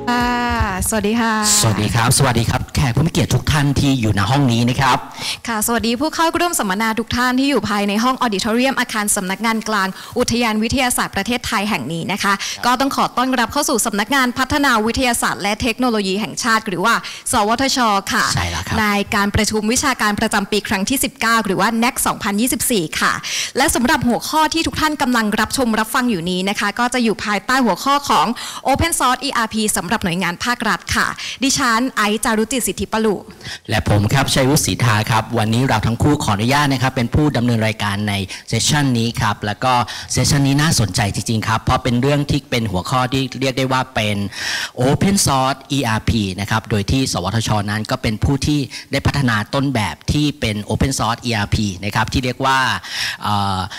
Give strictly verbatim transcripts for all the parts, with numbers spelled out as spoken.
สวัสดีค่ะสวัสดีครับสวัสดีครับแขกผู้มีเกียรติทุกท่านที่อยู่ในห้องนี้นะครับค่ะสวัสดีผู้เข้าร่วมสัมมนาทุกท่านที่อยู่ภายในห้องออดิทอเรียมอาคารสำนักงานกลางอุทยานวิทยาศาสตร์ประเทศไทยแห่งนี้นะคะก็ต้องขอต้อนรับเข้าสู่สำนักงานพัฒนาวิทยาศาสตร์และเทคโนโลยีแห่งชาติหรือว่าสวทช.ค่ะใช่แล้วครับในการประชุมวิชาการประจำปีครั้งที่สิบเก้าหรือว่า เน็ก สองพันยี่สิบสี่ ค่ะและสำหรับหัวข้อที่ทุกท่านกำลังรับชมรับฟังอยู่นี้นะคะก็จะอยู่ภายใต้หัวข้อของ Open Source อี อาร์ พี สำหรับหน่วยงานภาครัฐค่ะดิฉันไอซ์จารุจิตสิทธิปลุและผมครับชัยวุฒิศรีทาครับวันนี้เราทั้งคู่ขออนุญาตนะครับเป็นผู้ดำเนินรายการในเซสชันนี้ครับแล้วก็เซสชันนี้น่าสนใจจริงๆครับเพราะเป็นเรื่องที่เป็นหัวข้อที่เรียกได้ว่าเป็น Open Source อี อาร์ พี นะครับโดยที่สวทช.นั้นก็เป็นผู้ที่ได้พัฒนาต้นแบบที่เป็น Open Source อี อาร์ พี นะครับที่เรียกว่า อี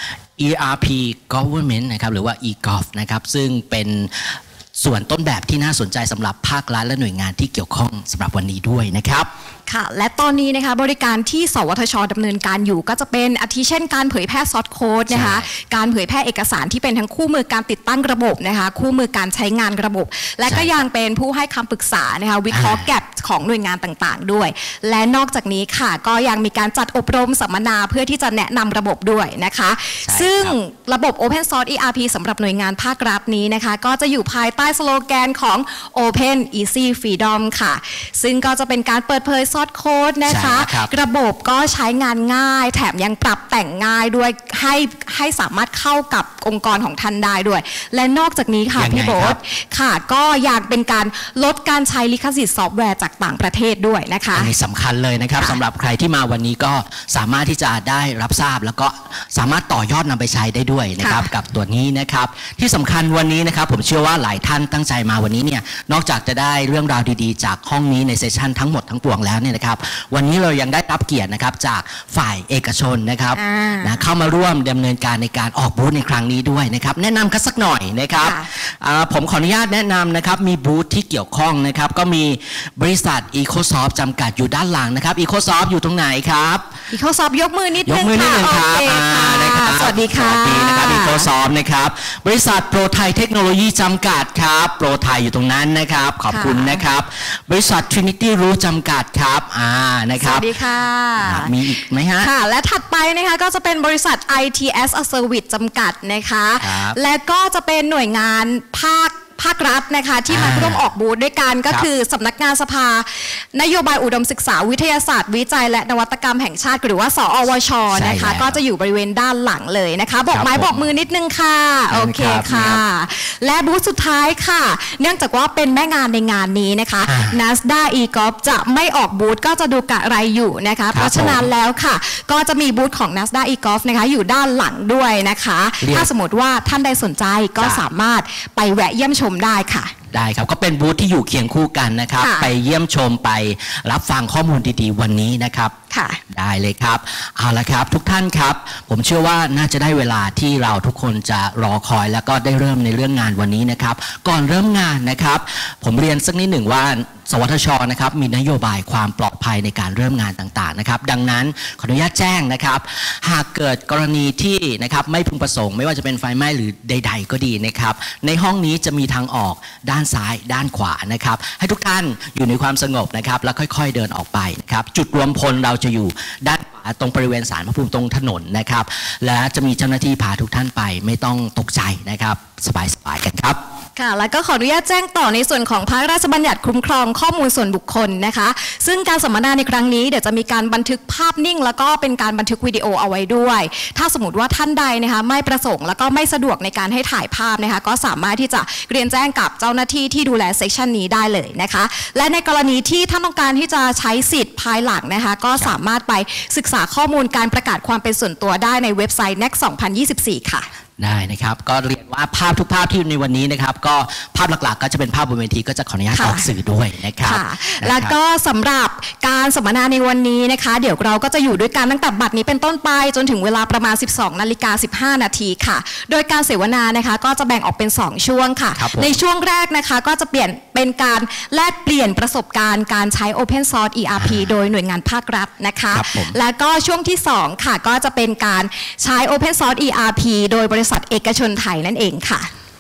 อาร์ พี Government นะครับหรือว่า อี จี โอ วี นะครับซึ่งเป็นส่วนต้นแบบที่น่าสนใจสำหรับภาครัฐและหน่วยงานที่เกี่ยวข้องสำหรับวันนี้ด้วยนะครับค่ะและตอนนี้นะคะบริการที่สวทช.ดำเนินการอยู่ก็จะเป็นอาทิเช่นการเผยแพร่ซอสโค้ดนะคะการเผยแพร่เอกสารที่เป็นทั้งคู่มือการติดตั้งระบบนะคะคู่มือการใช้งานระบบและก็ยังเป็นผู้ให้คำปรึกษานะคะวิเคราะห์แกปของหน่วยงานต่างๆด้วยและนอกจากนี้ค่ะก็ยังมีการจัดอบรมสัมมนาเพื่อที่จะแนะนำระบบด้วยนะคะซึ่งระบบ Open Source อี อาร์ พี สำหรับหน่วยงานภาครัฐนี้นะคะก็จะอยู่ภายใต้สโลแกนของ Open Easy Freedom ค่ะซึ่งก็จะเป็นการเปิดเผยซอสโค้ดนะคะระบบก็ใช้งานง่ายแถมยังปรับแต่งง่ายด้วยให้ให้สามารถเข้ากับองค์กรของท่านได้ด้วยและนอกจากนี้ค่ะพี่โบ๊ทค่ะก็ยังเป็นการลดการใช้ลิขสิทธิ์ซอฟต์แวร์จากต่างประเทศด้วยนะคะอันนี้สำคัญเลยนะครับสำหรับใครที่มาวันนี้ก็สามารถที่จะได้รับทราบแล้วก็สามารถต่อยอดนำไปใช้ได้ด้วยนะครับกับตัวนี้นะครับที่สำคัญวันนี้นะครับผมเชื่อว่าหลายท่านตั้งใจมาวันนี้เนี่ยนอกจากจะได้เรื่องราวดีๆจากห้องนี้ในเซสชันทั้งหมดทั้งปวงแล้วเนี่ยนะครับวันนี้เรายังได้รับเกียรตินะครับจากฝ่ายเอกชนนะครับนะเข้ามาร่วมดำเนินการในการออกบูธในครั้งนี้ด้วยนะครับแนะนำกันสักหน่อยนะครับผมขออนุญาตแนะนำนะครับมีบูธที่เกี่ยวข้องนะครับก็มีบริษัท Ecosoft จำกัดอยู่ด้านหลังนะครับ Ecosoft อยู่ตรงไหนครับ Ecosoft ยกมือนิดนึงค่ะสวัสดีค่ะสวัสดีนะครับ Ecosoft นะครับบริษัทโปรไทยเทคโนโลยีจำกัดครับโปรไทยอยู่ตรงนั้นนะครับขอบคุณนะครับบริษัท Trinity Root จำกัดครับอ่านะครับสวัสดีค่ะมีอีกไหมฮะค่ะและถัดไปนะคะก็จะเป็นบริษัท ไอ ที เอส Service จำกัดนะคะและก็จะเป็นหน่วยงานภาคภาครัฐนะคะที่มาร่วมออกบูธด้วยกันก็คือสำนักงานสภานโยบายอุดมศึกษาวิทยาศาสตร์วิจัยและนวัตกรรมแห่งชาติหรือว่าสอวช.นะคะก็จะอยู่บริเวณด้านหลังเลยนะคะบอกไม้บอกมือนิดนึงค่ะโอเคค่ะและบูธสุดท้ายค่ะเนื่องจากว่าเป็นแม่งานในงานนี้นะคะ Nasdaq อี จี โอ วี จะไม่ออกบูธก็จะดูกะไรอยู่นะคะเพราะฉะนั้นแล้วค่ะก็จะมีบูธของ Nasdaq อี จี โอ วี นะคะอยู่ด้านหลังด้วยนะคะถ้าสมมติว่าท่านใดสนใจก็สามารถไปแวะเยี่ยมชมได้ค่ะได้ครับก็เป็นบูธที่อยู่เคียงคู่กันนะครับไปเยี่ยมชมไปรับฟังข้อมูลดีๆวันนี้นะครับได้เลยครับเอาละครับทุกท่านครับผมเชื่อว่าน่าจะได้เวลาที่เราทุกคนจะรอคอยแล้วก็ได้เริ่มในเรื่องงานวันนี้นะครับก่อนเริ่มงานนะครับผมเรียนสักนิดหนึ่งว่าสวทช.นะครับมีนโยบายความปลอดภัยในการเริ่มงานต่างๆนะครับดังนั้นขออนุญาตแจ้งนะครับหากเกิดกรณีที่นะครับไม่พึงประสงค์ไม่ว่าจะเป็นไฟไหม้หรือใดๆก็ดีนะครับในห้องนี้จะมีทางออกด้านซ้ายด้านขวานะครับให้ทุกท่านอยู่ในความสงบนะครับแล้วค่อยๆเดินออกไปนะครับจุดรวมพลเราจะอยู่ด้านขวาตรงบริเวณศาลพระภูมิตรงถนนนะครับและจะมีเจ้าหน้าที่พาทุกท่านไปไม่ต้องตกใจนะครับสบายๆกันครับค่ะแล้วก็ขออนุญาตแจ้งต่อในส่วนของพระราชบัญญัติคุ้มครองข้อมูลส่วนบุคคลนะคะซึ่งการสัมมนาในครั้งนี้เดี๋ยวจะมีการบันทึกภาพนิ่งแล้วก็เป็นการบันทึกวิดีโอเอาไว้ด้วยถ้าสมมติว่าท่านใดนะคะไม่ประสงค์แล้วก็ไม่สะดวกในการให้ถ่ายภาพนะคะก็สามารถที่จะเรียนแจ้งกับเจ้าหน้าที่ที่ดูแลเซสชันนี้ได้เลยนะคะและในกรณีที่ท่านต้องการที่จะใช้สิทธิ์ภายหลังนะคะก็สามารถไปศึกษาข้อมูลการประกาศความเป็นส่วนตัวได้ในเว็บไซต์ เน็ก สองพันยี่สิบสี่ ค่ะได้นะครับก็เรียนว่าภาพทุกภาพที่ในวันนี้นะครับก็ภาพหลักๆก็จะเป็นภาพบนเวทีก็จะขออนุญาตออกสื่อด้วยนะครับแล้วก็สำหรับการสัมมนาในวันนี้นะคะเดี๋ยวเราก็จะอยู่ด้วยกันตั้งแต่บัดนี้เป็นต้นไปจนถึงเวลาประมาณ สิบสองนาฬิกาสิบห้านาทีค่ะโดยการเสวนานะคะก็จะแบ่งออกเป็นสองช่วงค่ะในช่วงแรกนะคะก็จะเปลี่ยนเป็นการแลกเปลี่ยนประสบการณ์การใช้ Open Source อี อาร์ พี โดยหน่วยงานภาครัฐนะคะแล้วก็ช่วงที่สองค่ะก็จะเป็นการใช้ Open Source อี อาร์ พี โดยบริษัทเอกชนไทยนั่นเองค่ะ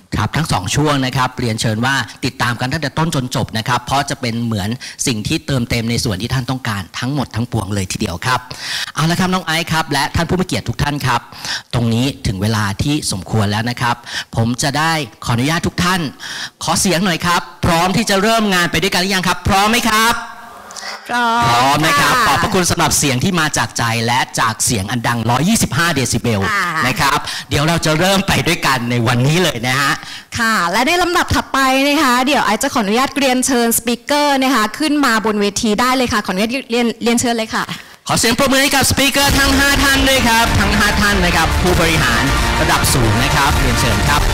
ครับทั้งสองช่วงนะครับเรียนเชิญว่าติดตามกันตั้งแต่ต้นจนจบนะครับเพราะจะเป็นเหมือนสิ่งที่เติมเต็มในส่วนที่ท่านต้องการทั้งหมดทั้งปวงเลยทีเดียวครับเอาละครับน้องไอซ์ครับและท่านผู้มีเกียรติทุกท่านครับตรงนี้ถึงเวลาที่สมควรแล้วนะครับผมจะได้ขออนุญาตทุกท่านขอเสียงหน่อยครับพร้อมที่จะเริ่มงานไปด้วยกันหรือยังครับพร้อมไหมครับพร้อพร้อมนะครับขอบพระคุณสำหรับเสียงที่มาจากใจและจากเสียงอันดังหนึ่งร้อยยี่สิบห้าเดซิเบลนะครับเดี๋ยวเราจะเริ่มไปด้วยกันในวันนี้เลยนะฮะค่ะและในลำดับถัดไปนะคะเดี๋ยวไอจะขออนุญาตเรียนเชิญสปีกเกอร์นะคะขึ้นมาบนเวทีได้เลยค่ะขออนุญาตเรียนเรียนเชิญเลยค่ะขอเสียงปรบมือให้กับสปีกเกอร์ทั้งห้าท่านด้วยครับทั้งห้าท่านนะครับผู้บริหารระดับสูงนะครับเรียนเชิญครับ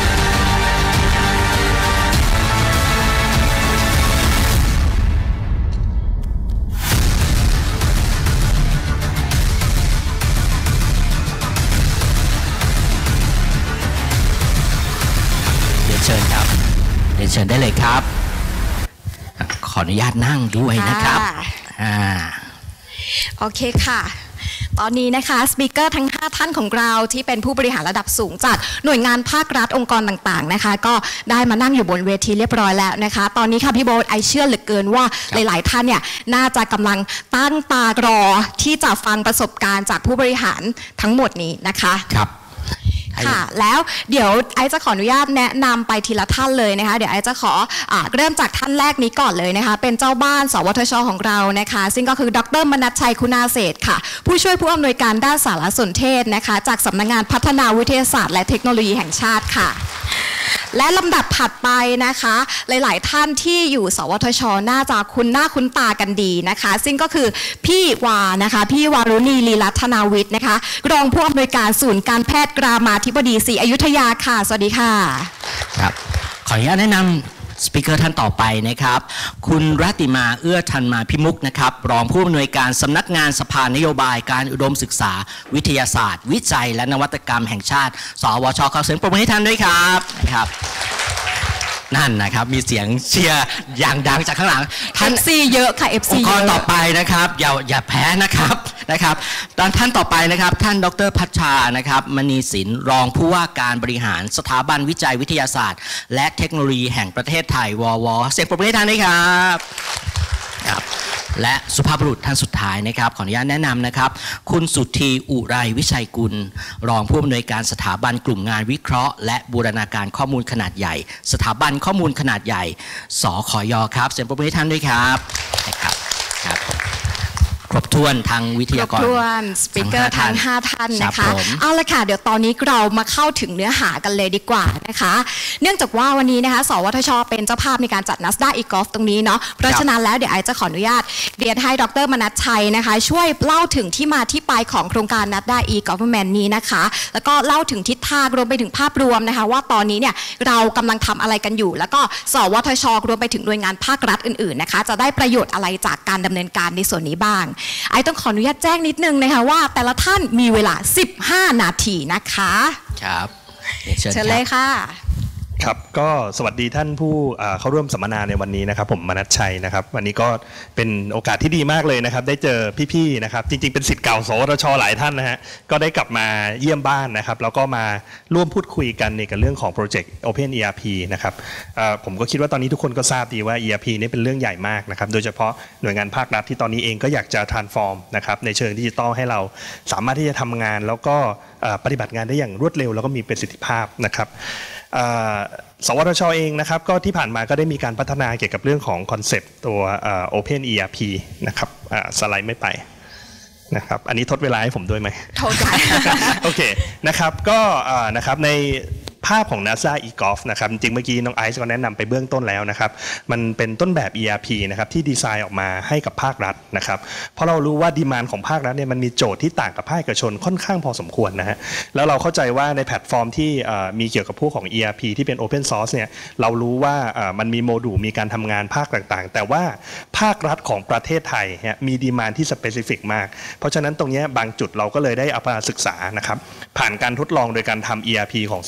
เชิญครับเรียนเชิญได้เลยครับขออนุญาตนั่งด้วยนะครับอ่าโอเคค่ะตอนนี้นะคะสปีกเกอร์ทั้งห้าท่านของเราที่เป็นผู้บริหารระดับสูงจากหน่วยงานภาครัฐองค์กรต่างๆนะคะก็ได้มานั่งอยู่บนเวทีเรียบร้อยแล้วนะคะตอนนี้ค่ะพี่โบ๊ทไอเชื่อเหลือเกินว่าหลายๆท่านเนี่ยน่าจะกำลังตั้งตารอที่จะฟังประสบการณ์จากผู้บริหารทั้งหมดนี้นะคะครับค่ะแล้วเดี๋ยวไอจะขออนุญาตแนะนำไปทีละท่านเลยนะคะเดี๋ยวไอจะขออ่าเริ่มจากท่านแรกนี้ก่อนเลยนะคะเป็นเจ้าบ้านสวทช.ของเรานะคะซึ่งก็คือดร.มนัสชัยคุณาเศรษฐ์ค่ะผู้ช่วยผู้อำนวยการด้านสารสนเทศนะคะจากสำนักงานพัฒนาวิทยาศาสตร์และเทคโนโลยีแห่งชาติค่ะและลำดับถัดไปนะคะหลายๆท่านที่อยู่สวทช.น่าจะคุ้นหน้าคุ้นตากันดีนะคะซึ่งก็คือพี่วานะคะพี่วารุณีลีรัตนาวิทย์นะคะรองผู้อำนวยการศูนย์การแพทย์รามาธิบดีศรีอยุธยาค่ะสวัสดีค่ะครับขออนุญาตแนะนำสปีกเกอร์ท่านต่อไปนะครับคุณรัติมาเอื้อทันมาพิมุกนะครับรองผู้อำนวยการสำนักงานสภานโยบายการอุดมศึกษาวิทยาศาสตร์วิจัยและนวัตกรรมแห่งชาติสวช.ขอเสียงปรบมือให้ท่านด้วยครับนะครับนั่นนะครับมีเสียงเชียร์อย่างดังจากข้างหลังท่าน เอฟ ซี เยอะค่ะ เอฟ ซีองค์กรต่อไปนะครับอย่าอย่าแพ้นะครับนะครับตอนท่านต่อไปนะครับท่านดร.พัชชานะครับมณีศิลป์รองผู้ว่าการบริหารสถาบันวิจัยวิทยาศาสตร์และเทคโนโลยีแห่งประเทศไทยววเสียงปรบมือให้ท่านด้วยครับครับและสุภาพบุรุษท่านสุดท้ายนะครับขออนุญาตแนะนำนะครับคุณสุธีอุไรวิชัยกุลรองผู้อำนวยการสถาบันกลุ่มงานวิเคราะห์และบูรณาการข้อมูลขนาดใหญ่สถาบันข้อมูลขนาดใหญ่สขย.ครับเสียงปรบมือให้ท่านด้วยครับครับครับครบถ้วนทางวิทยากรครบถ้วนสปีกเกอร์ทั้งห้าท่านนะคะเอาละค่ะเดี๋ยวตอนนี้เรามาเข้าถึงเนื้อหากันเลยดีกว่านะคะเนื่องจากว่าวันนี้นะคะสวทช.เป็นเจ้าภาพในการจัด NASDAQ e-Golf ตรงนี้เนาะเพราะฉะนั้นแล้วเดี๋ยวไอจะขออนุญาตเรียนให้ดร.มนัสชัยนะคะช่วยเล่าถึงที่มาที่ไปของโครงการ NASDAQ e-Government นี้นะคะแล้วก็เล่าถึงทิศทางรวมไปถึงภาพรวมนะคะว่าตอนนี้เนี่ยเรากำลังทำอะไรกันอยู่แล้วก็สวทช.รวมไปถึงหน่วยงานภาครัฐอื่นๆนะคะจะได้ประโยชน์อะไรจากการดำเนินการในส่วนนี้บ้างไอต้องขออนุญาตแจ้งนิดนึงนะคะว่าแต่ละท่านมีเวลาสิบห้านาทีนะคะครับเชิญเลยค่ะครับก็สวัสดีท่านผู้เข้าร่วมสัมมนาในวันนี้นะครับผมมนัสชัยนะครับวันนี้ก็เป็นโอกาสที่ดีมากเลยนะครับได้เจอพี่ๆนะครับจริงๆเป็นศิษย์เก่าสวทช.หลายท่านนะฮะก็ได้กลับมาเยี่ยมบ้านนะครับแล้วก็มาร่วมพูดคุยกันในกับเรื่องของโปรเจกต์ Open อี อาร์ พี นะครับผมก็คิดว่าตอนนี้ทุกคนก็ทราบดีว่า อี อาร์ พี นี่เป็นเรื่องใหญ่มากนะครับโดยเฉพาะหน่วยงานภาครัฐที่ตอนนี้เองก็อยากจะ transform นะครับในเชิงดิจิทัลให้เราสามารถที่จะทำงานแล้วก็ปฏิบัติงานได้อย่างรวดเร็วแล้วก็มีประสิทธิภาพนะครับสวทช.เองนะครับก็ที่ผ่านมาก็ได้มีการพัฒนาเกี่ยวกับเรื่องของคอนเซปต์ตัว Open อี อาร์ พี นะครับสไลด์ไม่ไปนะครับอันนี้ทดเวลาให้ผมด้วยไหมทดได้โอเคนะครับก็นะครับในภาพของ NASDAQ e-Golf นะครับจริงเมื่อกี้น้องไอซ์ก็แนะนำไปเบื้องต้นแล้วนะครับมันเป็นต้นแบบ อี อาร์ พี นะครับที่ดีไซน์ออกมาให้กับภาครัฐนะครับเพราะเรารู้ว่าดีมานด์ของภาครัฐเนี่ยมันมีโจทย์ที่ต่างกับภาคเอกชนค่อนข้างพอสมควรนะฮะแล้วเราเข้าใจว่าในแพลตฟอร์มที่มีเกี่ยวกับพวกของ อี อาร์ พี ที่เป็น Open Source เนี่ยเรารู้ว่ามันมีโมดูลมีการทำงานภาคต่างๆแต่ว่าภาครัฐของประเทศไทยมีดีมานด์ที่สเปซิฟิกมากเพราะฉะนั้นตรงนี้บางจุดเราก็เลยได้เอามาศึกษานะครับผ่านการทดลองโดยการทำ อี อาร์ พี ของสวทช.พ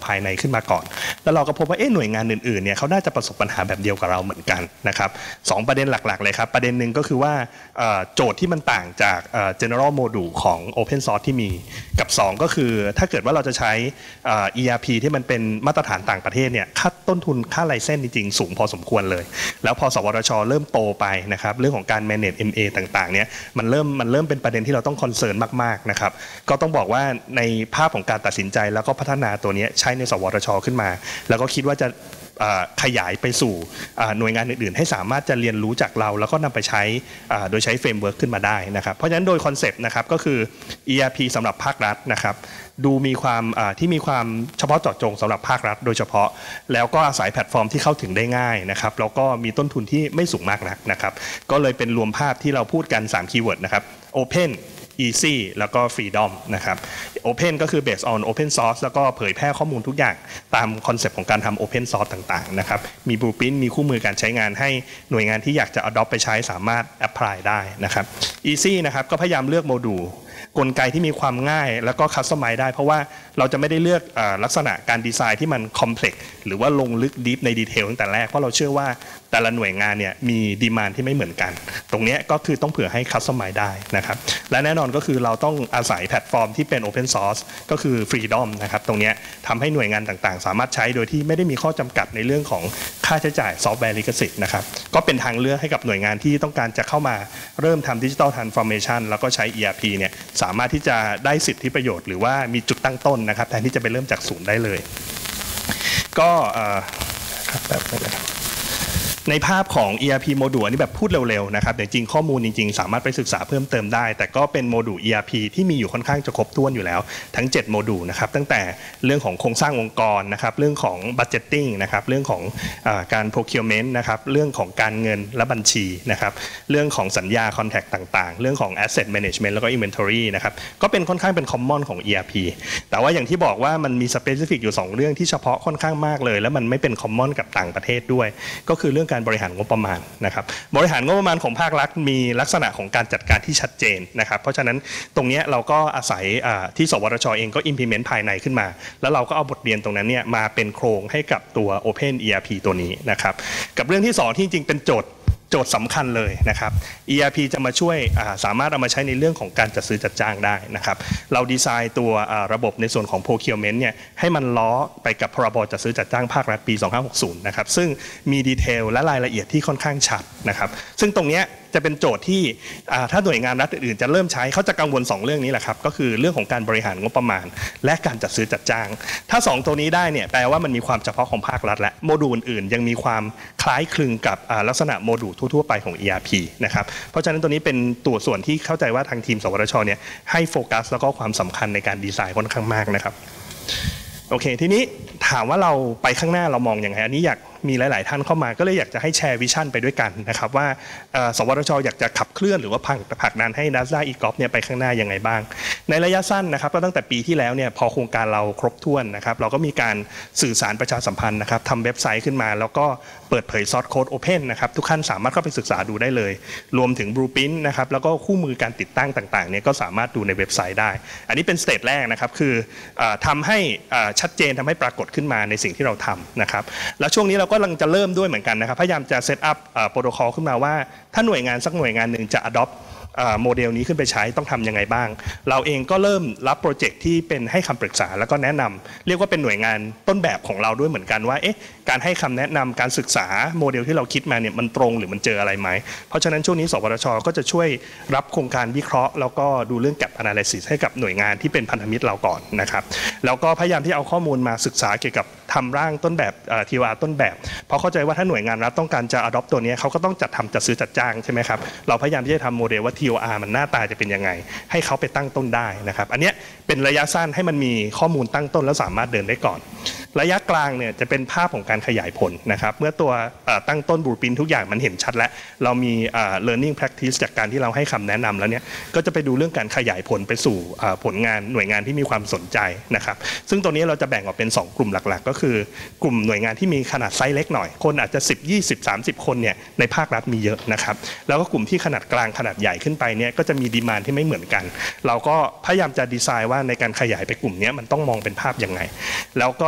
ภายในขึ้นมาก่อนแล้วเราก็พบว่าเอ๊ะหน่วยงานอื่นๆเนี่ยเขาน่าจะประสบปัญหาแบบเดียวกับเราเหมือนกันนะครับสองประเด็นหลักๆเลยครับประเด็นหนึ่งก็คือว่าโจทย์ที่มันต่างจาก general module ของ open source ที่มีกับสองก็คือถ้าเกิดว่าเราจะใช้ อี อาร์ พี ที่มันเป็นมาตรฐานต่างประเทศเนี่ยค่าต้นทุนค่าไลเซนส์จริงๆสูงพอสมควรเลยแล้วพอสวทช.เริ่มโตไปนะครับเรื่องของการ manage เอ็ม เอ ต่างๆเนี่ยมันเริ่มมันเริ่มเป็นประเด็นที่เราต้องคอนเซิร์นมากๆนะครับก็ต้องบอกว่าในภาพของการตัดสินใจแล้วก็พัฒนาตัวนี้ใช้ในสวทช.ขึ้นมาแล้วก็คิดว่าจะขยายไปสู่หน่วยงานอื่นๆให้สามารถจะเรียนรู้จากเราแล้วก็นำไปใช้โดยใช้เฟรมเวิร์คขึ้นมาได้นะครับเพราะฉะนั้นโดยคอนเซปต์นะครับก็คือ อี อาร์ พี สำหรับภาครัฐนะครับดูมีความที่มีความเฉพาะเจาะจงสำหรับภาครัฐโดยเฉพาะแล้วก็อาศัยแพลตฟอร์มที่เข้าถึงได้ง่ายนะครับแล้วก็มีต้นทุนที่ไม่สูงมากนักนะครับก็เลยเป็นรวมภาพที่เราพูดกันสามคีย์เวิร์ดนะครับ Open Easy แล้วก็ Freedom นะครับ Open ก็คือ based on Open Source แล้วก็เผยแพร่ข้อมูลทุกอย่างตามคอนเซปต์ของการทำ Open Source ต่างๆนะครับมี Blueprint มีคู่มือการใช้งานให้หน่วยงานที่อยากจะ adopt ไปใช้สามารถ apply ได้นะครับ Easy นะครับก็พยายามเลือกโมดูลกลไกที่มีความง่ายแล้วก็คัสตอมไมซ์ได้เพราะว่าเราจะไม่ได้เลือกลักษณะการดีไซน์ที่มันคอมเพล็กซ์หรือว่าลงลึกดีฟในดีเทลตั้งแต่แรกเพราะเราเชื่อว่าแต่ละหน่วยงานเนี่ยมีดีมานด์ที่ไม่เหมือนกันตรงนี้ก็คือต้องเผื่อให้คัสตอมไมซ์ได้นะครับและแน่นอนก็คือเราต้องอาศัยแพลตฟอร์มที่เป็น Open Source ก็คือ Freedom นะครับตรงนี้ทำให้หน่วยงานต่างๆสามารถใช้โดยที่ไม่ได้มีข้อจำกัดในเรื่องของค่าใช้จ่ายซอฟต์แวร์ลิขสิทธิ์นะครับก็เป็นทางเลือกให้กับหน่วยงานที่ต้องการจะเข้ามาเริ่มทำ Digital Transformation แล้วก็ใช้ อี อาร์ พี เนี่ยสามารถที่จะได้สิทธิประโยชน์หรือว่ามีจุดตั้งต้นนะครับแทนที่จะไปเริ่มจากศูนย์ได้เลยก็แบบนี้นะครับในภาพของ อี อาร์ พี โมดูลอันนี้แบบพูดเร็วๆนะครับแต่จริงข้อมูลจริงๆสามารถไปศึกษาเพิ่มเติมได้แต่ก็เป็นโมดูล อี อาร์ พี ที่มีอยู่ค่อนข้างจะครบถ้วนอยู่แล้วทั้งเจ็ดโมดูลนะครับตั้งแต่เรื่องของโครงสร้างองค์กรนะครับเรื่องของ budgeting นะครับเรื่องของการ procurement นะครับเรื่องของการเงินและบัญชีนะครับเรื่องของสัญญา contract ต่างๆเรื่องของ asset management แล้วก็ inventory นะครับก็เป็นค่อนข้างเป็น common ของ อี อาร์ พี แต่ว่าอย่างที่บอกว่ามันมี specific อยู่สองเรื่องที่เฉพาะค่อนข้างมากเลยแล้วมันไม่เป็น common กับต่างประเทศด้วยก็คือเรื่องการบริหารงบประมาณนะครับบริหารงบประมาณของภาครัฐมีลักษณะของการจัดการที่ชัดเจนนะครับเพราะฉะนั้นตรงนี้เราก็อาศัยที่สวทช.เองก็ implement ภายในขึ้นมาแล้วเราก็เอาบทเรียนตรงนั้นเนี่ยมาเป็นโครงให้กับตัว Open อี อาร์ พี ตัวนี้นะครับกับเรื่องที่สองที่จริงเป็นโจทย์โจทย์สำคัญเลยนะครับ อี อาร์ พี จะมาช่วยสามารถเอามาใช้ในเรื่องของการจัดซื้อจัดจ้างได้นะครับเราดีไซน์ตัวระบบในส่วนของ procurement เนี่ยให้มันล้อไปกับพรบจัดซื้อจัดจ้างภาครัฐปีสองพันห้าร้อยหกสิบนะครับซึ่งมีดีเทลและรายละเอียดที่ค่อนข้างชัดนะครับซึ่งตรงนี้จะเป็นโจทย์ที่ถ้าหน่วยงานรัฐอื่นๆจะเริ่มใช้เขาจะกังวลสองเรื่องนี้แหละครับก็คือเรื่องของการบริหารงบประมาณและการจัดซื้อจัดจ้างถ้าสองตัวนี้ได้เนี่ยแปลว่ามันมีความเฉพาะของภาครัฐและโมดูลอื่นยังมีความคล้ายคลึงกับลักษณะโมดูลทั่วๆไปของ อี อาร์ พี นะครับเพราะฉะนั้นตัวนี้เป็นตัวส่วนที่เข้าใจว่าทางทีมสวทช.เนี่ยให้โฟกัสแล้วก็ความสำคัญในการดีไซน์ค่อนข้างมากนะครับโอเคทีนี้ถามว่าเราไปข้างหน้าเรามองอย่างไรอันนี้อยากมีหลายๆท่านเข้ามาก็เลยอยากจะให้แชร์วิชั่นไปด้วยกันนะครับว่าสวทช.อยากจะขับเคลื่อนหรือว่าผลักดันให้ Nasdaq e-Gov เนี่ยไปข้างหน้ายังไงบ้างในระยะสั้นนะครับก็ตั้งแต่ปีที่แล้วเนี่ยพอโครงการเราครบถ้วนนะครับเราก็มีการสื่อสารประชาสัมพันธ์นะครับทำเว็บไซต์ขึ้นมาแล้วก็เปิดเผยซอสโค้ด Open นะครับทุกท่านสามารถเข้าไปศึกษาดูได้เลยรวมถึง Blueprint นะครับแล้วก็คู่มือการติดตั้งต่างๆเนี่ยก็สามารถดูในเว็บไซต์ได้อันนี้เป็นสเตจแรกนะครับคือทำให้ชัดเจนทำให้ปรากฏขึ้นมาในสิ่งที่เราทำนะครับแล้วช่วงนี้เราก็กำลังจะเริ่มด้วยเหมือนกันนะครับพยายามจะเซตอัพโปรโตคอลขึ้นมาว่าถ้าหน่วยงานสักหน่วยงานหนึ่งจะ adoptโมเดลนี้ขึ้นไปใช้ต้องทำยังไงบ้างเราเองก็เริ่มรับโปรเจกต์ที่เป็นให้คำปรึกษาแล้วก็แนะนำเรียกว่าเป็นหน่วยงานต้นแบบของเราด้วยเหมือนกันว่าเอ๊ะการให้คำแนะนำการศึกษาโมเดลที่เราคิดมาเนี่ยมันตรงหรือมันเจออะไรไหมเพราะฉะนั้นช่วงนี้สวทช.ก็จะช่วยรับโครงการวิเคราะห์แล้วก็ดูเรื่อง gap analysis ให้กับหน่วยงานที่เป็นพันธมิตรเราก่อนนะครับแล้วก็พยายามที่เอาข้อมูลมาศึกษาเกี่ยวกับทำร่างต้นแบบ ที โอ อาร์ ต้นแบบเพราะเข้าใจว่าถ้าหน่วยงานรัฐต้องการจะ adopt ตัวนี้เขาก็ต้องจัดทำจัดซื้อจัดจ้างใช่ไหมครับเราพยายามที่จะทำโมเดลว่า ที โอ อาร์ มันหน้าตาจะเป็นยังไงให้เขาไปตั้งต้นได้นะครับอันนี้เป็นระยะสั้นให้มันมีข้อมูลตั้งต้นแล้วสามารถเดินได้ก่อนระยะกลางเนี่ยจะเป็นภาพของการขยายผลนะครับเมื่อตัวตั้งต้น Blueprint ทุกอย่างมันเห็นชัดแล้วเรามี learning practice จากการที่เราให้คำแนะนำแล้วเนี่ยก็จะไปดูเรื่องการขยายผลไปสู่ผลงานหน่วยงานที่มีความสนใจนะครับซึ่งตัวนี้เราจะแบ่งออกเป็นสองกลุ่มหลักๆก็คือกลุ่มหน่วยงานที่มีขนาดไซส์เล็กหน่อยคนอาจจะสิบ ยี่สิบ สามสิบคนเนี่ยในภาครัฐมีเยอะนะครับแล้วก็กลุ่มที่ขนาดกลางขนาดใหญ่ขึ้นไปเนี่ยก็จะมีดีมานด์ที่ไม่เหมือนกันเราก็พยายามจะดีไซน์ว่าในการขยายไปกลุ่มนี้มันต้องมองเป็นภาพยังไงแล้วก็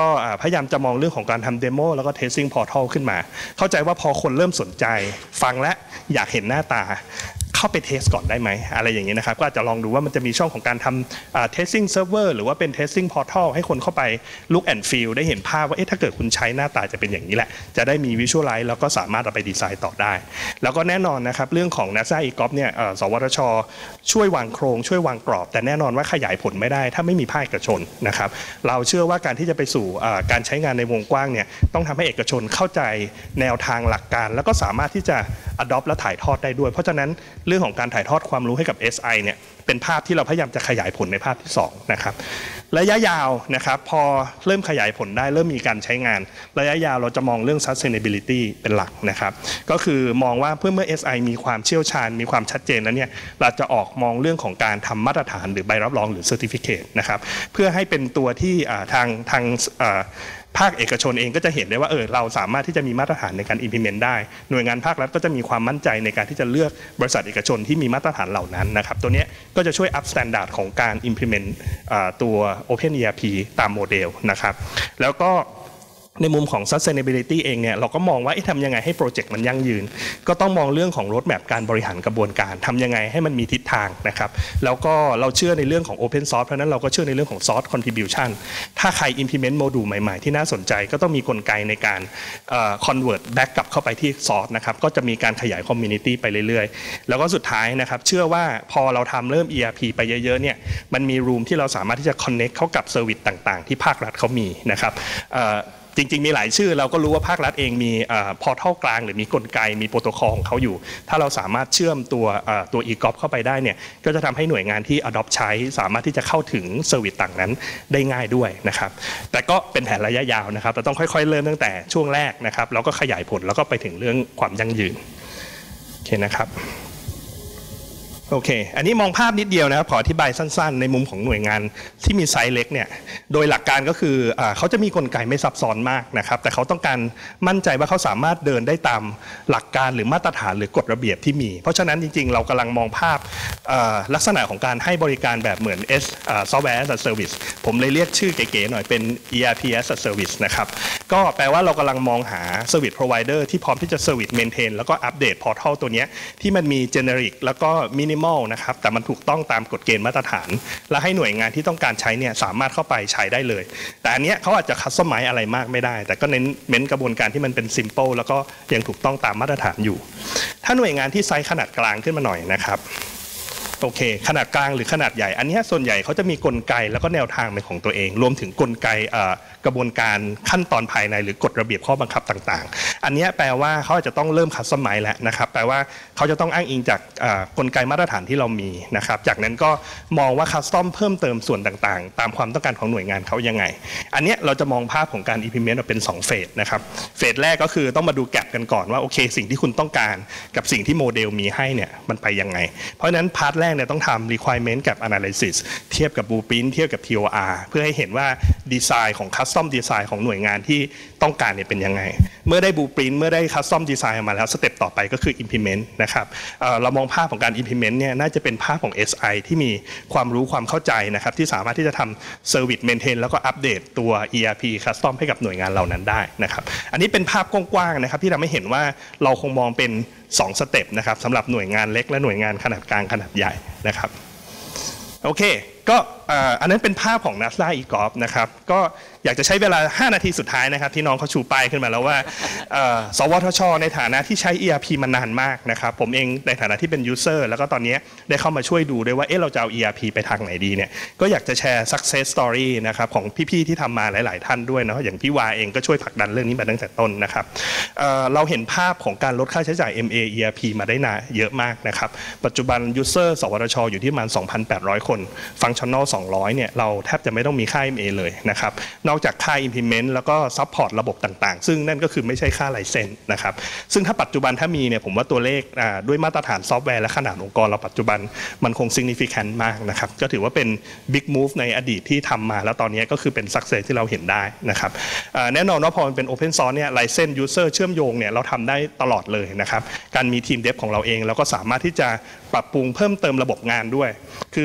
ก็พยายามจะมองเรื่องของการทำเดโมแล้วก็ testing portal ขึ้นมาเข้าใจว่าพอคนเริ่มสนใจฟังและอยากเห็นหน้าตาเข้าไปเทสก่อนได้ไหมอะไรอย่างนี้นะครับก็อาจจะลองดูว่ามันจะมีช่องของการทำ testing server หรือว่าเป็น testing portal ให้คนเข้าไป look and feel ได้เห็นภาพว่าเอ๊ะถ้าเกิดคุณใช้หน้าตาจะเป็นอย่างนี้แหละจะได้มี visualize แล้วก็สามารถเอาไปดีไซน์ต่อได้แล้วก็แน่นอนนะครับเรื่องของ NASA อี จี โอ พี เนี่ยสวทช.ช่วยวางโครงช่วยวางกรอบแต่แน่นอนว่าขยายผลไม่ได้ถ้าไม่มีภาคเอกชนนะครับเราเชื่อว่าการที่จะไปสู่การใช้งานในวงกว้างเนี่ยต้องทำให้เอกชนเข้าใจแนวทางหลักการแล้วก็สามารถที่จะ adopt และถ่ายทอดได้ด้วยเพราะฉะนั้นเรื่องของการถ่ายทอดความรู้ให้กับ เอส ไอ เนี่ยเป็นภาพที่เราพยายามจะขยายผลในภาพที่สองนะครับระยะยาวนะครับพอเริ่มขยายผลได้เริ่มมีการใช้งานระยะยาวเราจะมองเรื่อง sustainability เป็นหลักนะครับก็คือมองว่าเพื่อเมื่อ เอส ไอ มีความเชี่ยวชาญมีความชัดเจนแล้วเนี่ยเราจะออกมองเรื่องของการทำมาตรฐานหรือใบรับรองหรือ certificate นะครับเพื่อให้เป็นตัวที่ทางทางภาคเอกชนเองก็จะเห็นได้ว่าเออเราสามารถที่จะมีมาตรฐานในการ implement ได้หน่วยงานภาครัฐก็จะมีความมั่นใจในการที่จะเลือกบริษัทเอกชนที่มีมาตรฐานเหล่านั้นนะครับตัวนี้ก็จะช่วย up standard ของการ implement ตัว Open อี อาร์ พี ตามโมเดลนะครับแล้วก็ในมุมของ sustainability เองเนี่ยเราก็มองว่าทำยังไงให้โปรเจกต์มันยั่งยืนก็ต้องมองเรื่องของ road map การบริหารกระบวนการทำยังไงให้มันมีทิศทางนะครับแล้วก็เราเชื่อในเรื่องของ open source เพราะนั้นเราก็เชื่อในเรื่องของ source contribution ถ้าใคร implement โมดูลใหม่ๆที่น่าสนใจก็ต้องมีกลไกในการ convert back กลับเข้าไปที่ source นะครับก็จะมีการขยาย community ไปเรื่อยๆแล้วก็สุดท้ายนะครับเชื่อว่าพอเราทำเริ่ม อี อาร์ พี ไปเยอะๆเนี่ยมันมี room ที่เราสามารถที่จะ connect เข้ากับ service ต่างๆที่ภาครัฐเขามีนะครับจริงๆมีหลายชื่อเราก็รู้ว่าภาครัฐเองมีพอร์ทัลกลางหรือมีกลไกมีโปรโตคอลของเขาอยู่ถ้าเราสามารถเชื่อมตัวตัว อี จี โอ พี เข้าไปได้เนี่ยก็จะทำให้หน่วยงานที่ adopt ใช้สามารถที่จะเข้าถึงเซอร์วิสต่างนั้นได้ง่ายด้วยนะครับแต่ก็เป็นแผนระยะยาวนะครับเราต้องค่อยๆเริ่มตั้งแต่ช่วงแรกนะครับแล้วก็ขยายผลแล้วก็ไปถึงเรื่องความยั่งยืนโอเคนะครับโอเคอันนี้มองภาพนิดเดียวนะครับขออธิบายสั้นๆในมุมของหน่วยงานที่มีไซส์เล็กเนี่ยโดยหลักการก็คือเขาจะมีกลไกไม่ซับซ้อนมากนะครับแต่เขาต้องการมั่นใจว่าเขาสามารถเดินได้ตามหลักการหรือมาตรฐานหรือกฎระเบียบที่มีเพราะฉะนั้นจริงๆเรากำลังมองภาพลักษณะของการให้บริการแบบเหมือน S Software as a Service ผมเลยเรียกชื่อเก๋ๆหน่อยเป็น อี อาร์ พี as a Service นะครับก็แปลว่าเรากำลังมองหา Service Provider ที่พร้อมที่จะ Service Maintain แล้วก็อัปเดต Portal ตัวนี้ที่มันมี Generic แล้วก็ Minimalนะครับแต่มันถูกต้องตามกฎเกณฑ์มาตรฐานและให้หน่วยงานที่ต้องการใช้เนี่ยสามารถเข้าไปใช้ได้เลยแต่อันเนี้ยเขาอาจจะคัสตอมไมซ์อะไรมากไม่ได้แต่ก็เน้นเน้นกระบวนการที่มันเป็นซิมเปิลแล้วก็ยังถูกต้องตามมาตรฐานอยู่ถ้าหน่วยงานที่ไซส์ขนาดกลางขึ้นมาหน่อยนะครับโอเคขนาดกลางหรือขนาดใหญ่อันนี้ส่วนใหญ่เขาจะมีกลไกแล้วก็แนวทางเป็นของตัวเองรวมถึงกลไกกระบวนการขั้นตอนภายในหรือกฎระเบียบข้อบังคับต่างๆอันนี้แปลว่าเขาอาจจะต้องเริ่มคัสตอมไมซ์แล้วนะครับแปลว่าเขาจะต้องอ้างอิงจากกลไกมาตรฐานที่เรามีนะครับจากนั้นก็มองว่าคัสตอมเพิ่มเติมส่วนต่างๆตามความต้องการของหน่วยงานเขายังไงอันนี้เราจะมองภาพของการ implement เป็นสองเฟสนะครับเฟสแรกก็คือต้องมาดูแกปกันก่อนว่าโอเคสิ่งที่คุณต้องการกับสิ่งที่โมเดลมีให้เนี่ยมันไปยังไงเพราะฉะนั้นพาร์ทแรกเนี่ยต้องทำ requirement กับ analysis เทียบกับ blueprint เทียบกับ ที โอ อาร์ เพื่อให้เห็นว่าดีไซน์ของ custom design ของหน่วยงานที่ต้องการเนี่ยเป็นยังไงเมื่อได้ blueprint เมื่อได้ custom design มาแล้วสเต็ปต่อไปก็คือ implement นะครับเรามองภาพของการ implement เนี่ยน่าจะเป็นภาพของ เอส ไอ ที่มีความรู้ความเข้าใจนะครับที่สามารถที่จะทำ service maintain แล้วก็อัปเดตตัว อี อาร์ พี custom ให้กับหน่วยงานเหล่านั้นได้นะครับอันนี้เป็นภาพกว้างๆนะครับที่ทำให้เห็นว่าเราคงมองเป็นสองสเต็ปนะครับสำหรับหน่วยงานเล็กและหน่วยงานขนาดกลางขนาดใหญ่นะครับโอเคก็อันนั้นเป็นภาพของ NASA อี จี โอ พี นะครับก็อยากจะใช้เวลาห้านาทีสุดท้ายนะครับที่น้องเขาชูป้ายขึ้นมาแล้วว่าสวทช.ในฐานะที่ใช้ อี อาร์ พี มานานมากนะครับผมเองในฐานะที่เป็น user แล้วก็ตอนนี้ได้เข้ามาช่วยดูด้วยว่าเอ๊ะเราจะเอา อี อาร์ พี ไปทางไหนดีเนี่ยก็อยากจะแชร์ success story นะครับของพี่ๆที่ทำมาหลายๆท่านด้วยเนาะอย่างพี่วาเองก็ช่วยผลักดันเรื่องนี้มาตั้งแต่ต้นนะครับเราเห็นภาพของการลดค่าใช้จ่าย เอ็ม เอ อี อาร์ พี มาได้นานเยอะมากนะครับปัจจุบัน user สวทช.อยู่ที่ประมาณ สองพันแปดร้อย คน functional สองร้อยเนี่ยเราแทบจะไม่ต้องมีค่า เอ็ม เอ เลยนะครับนอกจากค่า implement แล้วก็ support ระบบต่างๆซึ่งนั่นก็คือไม่ใช่ค่าไลเซนส์นะครับซึ่งถ้าปัจจุบันถ้ามีเนี่ยผมว่าตัวเลขด้วยมาตรฐานซอฟต์แวร์และขนาดองค์กรเราปัจจุบันมันคง significant มากนะครับก็ถือว่าเป็น big move ในอดีตที่ทำมาแล้วตอนนี้ก็คือเป็น success ที่เราเห็นได้นะครับแน่นอนว่าพอมันเป็น open source เนี่ย license user เชื่อมโยงเนี่ยเราทำได้ตลอดเลยนะครับการมีทีม dev ของเราเองเราก็สามารถที่จะปรับปรุงเพิ่มเติมระบบงานด้วยคือ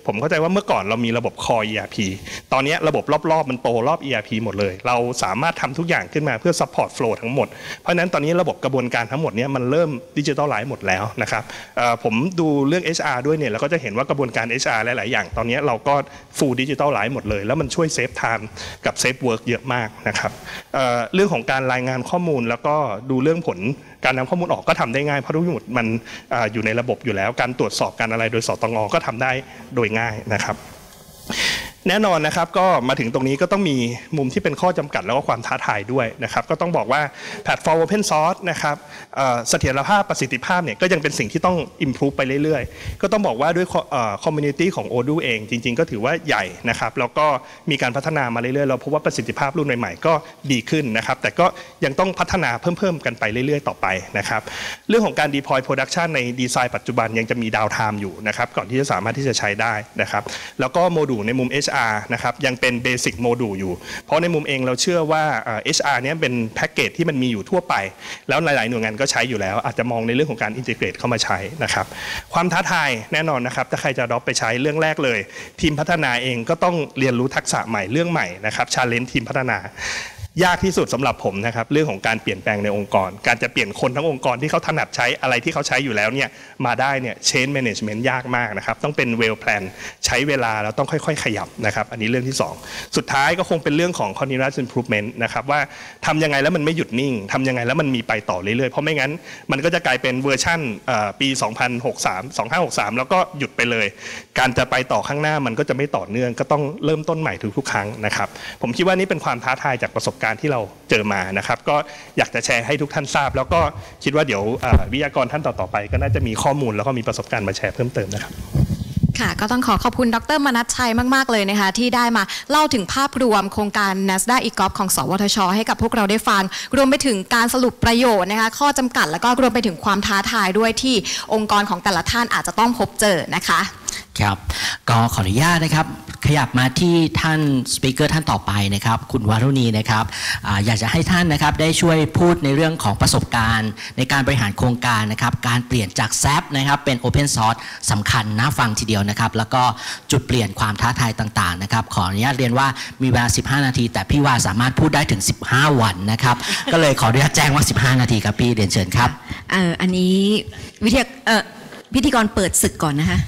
ผมเข้าใจว่าเมื่อก่อนเรามีระบบ Core อี อาร์ พี ตอนนี้ระบบรอบๆมันโตรอบ อี อาร์ พี หมดเลยเราสามารถทำทุกอย่างขึ้นมาเพื่อ support flow ทั้งหมดเพราะฉะนั้นตอนนี้ระบบกระบวนการทั้งหมดนี้มันเริ่มดิจิทัลไลซ์หมดแล้วนะครับผมดูเรื่อง เอช อาร์ ด้วยเนี่ยเราก็จะเห็นว่ากระบวนการ เอช อาร์ หลายๆอย่างตอนนี้เราก็ full digital ไลซ์หมดเลยแล้วมันช่วย save time กับ save work เยอะมากนะครับเรื่องของการรายงานข้อมูลแล้วก็ดูเรื่องผลการนำข้อมูลออกก็ทำได้ง่ายเพราะทุกอย่างมันอยู่ในระบบอยู่แล้วการตรวจสอบการอะไรโดยสตง.ก็ทำได้โดยง่ายนะครับแน่นอนนะครับก็มาถึงตรงนี้ก็ต้องมีมุมที่เป็นข้อจำกัดแล้วก็ความท้าทายด้วยนะครับก็ต้องบอกว่าแพลตฟอร์ม Open Source นะครับเสถียรภาพประสิทธิภาพเนี่ยก็ยังเป็นสิ่งที่ต้อง improve ไปเรื่อยๆก็ต้องบอกว่าด้วย community ของ Odoo เองจริงๆก็ถือว่าใหญ่นะครับแล้วก็มีการพัฒนามาเรื่อยๆเราพบว่าประสิทธิภาพรุ่นใหม่ๆก็ดีขึ้นนะครับแต่ก็ยังต้องพัฒนาเพิ่มๆกันไปเรื่อยๆต่อไปนะครับเรื่องของการ deploy production ในดีไซน์ปัจจุบันยังจะมีดาวน์ไทม์อยู่นะครับก่อนที่จะสามารถที่จะใช้ได้นะครับแล้วก็โมดูลในมุม เอช อาร์ นะครับยังเป็นเบสิกโมดูลอยู่เพราะในมุมเองเราเชื่อว่า เอช อาร์ เนี้ยเป็นแพ็กเกจที่มันมีอยู่ทั่วไปแล้วหลายๆหน่วยงานก็ใช้อยู่แล้วอาจจะมองในเรื่องของการอินทิเกรตเข้ามาใช้นะครับความท้าทายแน่นอนนะครับถ้าใครจะดรอปไปใช้เรื่องแรกเลยทีมพัฒนาเองก็ต้องเรียนรู้ทักษะใหม่เรื่องใหม่นะครับชาเลนจ์ทีมพัฒนายากที่สุดสำหรับผมนะครับเรื่องของการเปลี่ยนแปลงในองค์กรการจะเปลี่ยนคนทั้งองค์กรที่เขาถนัดใช้อะไรที่เขาใช้อยู่แล้วเนี่ยมาได้เนี่ย change management ยากมากนะครับต้องเป็น well plan ใช้เวลาแล้วต้องค่อยๆขยับนะครับอันนี้เรื่องที่สองสุดท้ายก็คงเป็นเรื่องของ continuous improvement นะครับว่าทำยังไงแล้วมันไม่หยุดนิ่งทำยังไงแล้วมันมีไปต่อเรื่อยๆเพราะไม่งั้นมันก็จะกลายเป็นเวอร์ชั่นปีสองพันหกสิบสาม สองพันห้าร้อยหกสิบสามแล้วก็หยุดไปเลยการจะไปต่อข้างหน้ามันก็จะไม่ต่อเนื่องก็ต้องเริ่มต้นใหม่ทุกๆครั้งนะครับผมคิดว่านี่เป็นความท้าทายจากประสบการณ์ที่เราเจอมานะครับก็อยากจะแชร์ให้ทุกท่านทราบแล้วก็คิดว่าเดี๋ยววิทยากรท่านต่อๆไปก็น่าจะมีข้อมูลแล้วก็มีประสบการณ์มาแชร์เพิ่มเติมนะครับค่ะก็ต้องขอขอบคุณดร.มนัสชัยมากๆเลยนะคะที่ได้มาเล่าถึงภาพรวมโครงการ NASDAQ อี จี โอ พี ของสวทช.ให้กับพวกเราได้ฟังรวมไปถึงการสรุปประโยชน์นะคะข้อจำกัดแล้วก็รวมไปถึงความท้าทายด้วยที่องค์กรของแต่ละท่านอาจจะต้องพบเจอนะคะครับก็ขออนุญาตนะครับขยับมาที่ท่านสปีกเกอร์ท่านต่อไปนะครับคุณวารุณีนะครับ อ, อยากจะให้ท่านนะครับได้ช่วยพูดในเรื่องของประสบการณ์ในการบริหารโครงการนะครับการเปลี่ยนจาก แซป นะครับเป็น Open Source สำคัญน่าฟังทีเดียวนะครับแล้วก็จุดเปลี่ยนความท้าทายต่างๆนะครับขออนุญาตเรียนว่ามีเวลาสิบห้านาทีแต่พี่วาสามารถพูดได้ถึงสิบห้าวันนะครับ ก็เลยขออนุญาตแจ้งว่าสิบห้านาทีครับพี่เรียนเชิญครับเอ่ออันนี้วิทยาเอ่อพิธีกรเปิดศึกก่อนนะคะ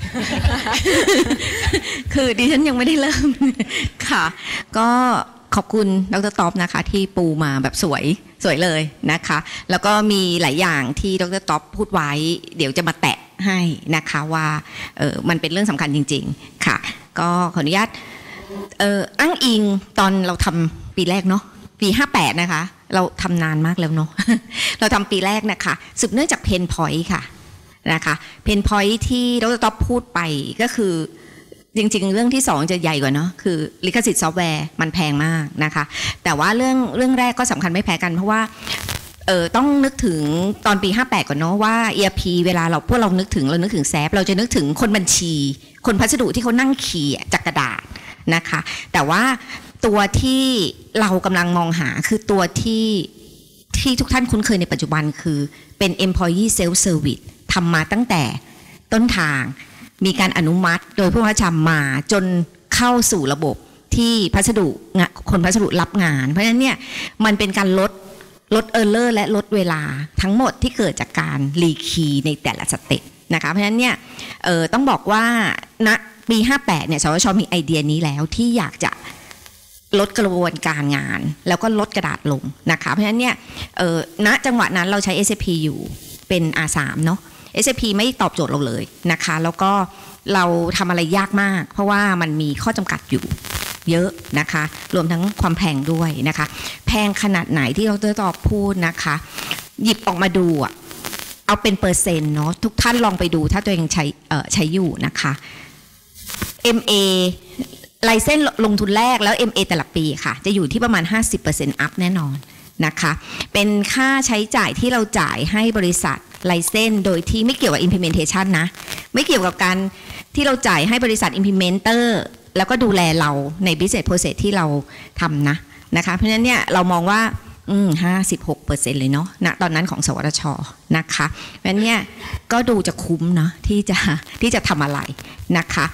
คือดิฉันยังไม่ได้เริ่ม ค่ะก็ขอบคุณดร.ต๊อบนะคะที่ปูมาแบบสวยสวยเลยนะคะแล้วก็มีหลายอย่างที่ดร.ต๊อบพูดไว้เดี๋ยวจะมาแตะให้นะคะว่าเออมันเป็นเรื่องสำคัญจริงๆค่ะก็ขออนุญาตเอออ้างอิงตอนเราทำปีแรกเนาะปีห้าแปดนะคะเราทำนานมากแล้วเนาะ เราทำปีแรกนะคะสืบเนื่องจากเพนพอยต์ค่ะนะคะเพนพอยท์ที่ดร.ต๊อบพูดไปก็คือจริงๆเรื่องที่สองจะใหญ่กว่าเนาะคือลิขสิทธิ์ซอฟต์แวร์มันแพงมากนะคะแต่ว่าเรื่องเรื่องแรกก็สำคัญไม่แพ้กันเพราะว่าเออต้องนึกถึงตอนปีห้าแปดก่อนเนาะว่า อี อาร์ พี เวลาเราพวกเรานึกถึงเรานึกถึงแซฟเราจะนึกถึงคนบัญชีคนพัสดุที่เขานั่งเขียนจากกระดาษนะคะแต่ว่าตัวที่เรากำลังมองหาคือตัวที่ที่ทุกท่านคุ้นเคยในปัจจุบันคือเป็น employee self serviceทำมาตั้งแต่ต้นทางมีการอนุมัติโดยผู้ว่าจ้างมาจนเข้าสู่ระบบที่พัสดุคนพัสดุรับงานเพราะฉะนั้นเนี่ยมันเป็นการลดลดเออร์เลอร์และลดเวลาทั้งหมดที่เกิดจากการรีคีย์ในแต่ละสเต็ปนะคะเพราะฉะนั้นเนี่ยเออต้องบอกว่าณปีห้าแปดเนี่ยสวทช.มีไอเดียนี้แล้วที่อยากจะลดกระบวนการงานแล้วก็ลดกระดาษลงนะคะเพราะฉะนั้นเนี่ยเออณจังหวะนั้นเราใช้ เอส เอ พี อยู่เป็น อาร์ สาม เนาะ เอส เอ พี ไม่ตอบโจทย์เราเลยนะคะแล้วก็เราทำอะไรยากมากเพราะว่ามันมีข้อจำกัดอยู่เยอะนะคะรวมทั้งความแพงด้วยนะคะแพงขนาดไหนที่ดร.ต๊อบพูดนะคะหยิบออกมาดูอะเอาเป็นเปอร์เซ็นต์เนาะทุกท่านลองไปดูถ้าตัวเองใช้เอ่อใช้อยู่นะคะ เอ็ม เอ ไลเซนส์ลงทุนแรกแล้ว เอ็ม เอ แต่ละปีค่ะจะอยู่ที่ประมาณ ห้าสิบเปอร์เซ็นต์ อัพแน่นอนนะคะเป็นค่าใช้จ่ายที่เราจ่ายให้บริษัทไลเซนส์โดยที่ไม่เกี่ยวกับ implementation นะไม่เกี่ยวกับการที่เราจ่ายให้บริษัท implementer แล้วก็ดูแลเราใน business process ที่เราทำนะนะคะเพราะฉะนั้นเนี่ยเรามองว่าอืมห้าสิบหกเปอร์เซ็นต์เลยเนาะณตอนนั้นของสวทช.นะคะเพราะฉะนั้นเนี่ยก็ดูจะคุ้มเนาะที่จะที่จะทำอะไรนะคะ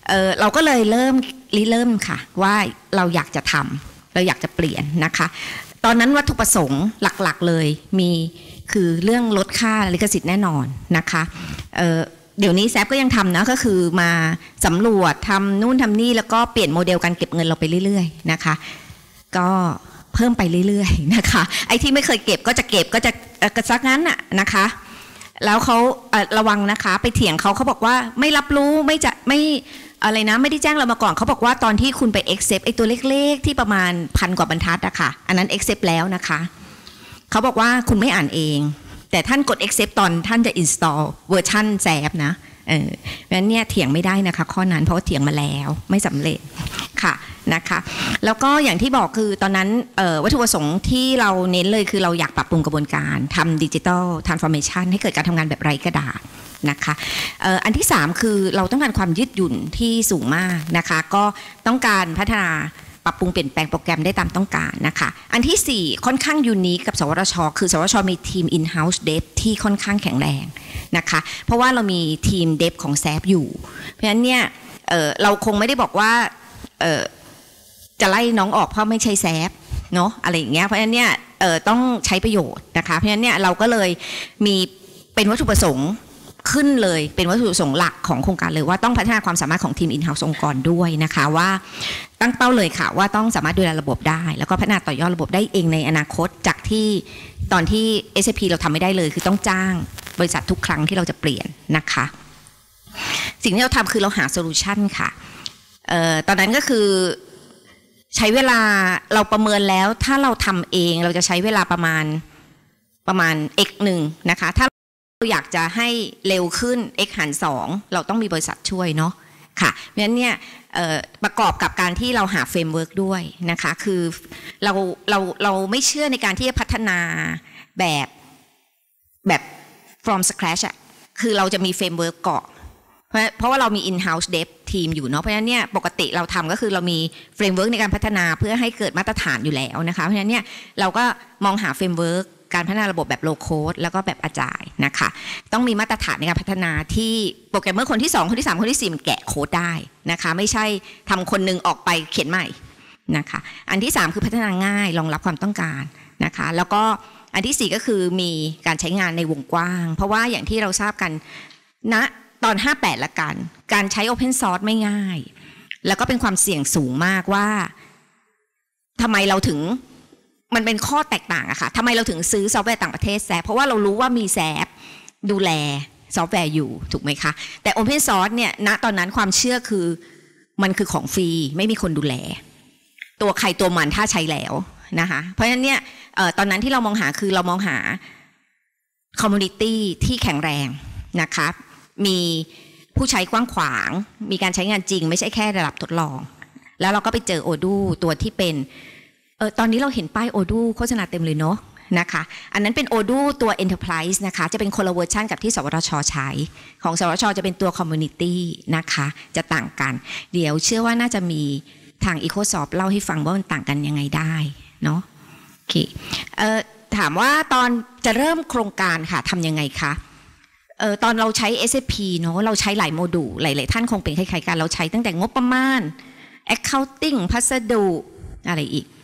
เออเราก็เลยเริ่มริเริ่มค่ะว่าเราอยากจะทำเราอยากจะเปลี่ยนนะคะตอนนั้นวัตถุประสงค์หลักๆเลยมีคือเรื่องลดค่าลิขสิทธิ์แน่นอนนะคะเออเดี๋ยวนี้แซฟก็ยังทำนะก็คือมาสำรวจทำนู่นทำนี่แล้วก็เปลี่ยนโมเดลการเก็บเงินเราไปเรื่อยๆนะคะก็เพิ่มไปเรื่อยๆนะคะไอ้ที่ไม่เคยเก็บก็จะเก็บก็จะกระซักงั้นน่ะนะคะแล้วเขาระวังนะคะไปเถียงเขาเขาบอกว่าไม่รับรู้ไม่จะไม่อะไรนะไม่ได้แจ้งเรามาก่อนเขาบอกว่าตอนที่คุณไป accept ไอ้ตัวเล็กๆที่ประมาณพันกว่าบรรทัดอะค่ะอันนั้น accept แล้วนะคะเขาบอกว่าคุณไม่อ่านเองแต่ท่านกด accept ตอนท่านจะ install เวอร์ชันแซฟนะเออเพราะฉะนั้นเนี่ยเถียงไม่ได้นะคะข้อนั้นเพราะว่าเถียงมาแล้วไม่สำเร็จค่ะนะคะแล้วก็อย่างที่บอกคือตอนนั้นวัตถุประสงค์ที่เราเน้นเลยคือเราอยากปรับปรุงกระบวนการทำดิจิทัลทรานส์ฟอร์เมชันให้เกิดการทำงานแบบไร้กระดาษนะคะอันที่สามคือเราต้องการความยืดหยุ่นที่สูงมากนะคะก็ต้องการพัฒนาปรับปรุงเปลี่ยนแปลงโปรแกรมได้ตามต้องการนะคะอันที่สี่ค่อนข้างยูนิคกับสวทช.คือสวทช.มีทีม in-house dev ที่ค่อนข้างแข็งแรงนะคะเพราะว่าเรามีทีม dev ของแซฟอยู่เพราะฉะนั้นเนี่ย เอ่อ เราคงไม่ได้บอกว่าเอ่อจะไล่น้องออกเพราะไม่ใช่แซฟเนาะอะไรอย่างเงี้ยเพราะฉะนั้นเนี่ยเอ่อต้องใช้ประโยชน์นะคะเพราะฉะนั้นเนี่ยเราก็เลยมีเป็นวัตถุประสงค์ขึ้นเลยเป็นวัตถุประสงค์หลักของโครงการเลยว่าต้องพัฒนาความสามารถของทีม in-house องค์กรด้วยนะคะว่าตั้งเป้าเลยค่ะว่าต้องสามารถดูแลระบบได้แล้วก็พัฒนาต่อยอดระบบได้เองในอนาคตจากที่ตอนที่ เอส เอ พี เราทำไม่ได้เลยคือต้องจ้างบริษัททุกครั้งที่เราจะเปลี่ยนนะคะสิ่งที่เราทำคือเราหาโซลูชันค่ะเอ่อตอนนั้นก็คือใช้เวลาเราประเมินแล้วถ้าเราทำเองเราจะใช้เวลาประมาณประมาณ x หนึ่งนะคะถ้าเราอยากจะให้เร็วขึ้น x หารสองเราต้องมีบริษัทช่วยเนาะค่ะเพราะฉะนั้นเนี่ยประกอบกับการที่เราหาเฟรมเวิร์กด้วยนะคะคือเราเราเราไม่เชื่อในการที่จะพัฒนาแบบแบบ from scratch อะคือเราจะมีเฟรมเวิร์กเกาะเพราะเพราะว่าเรามี in-house dev ทีมอยู่เนาะเพราะฉะนั้นเนี่ยปกติเราทำก็คือเรามีเฟรมเวิร์กในการพัฒนาเพื่อให้เกิดมาตรฐานอยู่แล้วนะคะเพราะฉะนั้นเนี่ยเราก็มองหาเฟรมเวิร์กการพัฒนาระบบแบบ low code แล้วก็แบบอาจายนะคะต้องมีมาตรฐานในการพัฒนาที่โปรแกรมเมอร์คนที่สองคนที่สามคนที่สี่มันแกะโค้ดได้นะคะไม่ใช่ทำคนนึงออกไปเขียนใหม่นะคะอันที่สามคือพัฒนาง่ายรองรับความต้องการนะคะแล้วก็อันที่สี่ก็คือมีการใช้งานในวงกว้างเพราะว่าอย่างที่เราทราบกันณตอนห้าแปดละกันการใช้ Open Source ไม่ง่ายแล้วก็เป็นความเสี่ยงสูงมากว่าทำไมเราถึงมันเป็นข้อแตกต่างอะค่ะทำไมเราถึงซื้อซอฟต์แวร์ต่างประเทศแซฟเพราะว่าเรารู้ว่ามีแซฟดูแลซอฟต์แวร์อยู่ถูกไหมคะแต่ Open Source เนี่ยณตอนนั้นความเชื่อคือมันคือของฟรีไม่มีคนดูแลตัวใครตัวมันถ้าใช้แล้วนะคะเพราะฉะนั้นเนี่ยตอนนั้นที่เรามองหาคือเรามองหาคอมมูนิตี้ที่แข็งแรงนะคะมีผู้ใช้กว้างขวางมีการใช้งานจริงไม่ใช่แค่ระดับทดลองแล้วเราก็ไปเจอ Odoo ตัวที่เป็นเออตอนนี้เราเห็นป้าย Odoo โฆษณาเต็มเลยเนาะนะคะอันนั้นเป็น Odoo ตัว Enterprise นะคะจะเป็นคนละเวอร์ชันกับที่สวทช.ใช้ของสวทช.จะเป็นตัว Community นะคะจะต่างกันเดี๋ยวเชื่อว่าน่าจะมีทาง Ecosoft เล่าให้ฟังว่ามันต่างกันยังไงได้เนาะโอเคเอ่อถามว่าตอนจะเริ่มโครงการค่ะทำยังไงคะเอ่อตอนเราใช้ เอส เอ พี เนาะเราใช้หลายโมดูลหลายๆท่านคงเป็นคล้ายๆกันเราใช้ตั้งแต่งบประมาณ accounting พัสดุอะไรอีก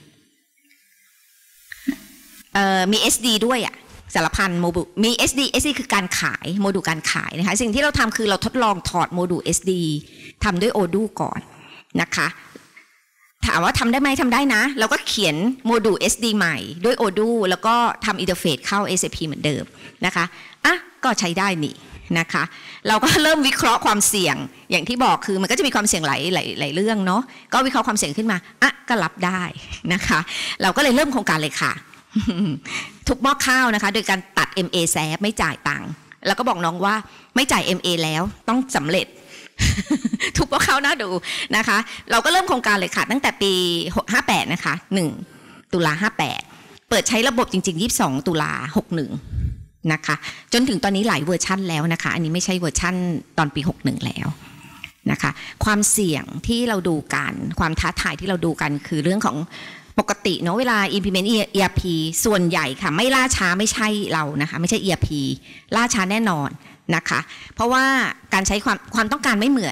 เอ่อมี เอส ดี ด้วยอ่ะสารพันโมดูลมี เอส ดี เอส ดี คือการขายโมดูลการขายนะคะสิ่งที่เราทำคือเราทดลองถอดโมดูล เอส ดี ทำด้วย Odoo ก่อนนะคะถามว่าทำได้ไหมทำได้นะเราก็เขียนโมดูล เอส ดี ใหม่ด้วย Odoo แล้วก็ทำอินเทอร์เฟซเข้า เอส เอ พี เหมือนเดิมนะคะอ่ะก็ใช้ได้นี่นะคะเราก็เริ่มวิเคราะห์ความเสี่ยงอย่างที่บอกคือมันก็จะมีความเสี่ยงหลายหลายหลายเรื่องเนาะก็วิเคราะห์ความเสี่ยงขึ้นมาอ่ะก็รับได้นะคะเราก็เลยเริ่มโครงการเลยค่ะทุบหม้อข้าวนะคะโดยการตัด เอ็ม เอ แซฟไม่จ่ายตังค์แล้วก็บอกน้องว่าไม่จ่าย เอ็ม เอ แล้วต้องสำเร็จทุบหม้อข้าวน่าดูนะคะเราก็เริ่มโครงการเลยค่ะตั้งแต่ปีห้าแปดนะคะหนึ่งตุลาห้าแปดเปิดใช้ระบบจริงๆยี่สิบสองตุลาหกสิบเอ็ดนะคะจนถึงตอนนี้หลายเวอร์ชั่นแล้วนะคะอันนี้ไม่ใช่เวอร์ชั่นตอนปีหกสิบเอ็ดแล้วนะคะความเสี่ยงที่เราดูกันความท้าทายที่เราดูกันคือเรื่องของปกติเนาะเวลา implement อี อาร์ พี ส่วนใหญ่ค่ะไม่ล่าช้าไม่ใช่เรานะคะไม่ใช่ อี อาร์ พี ล่าช้าแน่นอนนะคะเพราะว่าการใช้ความความต้องการไม่เหมือน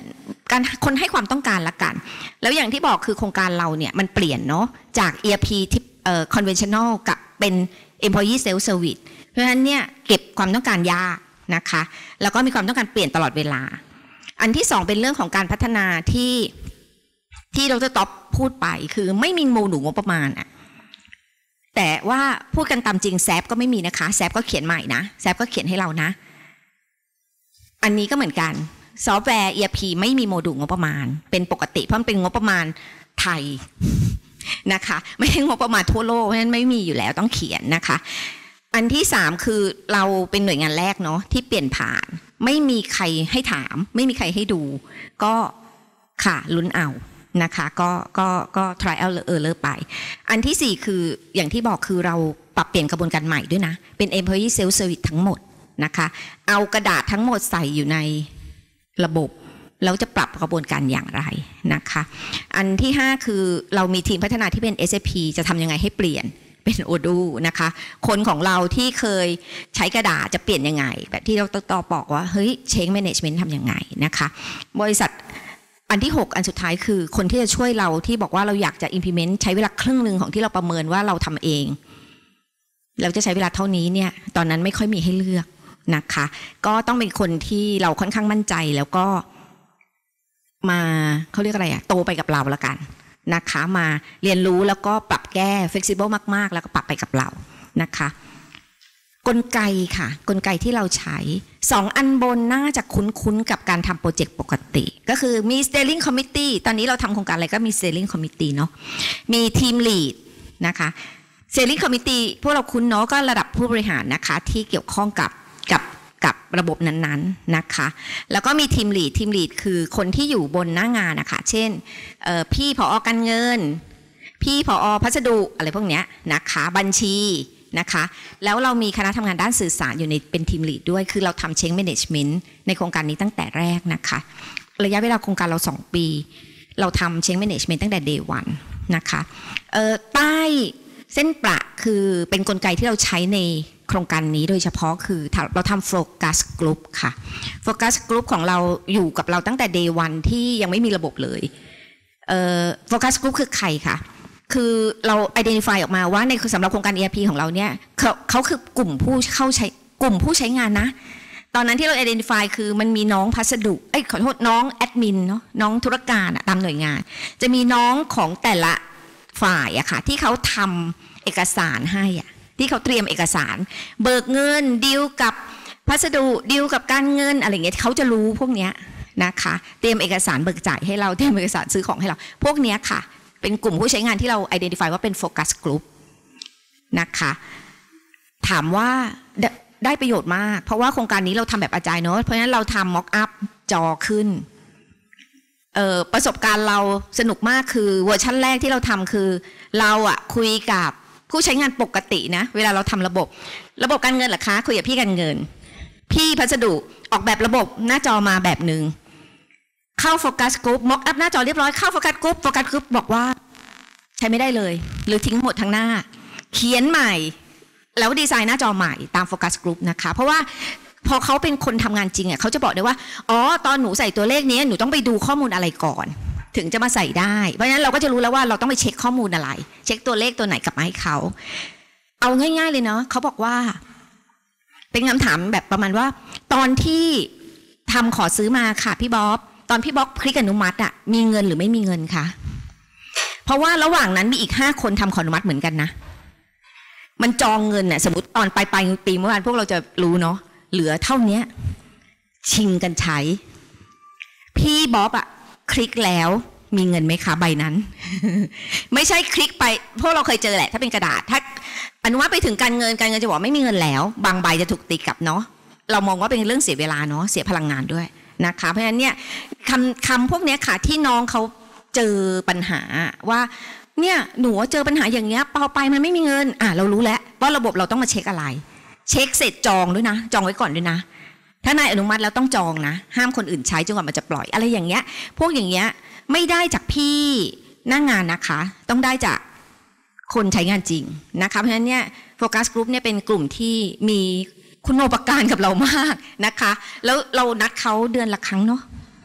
การคนให้ความต้องการละกันแล้วอย่างที่บอกคือโครงการเราเนี่ยมันเปลี่ยนเนาะจาก อี อาร์ พี ที่เอ่อ conventional กับเป็น employee self service เพราะฉะนั้นเนี่ยเก็บความต้องการยากนะคะแล้วก็มีความต้องการเปลี่ยนตลอดเวลาอันที่สองเป็นเรื่องของการพัฒนาที่ที่ดร.ต๊อบพูดไปคือไม่มีโมดูลงบประมาณอะแต่ว่าพูดกันตามจริงแซฟก็ไม่มีนะคะแซฟก็เขียนใหม่นะแซฟก็เขียนให้เรานะอันนี้ก็เหมือนกันซอฟต์แวร์ อี อาร์ พี ไม่มีโมดูลงบประมาณเป็นปกติเพราะมันเป็นงบประมาณไทยนะคะไม่ใช่งบประมาณทั่วโลกเพราะฉะนั้นไม่มีอยู่แล้วต้องเขียนนะคะอันที่สามคือเราเป็นหน่วยงานแรกเนาะที่เปลี่ยนผ่านไม่มีใครให้ถามไม่มีใครให้ดูก็ค่ะลุ้นเอานะคะก็ก็ก็ trial error ไปอันที่สี่คืออย่างที่บอกคือเราปรับเปลี่ยนกระบวนการใหม่ด้วยนะเป็น employee self service ทั้งหมดนะคะเอากระดาษทั้งหมดใส่อยู่ในระบบแล้วจะปรับกระบวนการอย่างไรนะคะอันที่ห้าคือเรามีทีมพัฒนาที่เป็น เอส เอ พี จะทำยังไงให้เปลี่ยนเป็น โอ ดี ยู นะคะคนของเราที่เคยใช้กระดาษจะเปลี่ยนยังไงแบบที่เราต่อบอกว่าเฮ้ย change management ทำยังไงนะคะบริษัทอันที่หกอันสุดท้ายคือคนที่จะช่วยเราที่บอกว่าเราอยากจะ implement ใช้เวลาครึ่งหนึ่งของที่เราประเมินว่าเราทำเองเราจะใช้เวลาเท่านี้เนี่ยตอนนั้นไม่ค่อยมีให้เลือกนะคะก็ต้องเป็นคนที่เราค่อนข้างมั่นใจแล้วก็มาเขาเรียกอะไรอะโตไปกับเราละกันนะคะมาเรียนรู้แล้วก็ปรับแก้ flexible มากๆแล้วก็ปรับไปกับเรานะคะกลไกค่ะกลไกที่เราใช้สองอันบนน่าจะคุ้นๆกับการทำโปรเจกต์ปกติก็คือมี steering committee ตอนนี้เราทำโครงการอะไรก็มี steering committee เนาะมี team lead นะคะ steering committee พวกเราคุ้นเนาะก็ระดับผู้บริหารนะคะที่เกี่ยวข้องกับกับกับระบบนั้นๆนะคะแล้วก็มีทีมลีดทีมลีดคือคนที่อยู่บนหน้างานนะคะเช่นพี่ผอ.การเงินพี่ผอ.พัสดุอะไรพวกเนี้ยนะคะบัญชีนะคะแล้วเรามีคณะทำงานด้านสื่อสารอยู่ในเป็นทีมลีดด้วยคือเราทำ change management ในโครงการนี้ตั้งแต่แรกนะคะระยะเวลาโครงการเราสองปีเราทำ change management ตั้งแต่ day one นะคะใต้เส้นประคือเป็นกลไกที่เราใช้ในโครงการนี้โดยเฉพาะคือเราทำโฟกัสกลุ่มค่ะโฟกัสกลุ่มของเราอยู่กับเราตั้งแต่ day one ที่ยังไม่มีระบบเลยโฟกัสกลุ่มคือใครค่ะคือเรา identify ออกมาว่าในสำหรับโครงการ อี อาร์ พี ของเราเนี่ยเขาเขาคือกลุ่มผู้เข้าใช้กลุ่มผู้ใช้งานนะตอนนั้นที่เรา identify คือมันมีน้องพัสดุเอ้ยขอโทษน้องแอดมินเนาะน้องธุรการตามหน่วยงานจะมีน้องของแต่ละฝ่ายอะค่ะที่เขาทำเอกสารให้อะที่เขาเตรียมเอกสารเบิกเงินดีลกับพัสดุดีลกับการเงินอะไรเงี้ยเขาจะรู้พวกเนี้ยนะคะเตรียมเอกสารเบิกจ่ายให้เราเตรียมเอกสารซื้อของให้เราพวกเนี้ยค่ะเป็นกลุ่มผู้ใช้งานที่เรา identify ว่าเป็น focus group นะคะถามว่าได้ประโยชน์มากเพราะว่าโครงการนี้เราทำแบบอาจายเนาะเพราะฉะนั้นเราทำ mock up จอขึ้นประสบการณ์เราสนุกมากคือเวอร์ชันแรกที่เราทำคือเราอะคุยกับผู้ใช้งานปกตินะเวลาเราทำระบบระบบการเงินเหรอคะคุยกับพี่การเงินพี่พัสดุออกแบบระบบหน้าจอมาแบบหนึ่งเข้าโฟกัสกรุ๊ปม็อกอัพหน้าจอเรียบร้อยเข้าโฟกัสกรุ๊ปโฟกัสกรุ๊ปบอกว่าใช้ไม่ได้เลยหรือทิ้งหมดทั้งหน้าเขียนใหม่แล้วดีไซน์หน้าจอใหม่ตามโฟกัสกรุ๊ปนะคะเพราะว่าพอเขาเป็นคนทำงานจริงอ่ะเขาจะบอกได้ว่าอ๋อตอนหนูใส่ตัวเลขนี้หนูต้องไปดูข้อมูลอะไรก่อนถึงจะมาใส่ได้เพราะฉะนั้นเราก็จะรู้แล้วว่าเราต้องไปเช็คข้อมูลอะไรเช็คตัวเลขตัวไหนกลับมาให้เขาเอาง่ายๆเลยเนาะเขาบอกว่าเป็นคำถามแบบประมาณว่าตอนที่ทำขอซื้อมาค่ะพี่บ๊อบตอนพี่บ๊อบคลิกอนุมัติอะมีเงินหรือไม่มีเงินคะเพราะว่าระหว่างนั้นมีอีกห้าคนทำขออนุมัติเหมือนกันนะมันจองเงินเนี่ยสมมติตอนปลายปลายปีเมื่อวานพวกเราจะรู้เนาะเหลือเท่านี้ชิงกันใช้พี่บ๊อบอะคลิกแล้วมีเงินไหมคะใบนั้น ไม่ใช่คลิกไปพวกเราเคยเจอแหละถ้าเป็นกระดาษถ้าอนุมัติไปถึงการเงินการเงินจะบอกไม่มีเงินแล้วบางใบจะถูกตีกลับเนาะเรามองว่าเป็นเรื่องเสียเวลาเนาะเสียพลังงานด้วยนะคะเพราะฉะนั้นเนี่ยคำคำพวกนี้ค่ะที่น้องเขาเจอปัญหาว่าเนี่ยหนูเจอปัญหาอย่างเงี้ยเปล่าไปมันไม่มีเงินอ่ะเรารู้แล้วว่าระบบเราต้องมาเช็คอะไรเช็คเสร็จจองด้วยนะจองไว้ก่อนด้วยนะถ้านายอนุมัติแล้วต้องจองนะห้ามคนอื่นใช้จนกว่ามันจะปล่อยอะไรอย่างเงี้ยพวกอย่างเงี้ยไม่ได้จากพี่หน้างานนะคะต้องได้จากคนใช้งานจริงนะคะเพราะฉะนั้นเนี่ยโฟกัสกลุ่มเนี่ยเป็นกลุ่มที่มีคุณูปการกับเรามากนะคะแล้วเรานัดเขาเดือนละครั้งเนาะ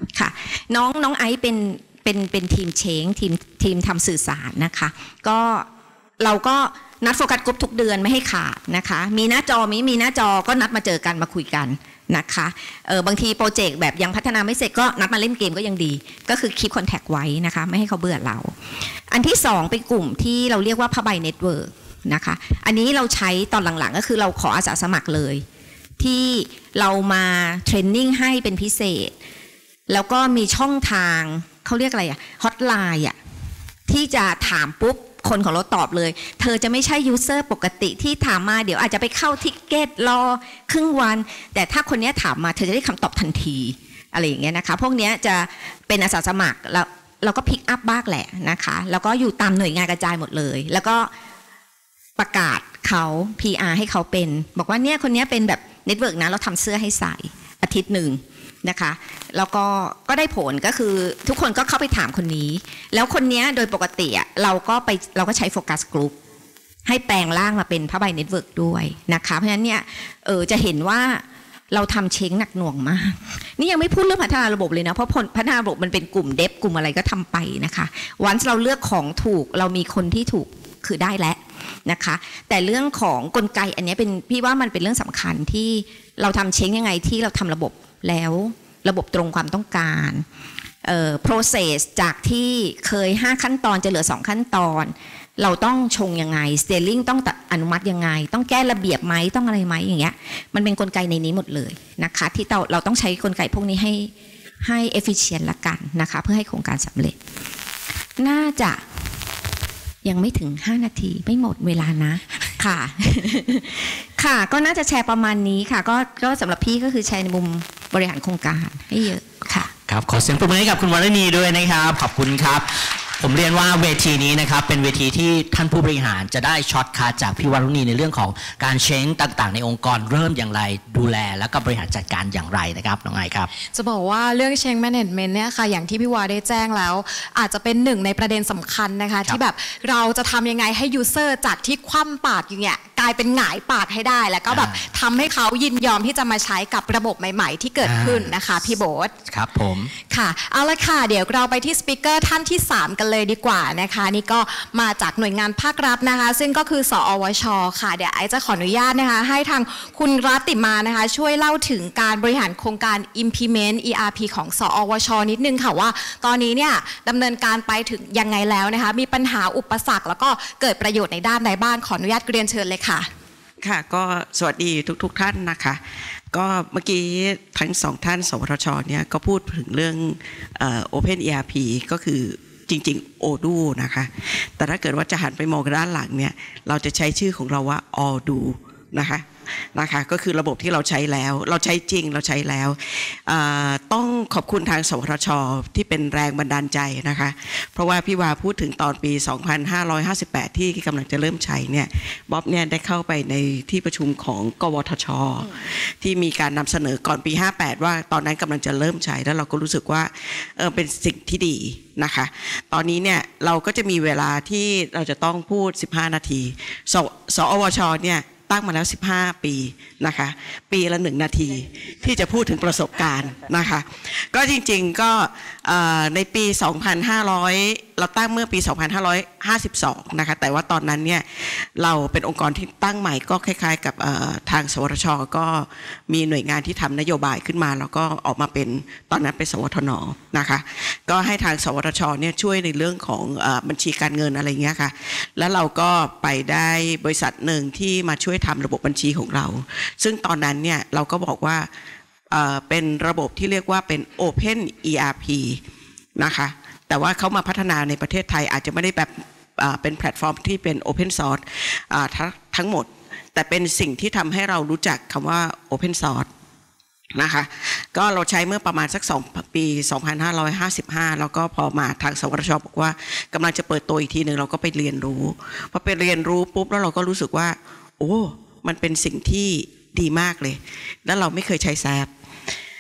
ค่ะน้องน้องไอซ์เป็นเป็นเป็นทีมเชงทีมทีมทำสื่อสารนะคะก็เราก็นัดโฟกัสกลุ่มทุกเดือนไม่ให้ขาดนะคะมีหน้าจอมีมีหน้าจอก็นัดมาเจอกันมาคุยกันนะคะเออบางทีโปรเจกต์แบบยังพัฒนาไม่เสร็จก็นัดมาเล่นเกมก็ยังดีก็คือคีปคอนแทคไว้นะคะไม่ให้เขาเบื่อเราอันที่สองเป็นกลุ่มที่เราเรียกว่าผ้าใบเน็ตเวิร์กนะคะอันนี้เราใช้ตอนหลังๆก็คือเราขออาสาสมัครเลยที่เรามาเทรนนิ่งให้เป็นพิเศษแล้วก็มีช่องทางเขาเรียกอะไรอะฮอตไลน์อะที่จะถามปุ๊บคนของเราตอบเลยเธอจะไม่ใช่ยูเซอร์ปกติที่ถามมาเดี๋ยวอาจจะไปเข้าทิกเก็ตรอครึ่งวันแต่ถ้าคนนี้ถามมาเธอจะได้คำตอบทันทีอะไรอย่างเงี้ยนะคะพวกนี้จะเป็นอาสาสมัครแล้วเราก็พิกอัพบ้างแหละนะคะแล้วก็อยู่ตามหน่วยงานกระจายหมดเลยแล้วก็ประกาศเขา พี อาร์ ให้เขาเป็นบอกว่าเนี่ยคนนี้เป็นแบบเน็ตเวิร์กนะเราทำเสื้อให้ใส่อาทิตย์หนึ่งนะคะแล้วก็ก็ได้ผลก็คือทุกคนก็เข้าไปถามคนนี้แล้วคนนี้โดยปกติเราก็ไปเราก็ใช้โฟกัสกลุ่มให้แปลงร่างมาเป็นผ้าใบเน็ตเวิร์กด้วยนะคะเพราะฉะนั้นเนี่ยเออจะเห็นว่าเราทำเช้งหนักหน่วงมากนี่ยังไม่พูดเรื่องพัฒนาระบบเลยนะเพราะพัฒนาระบบมันเป็นกลุ่มเดฟกลุ่มอะไรก็ทำไปนะคะวันเราเลือกของถูกเรามีคนที่ถูกคือได้แล้วนะคะแต่เรื่องของกลไกอันนี้เป็นพี่ว่ามันเป็นเรื่องสำคัญที่เราทำเช้งยังไงที่เราทำระบบแล้วระบบตรงความต้องการเอ่อ process จากที่เคยห้าขั้นตอนจะเหลือสองขั้นตอนเราต้องชงยังไง scaling ต้องอนุมัติยังไงต้องแก้ระเบียบไหมต้องอะไรไหมอย่างเงี้ยมันเป็นกลไกในนี้หมดเลยนะคะที่เราเราต้องใช้กลไกพวกนี้ให้ให้ efficient ละกันนะคะเพื่อให้โครงการสำเร็จน่าจะยังไม่ถึงห้านาทีไม่หมดเวลานะค่ะ ค่ะก็น่าจะแชร์ประมาณนี้ค่ะก็ก็สำหรับพี่ก็คือแชร์ในมุมบริหารโครงการให้เยอะค่ะครับขอเสียงปรบมือให้กับคุณวรณีด้วยนะครับขอบคุณครับผมเรียนว่าเวทีนี้นะครับเป็นเวทีที่ท่านผู้บริหารจะได้ช็อตคัทจากพี่วรณีในเรื่องของการเชนต่างๆในองค์กรเริ่มอย่างไรดูแลแล้วก็บริหารจัดการอย่างไรนะครับน้องไอครับจะบอกว่าเรื่องเชนแมเนจเมนต์เนี่ยค่ะอย่างที่พี่วาได้แจ้งแล้วอาจจะเป็นหนึ่งในประเด็นสำคัญนะคะที่แบบเราจะทำยังไงให้ยูเซอร์จากที่คว่ำปากอยู่เนี่ยกลายเป็นหงายปากให้ได้แล้วก็แบบทำให้เขายินยอมที่จะมาใช้กับระบบใหม่ๆที่เกิดขึ้นนะคะพี่โบ๊ทครับผมค่ะเอาละค่ะเดี๋ยวเราไปที่สปีกเกอร์ท่านที่สามกันเลยดีกว่านะคะนี่ก็มาจากหน่วยงานภาครัฐนะคะซึ่งก็คือสอวชค่ะเดี๋ยวไอจะขออนุญาตนะคะให้ทางคุณรัตติมานะคะช่วยเล่าถึงการบริหารโครงการ implement อี อาร์ พี ของสอวชนิดนึงค่ะว่าตอนนี้เนี่ยดำเนินการไปถึงยังไงแล้วนะคะมีปัญหาอุปสรรคแล้วก็เกิดประโยชน์ในด้านใดบ้างขออนุญาตเรียนเชิญเลยค่ะค่ะก็สวัสดีทุกๆ ท่านนะคะก็เมื่อกี้ทั้งสองท่านสวทชเนี่ยก็พูดถึงเรื่อง Open อี อาร์ พี ก็คือจริงๆ Odoo นะคะแต่ถ้าเกิดว่าจะหันไปมองด้านหลังเนี่ยเราจะใช้ชื่อของเราว่า Odoo นะคะนะคะก็คือระบบที่เราใช้แล้วเราใช้จริงเราใช้แล้วต้องขอบคุณทางสวทช.ที่เป็นแรงบันดาลใจนะคะเพราะว่าพี่วาพูดถึงตอนปีสองพันห้าร้อยห้าสิบแปดที่กำลังจะเริ่มใช้เนี่ยบ๊อบเนี่ยได้เข้าไปในที่ประชุมของกวทช.ที่มีการนำเสนอก่อนปีห้าแปดว่าตอนนั้นกำลังจะเริ่มใช้แล้วเราก็รู้สึกว่าเออเป็นสิ่งที่ดีนะคะตอนนี้เนี่ยเราก็จะมีเวลาที่เราจะต้องพูดสิบห้านาทีสสอวช.เนี่ยตั้งมาแล้วสิบห้าปีนะคะปีละหนึ่งนาทีที่จะพูดถึงประสบการณ์นะคะก็จริงๆก็ในปีสองพันห้าร้อยเราตั้งเมื่อปีสองพันห้าร้อยห้าสิบสองนะคะแต่ว่าตอนนั้นเนี่ยเราเป็นองค์กรที่ตั้งใหม่ก็คล้ายๆกับทางสวทช.ก็มีหน่วยงานที่ทำนโยบายขึ้นมาแล้วก็ออกมาเป็นตอนนั้นเป็นสวทน.นะคะก็ให้ทางสวทช.เนี่ยช่วยในเรื่องของบัญชีการเงินอะไรเงี้ยค่ะแล้วเราก็ไปได้บริษัทหนึ่งที่มาช่วยทำระบบบัญชีของเราซึ่งตอนนั้นเนี่ยเราก็บอกว่าเป็นระบบที่เรียกว่าเป็น Open อี อาร์ พี นะคะแต่ว่าเขามาพัฒนาในประเทศไทยอาจจะไม่ได้แบบเป็นแพลตฟอร์มที่เป็น Open Source ทั้งหมดแต่เป็นสิ่งที่ทำให้เรารู้จักคำว่า Open Source นะคะก็เราใช้เมื่อประมาณสักสองปีสองพันห้าร้อยห้าสิบห้าแล้วก็พอมาทางสวทช.บอกว่ากำลังจะเปิดตัวอีกทีหนึ่งเราก็ไปเรียนรู้พอไปเรียนรู้ปุ๊บแล้วเราก็รู้สึกว่าโอ้มันเป็นสิ่งที่ดีมากเลยแล้วเราไม่เคยใช้แซป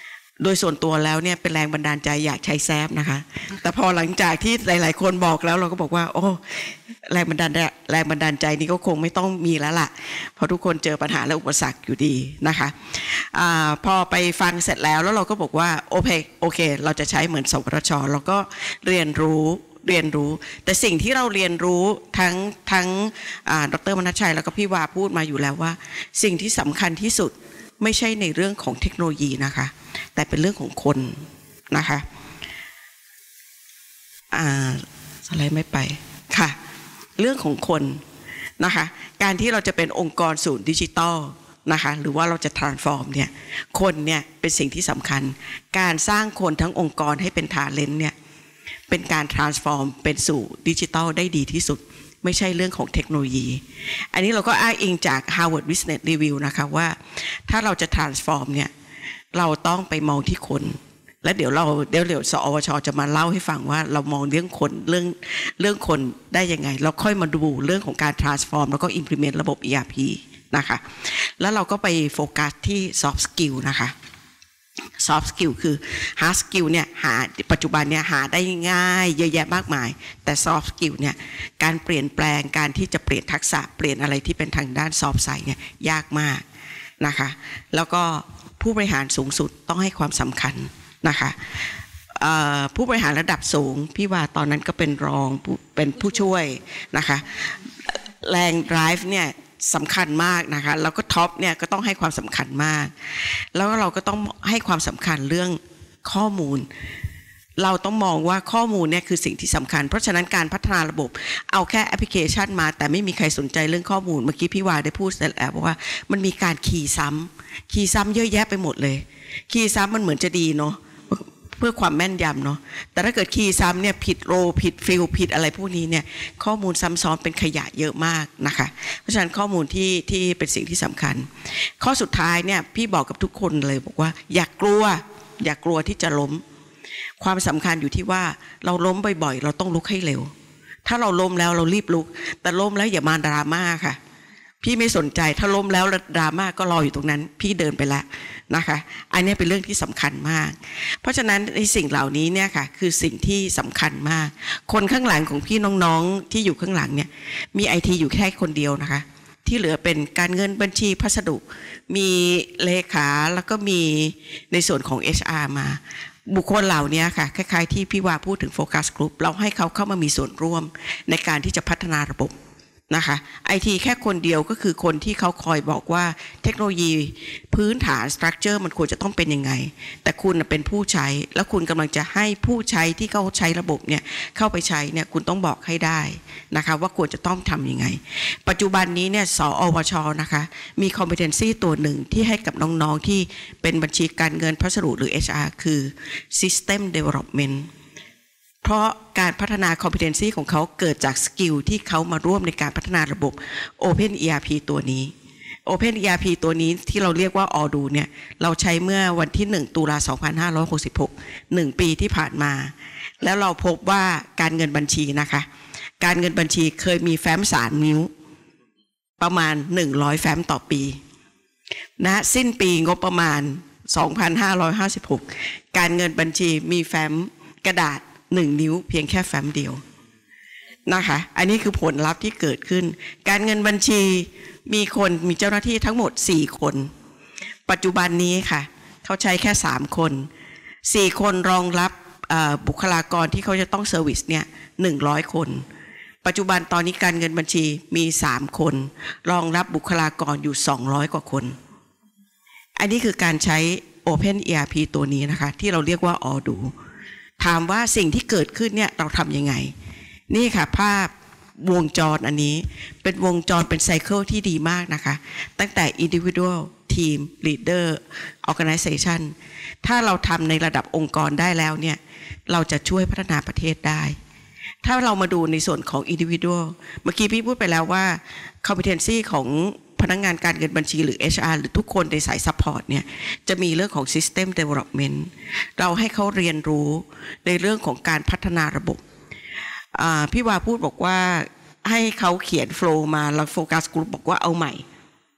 โดยส่วนตัวแล้วเนี่ยเป็นแรงบันดาลใจอยากใช้แซฟนะคะแต่พอหลังจากที่หลายๆคนบอกแล้วเราก็บอกว่าโอ้แรงบันดาลแรงบันดาลใจนี้ก็คงไม่ต้องมีแล้วล่ะเพราะทุกคนเจอปัญหาและอุปสรรคอยู่ดีนะคะอาพอไปฟังเสร็จแล้วแล้วเราก็บอกว่าโอเคโอเคเราจะใช้เหมือนสวทช.เราก็เรียนรู้เรียนรู้แต่สิ่งที่เราเรียนรู้ทั้งทั้งดร.มนัสชัยแล้วก็พี่วาพูดมาอยู่แล้วว่าสิ่งที่สำคัญที่สุดไม่ใช่ในเรื่องของเทคโนโลยีนะคะแต่เป็นเรื่องของคนนะคะอ่าอะไรไม่ไปค่ะเรื่องของคนนะคะการที่เราจะเป็นองค์กรศูนย์ดิจิตอลนะคะหรือว่าเราจะ transform เนี่ยคนเนี่ยเป็นสิ่งที่สำคัญการสร้างคนทั้งองค์กรให้เป็น talent เนี่ยเป็นการ transform เป็นสู่ดิจิตอลได้ดีที่สุดไม่ใช่เรื่องของเทคโนโลยีอันนี้เราก็อ้างอิงจาก Harvard Business Review นะคะว่าถ้าเราจะ transform เนี่ยเราต้องไปมองที่คนและเดี๋ยวเราเดี๋ยวเดี๋ยวสอวช.จะมาเล่าให้ฟังว่าเรามองเรื่องคนเรื่องเรื่องคนได้ยังไงแล้วค่อยมาดูเรื่องของการ transform แล้วก็ implement ระบบ อี อาร์ พี นะคะแล้วเราก็ไปโฟกัสที่ soft skill นะคะ soft skill คือ hard skill เนี่ยหาปัจจุบันเนี่ยหาได้ง่ายเยอะแยะมากมายแต่ soft skill เนี่ยการเปลี่ยนแปลงการที่จะเปลี่ยนทักษะเปลี่ยนอะไรที่เป็นทางด้าน soft side เนี่ยยากมากนะคะแล้วก็ผู้บริหารสูงสุดต้องให้ความสำคัญนะคะผู้บริหารระดับสูงพี่ว่าตอนนั้นก็เป็นรองเป็นผู้ช่วยนะคะแรง drive เนี่ยสำคัญมากนะคะแล้วก็ท็อปเนี่ยก็ต้องให้ความสำคัญมากแล้วเราก็ต้องให้ความสำคัญเรื่องข้อมูลเราต้องมองว่าข้อมูลเนี่ยคือสิ่งที่สำคัญเพราะฉะนั้นการพัฒนาระบบเอาแค่แอปพลิเคชันมาแต่ไม่มีใครสนใจเรื่องข้อมูลเมื่อกี้พี่วาได้พูดเสร็จแล้วว่ามันมีการคีย์ซ้ำคีย์ซ้ำเยอะแยะไปหมดเลยคีย์ซ้ำมันเหมือนจะดีเนาะเพื่อความแม่นยำเนาะแต่ถ้าเกิดคีย์ซ้ำเนี่ยผิดโรผิดฟิลผิดอะไรพวกนี้เนี่ยข้อมูลซ้ำซ้อนเป็นขยะเยอะมากนะคะเพราะฉะนั้นข้อมูลที่ที่เป็นสิ่งที่สำคัญข้อสุดท้ายเนี่ยพี่บอกกับทุกคนเลยบอกว่าอย่ากลัวอย่ากลัวที่จะล้มความสำคัญอยู่ที่ว่าเราล้มบ่อยๆเราต้องลุกให้เร็วถ้าเราล้มแล้วเรารีบลุกแต่ล้มแล้วอย่ามาดราม่าค่ะพี่ไม่สนใจถ้าล้มแล้วดราม่าก็รออยู่ตรงนั้นพี่เดินไปแล้วนะคะอันนี้เป็นเรื่องที่สำคัญมากเพราะฉะนั้นในสิ่งเหล่านี้เนี่ยค่ะคือสิ่งที่สำคัญมากคนข้างหลังของพี่น้องๆที่อยู่ข้างหลังเนี่ยมีไอทีอยู่แค่คนเดียวนะคะที่เหลือเป็นการเงินบัญชีพัสดุมีเลขาแล้วก็มีในส่วนของ เอช อาร์ มาบุคคลเหล่านี้ค่ะคล้ายๆที่พี่วาพูดถึงโฟกัสกลุ่มเราให้เขาเข้ามามีส่วนร่วมในการที่จะพัฒนาระบบนะคะไอทีแค่คนเดียวก็คือคนที่เขาคอยบอกว่าเทคโนโลยีพื้นฐานสตรัคเจอร์มันควรจะต้องเป็นยังไงแต่คุณเป็นผู้ใช้แล้วคุณกำลังจะให้ผู้ใช้ที่เขาใช้ระบบเนี่ยเข้าไปใช้เนี่ยคุณต้องบอกให้ได้นะคะว่าควรจะต้องทำยังไงปัจจุบันนี้เนี่ยสอวช.นะคะมี competency ตัวหนึ่งที่ให้กับน้องๆที่เป็นบัญชีการเงินพัสดุหรือ เอช อาร์ คือ system developmentเพราะการพัฒนา competency ของเขาเกิดจากสกิลที่เขามาร่วมในการพัฒนาระบบ Open อี อาร์ พี ตัวนี้ Open อี อาร์ พี ตัวนี้ที่เราเรียกว่า Odoo เนี่ยเราใช้เมื่อวันที่หนึ่งตุลาคมสองพันห้าร้อยหกสิบหก หนึ่งปีที่ผ่านมาแล้วเราพบว่าการเงินบัญชีนะคะการเงินบัญชีเคยมีแฟ้มสามนิ้วประมาณหนึ่งร้อยแฟ้มต่อปีนะสิ้นปีงบประมาณสองพันห้าร้อยห้าสิบหกการเงินบัญชีมีแฟ้มกระดาษหนึ่งนิ้วเพียงแค่แฟ้มเดียวนะคะอันนี้คือผลลัพธ์ที่เกิดขึ้นการเงินบัญชีมีคนมีเจ้าหน้าที่ทั้งหมดสี่คนปัจจุบันนี้ค่ะเขาใช้แค่สามคนสี่คนรองรับบุคลากรที่เขาจะต้องเซอร์วิสเนี่ยหนึ่งร้อยคนปัจจุบันตอนนี้การเงินบัญชีมีสามคนรองรับบุคลากรอยู่สองร้อยกว่าคนอันนี้คือการใช้ Open อี อาร์ พี ตัวนี้นะคะที่เราเรียกว่า Odooถามว่าสิ่งที่เกิดขึ้นเนี่ยเราทำยังไงนี่ค่ะภาพวงจรอันนี้เป็นวงจรเป็นไซเคิลที่ดีมากนะคะตั้งแต่ individual team leader organization ถ้าเราทำในระดับองค์กรได้แล้วเนี่ยเราจะช่วยพัฒนาประเทศได้ถ้าเรามาดูในส่วนของ individual เมื่อกี้พี่พูดไปแล้วว่า competency ของพนักงานการเงินบัญชีหรือ เอช อาร์ หรือทุกคนในสาย support เนี่ยจะมีเรื่องของ system development เราให้เขาเรียนรู้ในเรื่องของการพัฒนาระบบพี่วาพูดบอกว่าให้เขาเขียน flow มาแล้วโฟกัสกลุ่มบอกว่าเอาใหม่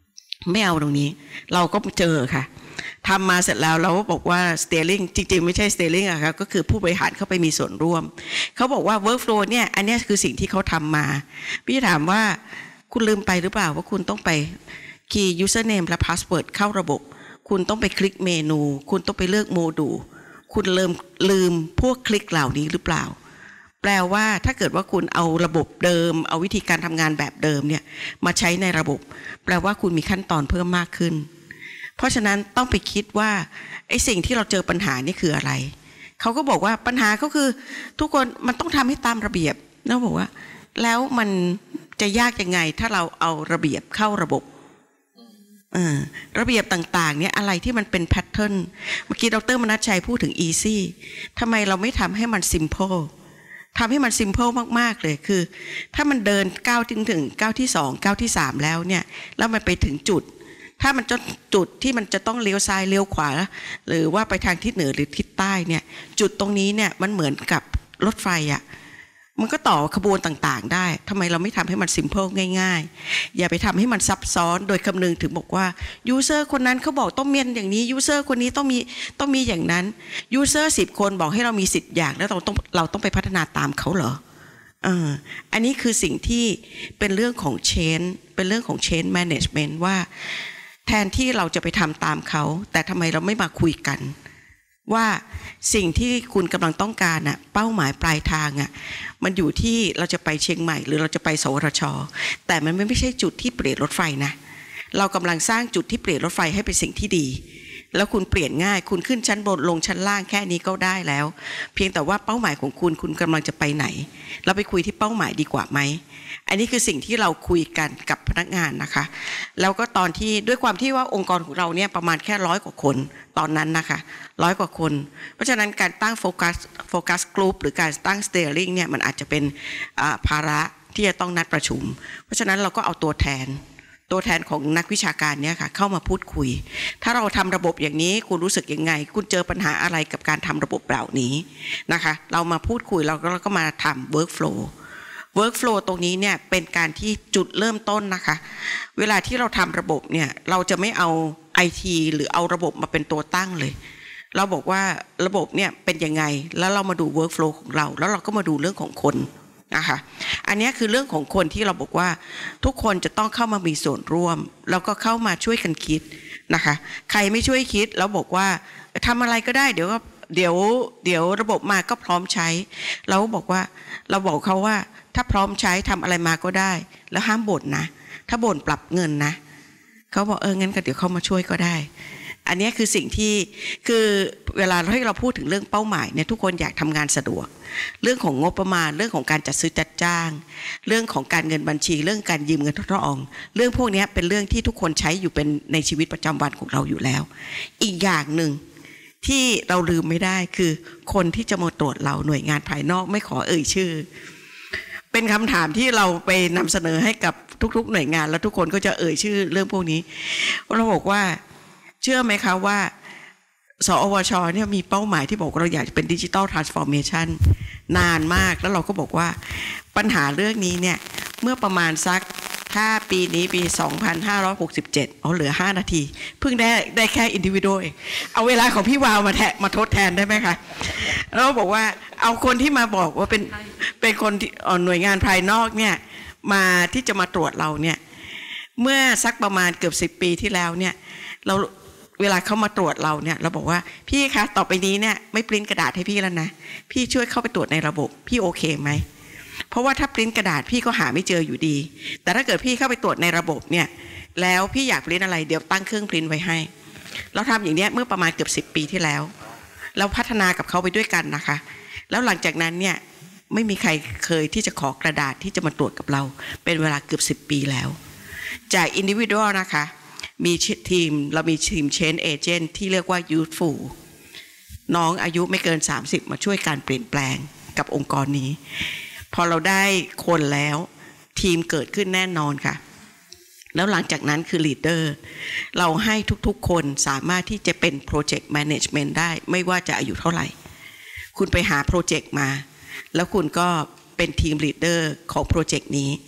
ไม่เอาตรงนี้เราก็เจอค่ะทำมาเสร็จแล้วเราก็บอกว่า steering จริงๆไม่ใช่ steering อะครับก็คือผู้บริหารเข้าไปมีส่วนร่วมเขาบอกว่า workflow เนี่ยอันนี้คือสิ่งที่เขาทำมาพี่ถามว่าคุณลืมไปหรือเปล่าว่าคุณต้องไป key username และ password เข้าระบบคุณต้องไปคลิกเมนูคุณต้องไปเลือกโมดูลคุณลืมลืมพวกคลิกเหล่านี้หรือเปล่าแปลว่าถ้าเกิดว่าคุณเอาระบบเดิมเอาวิธีการทำงานแบบเดิมเนี่ยมาใช้ในระบบแปลว่าคุณมีขั้นตอนเพิ่มมากขึ้นเพราะฉะนั้นต้องไปคิดว่าไอ้สิ่งที่เราเจอปัญหานี่คืออะไรเขาก็บอกว่าปัญหาก็คือทุกคนมันต้องทำให้ตามระเบียบแล้วบอกว่าแล้วมันจะยากยังไงถ้าเราเอาระเบียบเข้าระบบระเบียบต่างๆเนี่ยอะไรที่มันเป็นแพทเทิร์นเมื่อกี้ดร.มนัสชัยพูดถึง easy ทำไมเราไม่ทำให้มัน simple ทำให้มัน simple มากๆเลยคือถ้ามันเดินก้าวถึงถึงก้าวที่สองก้าวที่สามแล้วเนี่ยแล้วมันไปถึงจุดถ้ามันจะจุดที่มันจะต้องเลี้ยวซ้ายเลี้ยวขวาหรือว่าไปทางทิศเหนือหรือทิศใต้เนี่ยจุดตรงนี้เนี่ยมันเหมือนกับรถไฟอ่ะมันก็ต่อขบวนต่างๆได้ทำไมเราไม่ทำให้มัน simple ง่ายๆอย่าไปทำให้มันซับซ้อนโดยคำนึงถึงบอกว่า user คนนั้นเขาบอกต้องมีอย่างนี้ user คนนี้ต้องมีต้องมีอย่างนั้น user สิบคนบอกให้เรามีสิบอย่างแล้วเราต้องเราต้องไปพัฒนาตามเขาเหรอเอออันนี้คือสิ่งที่เป็นเรื่องของ change เป็นเรื่องของ change management ว่าแทนที่เราจะไปทำตามเขาแต่ทำไมเราไม่มาคุยกันว่าสิ่งที่คุณกำลังต้องการน่ะเป้าหมายปลายทางอ่ะมันอยู่ที่เราจะไปเชียงใหม่หรือเราจะไปสวทช.แต่มันไม่ใช่จุดที่เปลี่ยนรถไฟนะเรากำลังสร้างจุดที่เปลี่ยนรถไฟให้เป็นสิ่งที่ดีแล้วคุณเปลี่ยนง่ายคุณขึ้นชั้นบนลงชั้นล่างแค่นี้ก็ได้แล้วเพียงแต่ว่าเป้าหมายของคุณคุณกำลังจะไปไหนเราไปคุยที่เป้าหมายดีกว่าไหมอันนี้คือสิ่งที่เราคุยกันกับพนักงานนะคะแล้วก็ตอนที่ด้วยความที่ว่าองค์กรของเราเนี่ยประมาณแค่ร้อยกว่าคนตอนนั้นนะคะร้อยกว่าคนเพราะฉะนั้นการตั้งโฟกัสโฟกัสกลุ่มหรือการตั้งสเตียริ่งเนี่ยมันอาจจะเป็นภาระที่จะต้องนัดประชุมเพราะฉะนั้นเราก็เอาตัวแทนตัวแทนของนักวิชาการเนี่ยค่ะเข้ามาพูดคุยถ้าเราทำระบบอย่างนี้คุณรู้สึกยังไงคุณเจอปัญหาอะไรกับการทำระบบเหล่านี้นะคะเรามาพูดคุยเราก็เราก็มาทำ workflow workflow ตรงนี้เนี่ยเป็นการที่จุดเริ่มต้นนะคะเวลาที่เราทำระบบเนี่ยเราจะไม่เอา ไอ ที หรือเอาระบบมาเป็นตัวตั้งเลยเราบอกว่าระบบเนี่ยเป็นยังไงแล้วเรามาดู workflow ของเราแล้วเราก็มาดูเรื่องของคนนะคะอันนี้คือเรื่องของคนที่เราบอกว่าทุกคนจะต้องเข้ามามีส่วนร่วมแล้วก็เข้ามาช่วยกันคิดนะคะใครไม่ช่วยคิดแล้วบอกว่าทำอะไรก็ได้เดี๋ยวก็เดี๋ยวเดี๋ยวระบบมาก็พร้อมใช้เราบอกว่าเราบอกเขาว่าถ้าพร้อมใช้ทำอะไรมาก็ได้แล้วห้ามบ่นนะถ้าบ่นปรับเงินนะเขาบอกเอองั้นก็เดี๋ยวเขามาช่วยก็ได้อันนี้คือสิ่งที่คือเวลาที่เราพูดถึงเรื่องเป้าหมายเนี่ยทุกคนอยากทำงานสะดวกเรื่องของงบประมาณเรื่องของการจัดซื้อจัดจ้างเรื่องของการเงินบัญชีเรื่องการยืมเงินทดลองเรื่องพวกนี้เป็นเรื่องที่ทุกคนใช้อยู่เป็นในชีวิตประจำวันของเราอยู่แล้วอีกอย่างหนึ่งที่เราลืมไม่ได้คือคนที่จะมาตรวจเราหน่วยงานภายนอกไม่ขอเอ่ยชื่อเป็นคำถามที่เราไปนำเสนอให้กับทุกๆหน่วยงานแล้วทุกคนก็จะเอ่ยชื่อเรื่องพวกนี้เราบอกว่าเชื่อไหมคะว่าสอวชเนี่ยมีเป้าหมายที่บอกเราอยากจะเป็นดิจิทัลทรานส์ฟอร์เมชันนานมากแล้วเราก็บอกว่าปัญหาเรื่องนี้เนี่ยเมื่อประมาณสักถ้าปีนี้ปีสองพันห้าร้อยหกสิบเจ็ดเอาเหลือห้านาทีเพิ่งได้ได้แค่อินดิวิโดเองเอาเวลาของพี่วาวมาแทะมาทดแทนได้ไหมคะเราบอกว่าเอาคนที่มาบอกว่าเป็นเป็นคนที่หน่วยงานภายนอกเนี่ยมาที่จะมาตรวจเราเนี่ยเมื่อสักประมาณเกือบสิบปีที่แล้วเนี่ยเราเวลาเขามาตรวจเราเนี่ยเราบอกว่าพี่คะต่อไปนี้เนี่ยไม่ปริ้นกระดาษให้พี่แล้วนะพี่ช่วยเข้าไปตรวจในระบบพี่โอเคไหมเพราะว่าถ้าปริ้นกระดาษพี่ก็หาไม่เจออยู่ดีแต่ถ้าเกิดพี่เข้าไปตรวจในระบบเนี่ยแล้วพี่อยากปริ้นอะไรเดี๋ยวตั้งเครื่องปริ้นไว้ให้เราทำอย่างนี้เมื่อประมาณเกือบสิบปีที่แล้วเราพัฒนากับเขาไปด้วยกันนะคะแล้วหลังจากนั้นเนี่ยไม่มีใครเคยที่จะขอกระดาษที่จะมาตรวจกับเราเป็นเวลาเกือบสิบปีแล้วจากอินดิวิวดัลนะคะมีทีมเรามีทีม Change Agent ที่เรียกว่า Youthful น้องอายุไม่เกินสามสิบมาช่วยการเปลี่ยนแปลงกับองค์กรนี้พอเราได้คนแล้วทีมเกิดขึ้นแน่นอนค่ะแล้วหลังจากนั้นคือ Leader เราให้ทุกๆคนสามารถที่จะเป็น Project Management ได้ไม่ว่าจะอายุเท่าไหร่คุณไปหาโปรเจกต์มาแล้วคุณก็เป็นทีม Leader ของโปรเจกต์นี้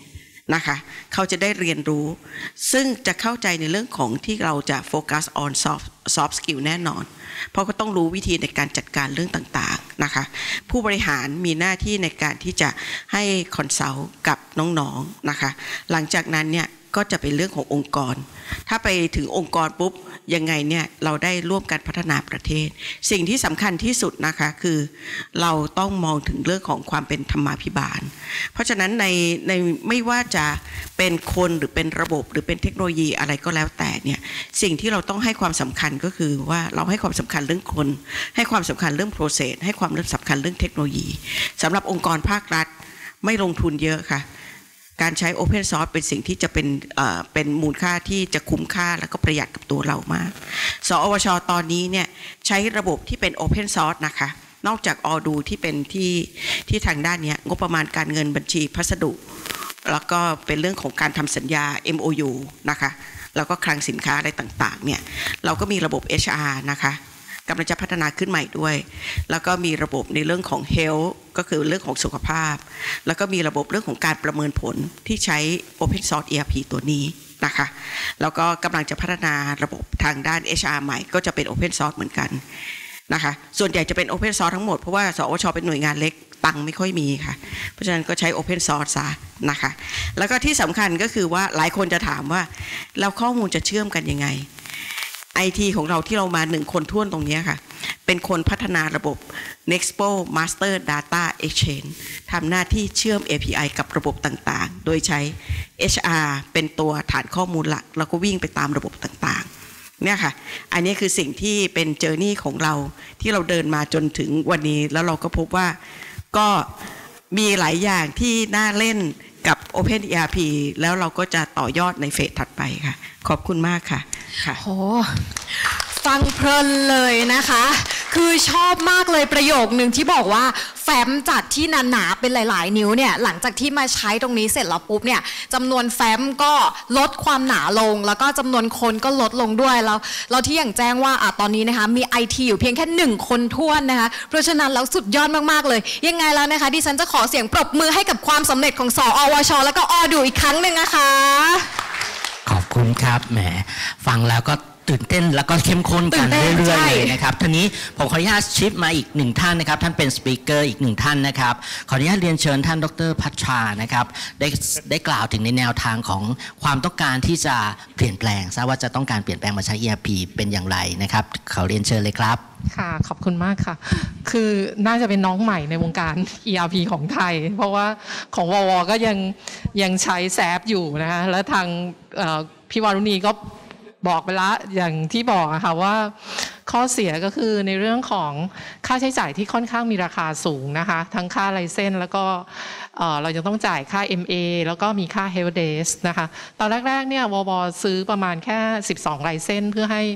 นะคะเขาจะได้เรียนรู้ซึ่งจะเข้าใจในเรื่องของที่เราจะโฟกัส on soft soft skill แน่นอนเพราะก็ต้องรู้วิธีในการจัดการเรื่องต่างๆนะคะผู้บริหารมีหน้าที่ในการที่จะให้คอนซัลท์กับน้องๆนะคะหลังจากนั้นเนี่ยก็จะเป็นเรื่องขององค์กรถ้าไปถึงองค์กรปุ๊บยังไงเนี่ยเราได้ร่วมกันพัฒนาประเทศสิ่งที่สำคัญที่สุดนะคะคือเราต้องมองถึงเรื่องของความเป็นธรรมาภิบาลเพราะฉะนั้นในในไม่ว่าจะเป็นคนหรือเป็นระบบหรือเป็นเทคโนโลยีอะไรก็แล้วแต่เนี่ยสิ่งที่เราต้องให้ความสำคัญก็คือว่าเราให้ความสำคัญเรื่องคนให้ความสำคัญเรื่อง process ให้ความสำคัญเรื่องเทคโนโลยีสำหรับองค์กรภาครัฐไม่ลงทุนเยอะค่ะการใช้ Open Source เป็นสิ่งที่จะเป็นเอ่อเป็นมูลค่าที่จะคุ้มค่าและก็ประหยัดกับตัวเรามากสอวช.ตอนนี้เนี่ยใช้ระบบที่เป็น Open Source นะคะนอกจากออดูที่เป็นที่ที่ทางด้านนี้งบประมาณการเงินบัญชีพัสดุแล้วก็เป็นเรื่องของการทำสัญญา เอ็ม โอ ยู นะคะแล้วก็คลังสินค้าอะไรต่างๆเนี่ยเราก็มีระบบ เอช อาร์ นะคะกำลังจะพัฒนาขึ้นใหม่ด้วยแล้วก็มีระบบในเรื่องของ health ก็คือเรื่องของสุขภาพแล้วก็มีระบบเรื่องของการประเมินผลที่ใช้ Open Source อี อาร์ พี ตัวนี้นะคะแล้วก็กำลังจะพัฒนาระบบทางด้าน เอช อาร์ ใหม่ก็จะเป็น Open Source เหมือนกันนะคะส่วนใหญ่จะเป็น Open Source ทั้งหมดเพราะว่าสอวช.เป็นหน่วยงานเล็กตังค์ไม่ค่อยมีค่ะเพราะฉะนั้นก็ใช้ Open Source ซะนะคะแล้วก็ที่สำคัญก็คือว่าหลายคนจะถามว่าแล้วข้อมูลจะเชื่อมกันยังไงไอ ที ของเราที่เรามาหนึ่งคนท้วนตรงนี้ค่ะเป็นคนพัฒนาระบบ Nexpo Master Data Exchange ทำหน้าที่เชื่อม เอ พี ไอ กับระบบต่างๆโดยใช้ เอช อาร์ เป็นตัวฐานข้อมูลหลักแล้วก็วิ่งไปตามระบบต่างๆเนี่ยค่ะอันนี้คือสิ่งที่เป็นเจอร์นี่ของเราที่เราเดินมาจนถึงวันนี้แล้วเราก็พบว่าก็มีหลายอย่างที่น่าเล่นกับ Open อี อาร์ พี แล้วเราก็จะต่อยอดในเฟสถัดไปค่ะขอบคุณมากค่ะโอ้ฟังเพลินเลยนะคะคือชอบมากเลยประโยคนึงที่บอกว่าแฟ้มจากที่หนาๆเป็นหลายๆนิ้วเนี่ยหลังจากที่มาใช้ตรงนี้เสร็จแล้วปุ๊บเนี่ยจำนวนแฟ้มก็ลดความหนาลงแล้วก็จำนวนคนก็ลดลงด้วยแล้วเราที่อย่างแจ้งว่าอ่ะตอนนี้นะคะมี ไอ ที อยู่เพียงแค่หนึ่งคนท้วนนะคะเพราะฉะนั้นแล้วสุดยอดมากๆเลยยังไงแล้วนะคะดิฉันจะขอเสียงปรบมือให้กับความสำเร็จของสอวช.แล้วก็อดูอีกครั้งหนึ่งนะคะขอบคุณครับแหมฟังแล้วก็ตื่นเต้นแล้วก็เข้มข้นกันเรื่อยๆเลยนะครับทีนี้ผมขออนุญาตชิปมาอีกหนึ่งท่านนะครับท่านเป็นสปีกเกอร์อีกหนึ่งท่านนะครับขออนุญาตเรียนเชิญท่านดร.พัชชานะครับได้ได้กล่าวถึงในแนวทางของความต้องการที่จะเปลี่ยนแปลงทราบว่าจะต้องการเปลี่ยนแปลงมาใช้ อี อาร์ พี เป็นอย่างไรนะครับขอเรียนเชิญเลยครับค่ะขอบคุณมากค่ะคือน่าจะเป็นน้องใหม่ในวงการ อี อาร์ พี ของไทยเพราะว่าของววก็ยังยังใช้แซฟอยู่นะคะแล้วทางพี่วารุณีก็บอกไปแล้วอย่างที่บอกอะค่ะว่าข้อเสียก็คือในเรื่องของค่าใช้จ่ายที่ค่อนข้างมีราคาสูงนะคะทั้งค่าไลเซนส์แล้วก็เรายังต้องจ่ายค่า เอ็ม เอ แล้วก็มีค่า Help Desk นะคะตอนแรกๆเนี่ยววซื้อประมาณแค่สิบสองไลเซนส์เพื่อให้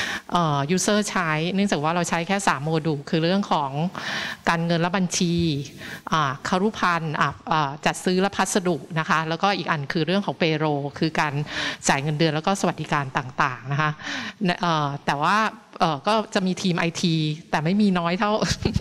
user ใช้เนื่องจากว่าเราใช้แค่สามโมดูลคือเรื่องของการเงินและบัญชีคารุพันธ์จัดซื้อและพัสดุนะคะแล้วก็อีกอันคือเรื่องของ payroll คือการจ่ายเงินเดือนแล้วก็สวัสดิการต่างๆนะคะแต่ว่าก็จะมีทีม ไอ ที แต่ไม่มีน้อยเท่า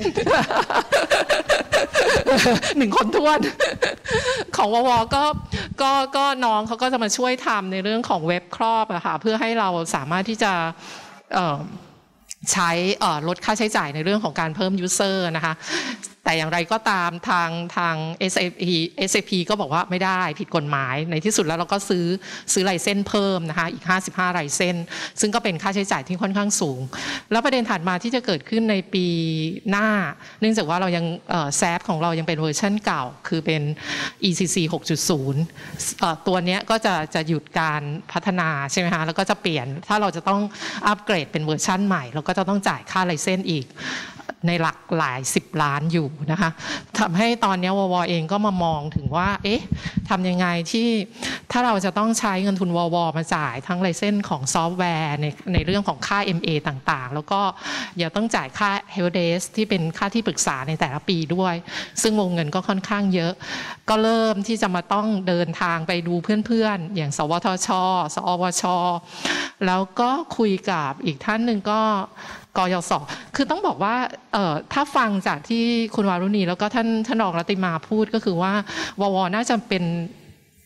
หนึ่งคนท้วนของววก็ก็ก็น้องเขาก็จะมาช่วยทำในเรื่องของเว็บครอบอะค่ะเพื่อให้เราสามารถที่จะใช้ลดค่าใช้จ่ายในเรื่องของการเพิ่ม user นะคะแต่อย่างไรก็ตามทางทาง เอส เอ พี เอส เอ พี ก็บอกว่าไม่ได้ผิดกฎหมายในที่สุดแล้วเราก็ซื้อซื้อไลเซนส์เพิ่มนะคะอีกห้าสิบห้าไลเซนส์ซึ่งก็เป็นค่าใช้จ่ายที่ค่อนข้างสูงแล้วประเด็นถัดมาที่จะเกิดขึ้นในปีหน้าเนื่องจากว่าเรายังแซฟของเรายังเป็นเวอร์ชันเก่าคือเป็น อี ซี ซี หกจุดศูนย์ ตัวนี้ก็จะจะหยุดการพัฒนาใช่ไหมคะแล้วก็จะเปลี่ยนถ้าเราจะต้องอัปเกรดเป็นเวอร์ชันใหม่เราก็จะต้องจ่ายค่าไลเซนส์อีกในหลักหลายสิบล้านอยู่นะคะทำให้ตอนนี้ววเองก็มามองถึงว่าเอ๊ะทำยังไงที่ถ้าเราจะต้องใช้เงินทุนววมาจ่ายทั้งไลเซนส์ของซอฟต์แวร์ในในเรื่องของค่า เอ็ม เอ ต่างๆแล้วก็อย่าต้องจ่ายค่า Help Desk ที่เป็นค่าที่ปรึกษาในแต่ละปีด้วยซึ่งวงเงินก็ค่อนข้างเยอะก็เริ่มที่จะมาต้องเดินทางไปดูเพื่อนๆอย่างสวทช.สอวช.แล้วก็คุยกับอีกท่านหนึ่งก็กยศ.คือต้องบอกว่าเอ่อถ้าฟังจากที่คุณวารุณีแล้วก็ท่านท่านรองรัติมาพูดก็คือว่าววน่าจะเป็น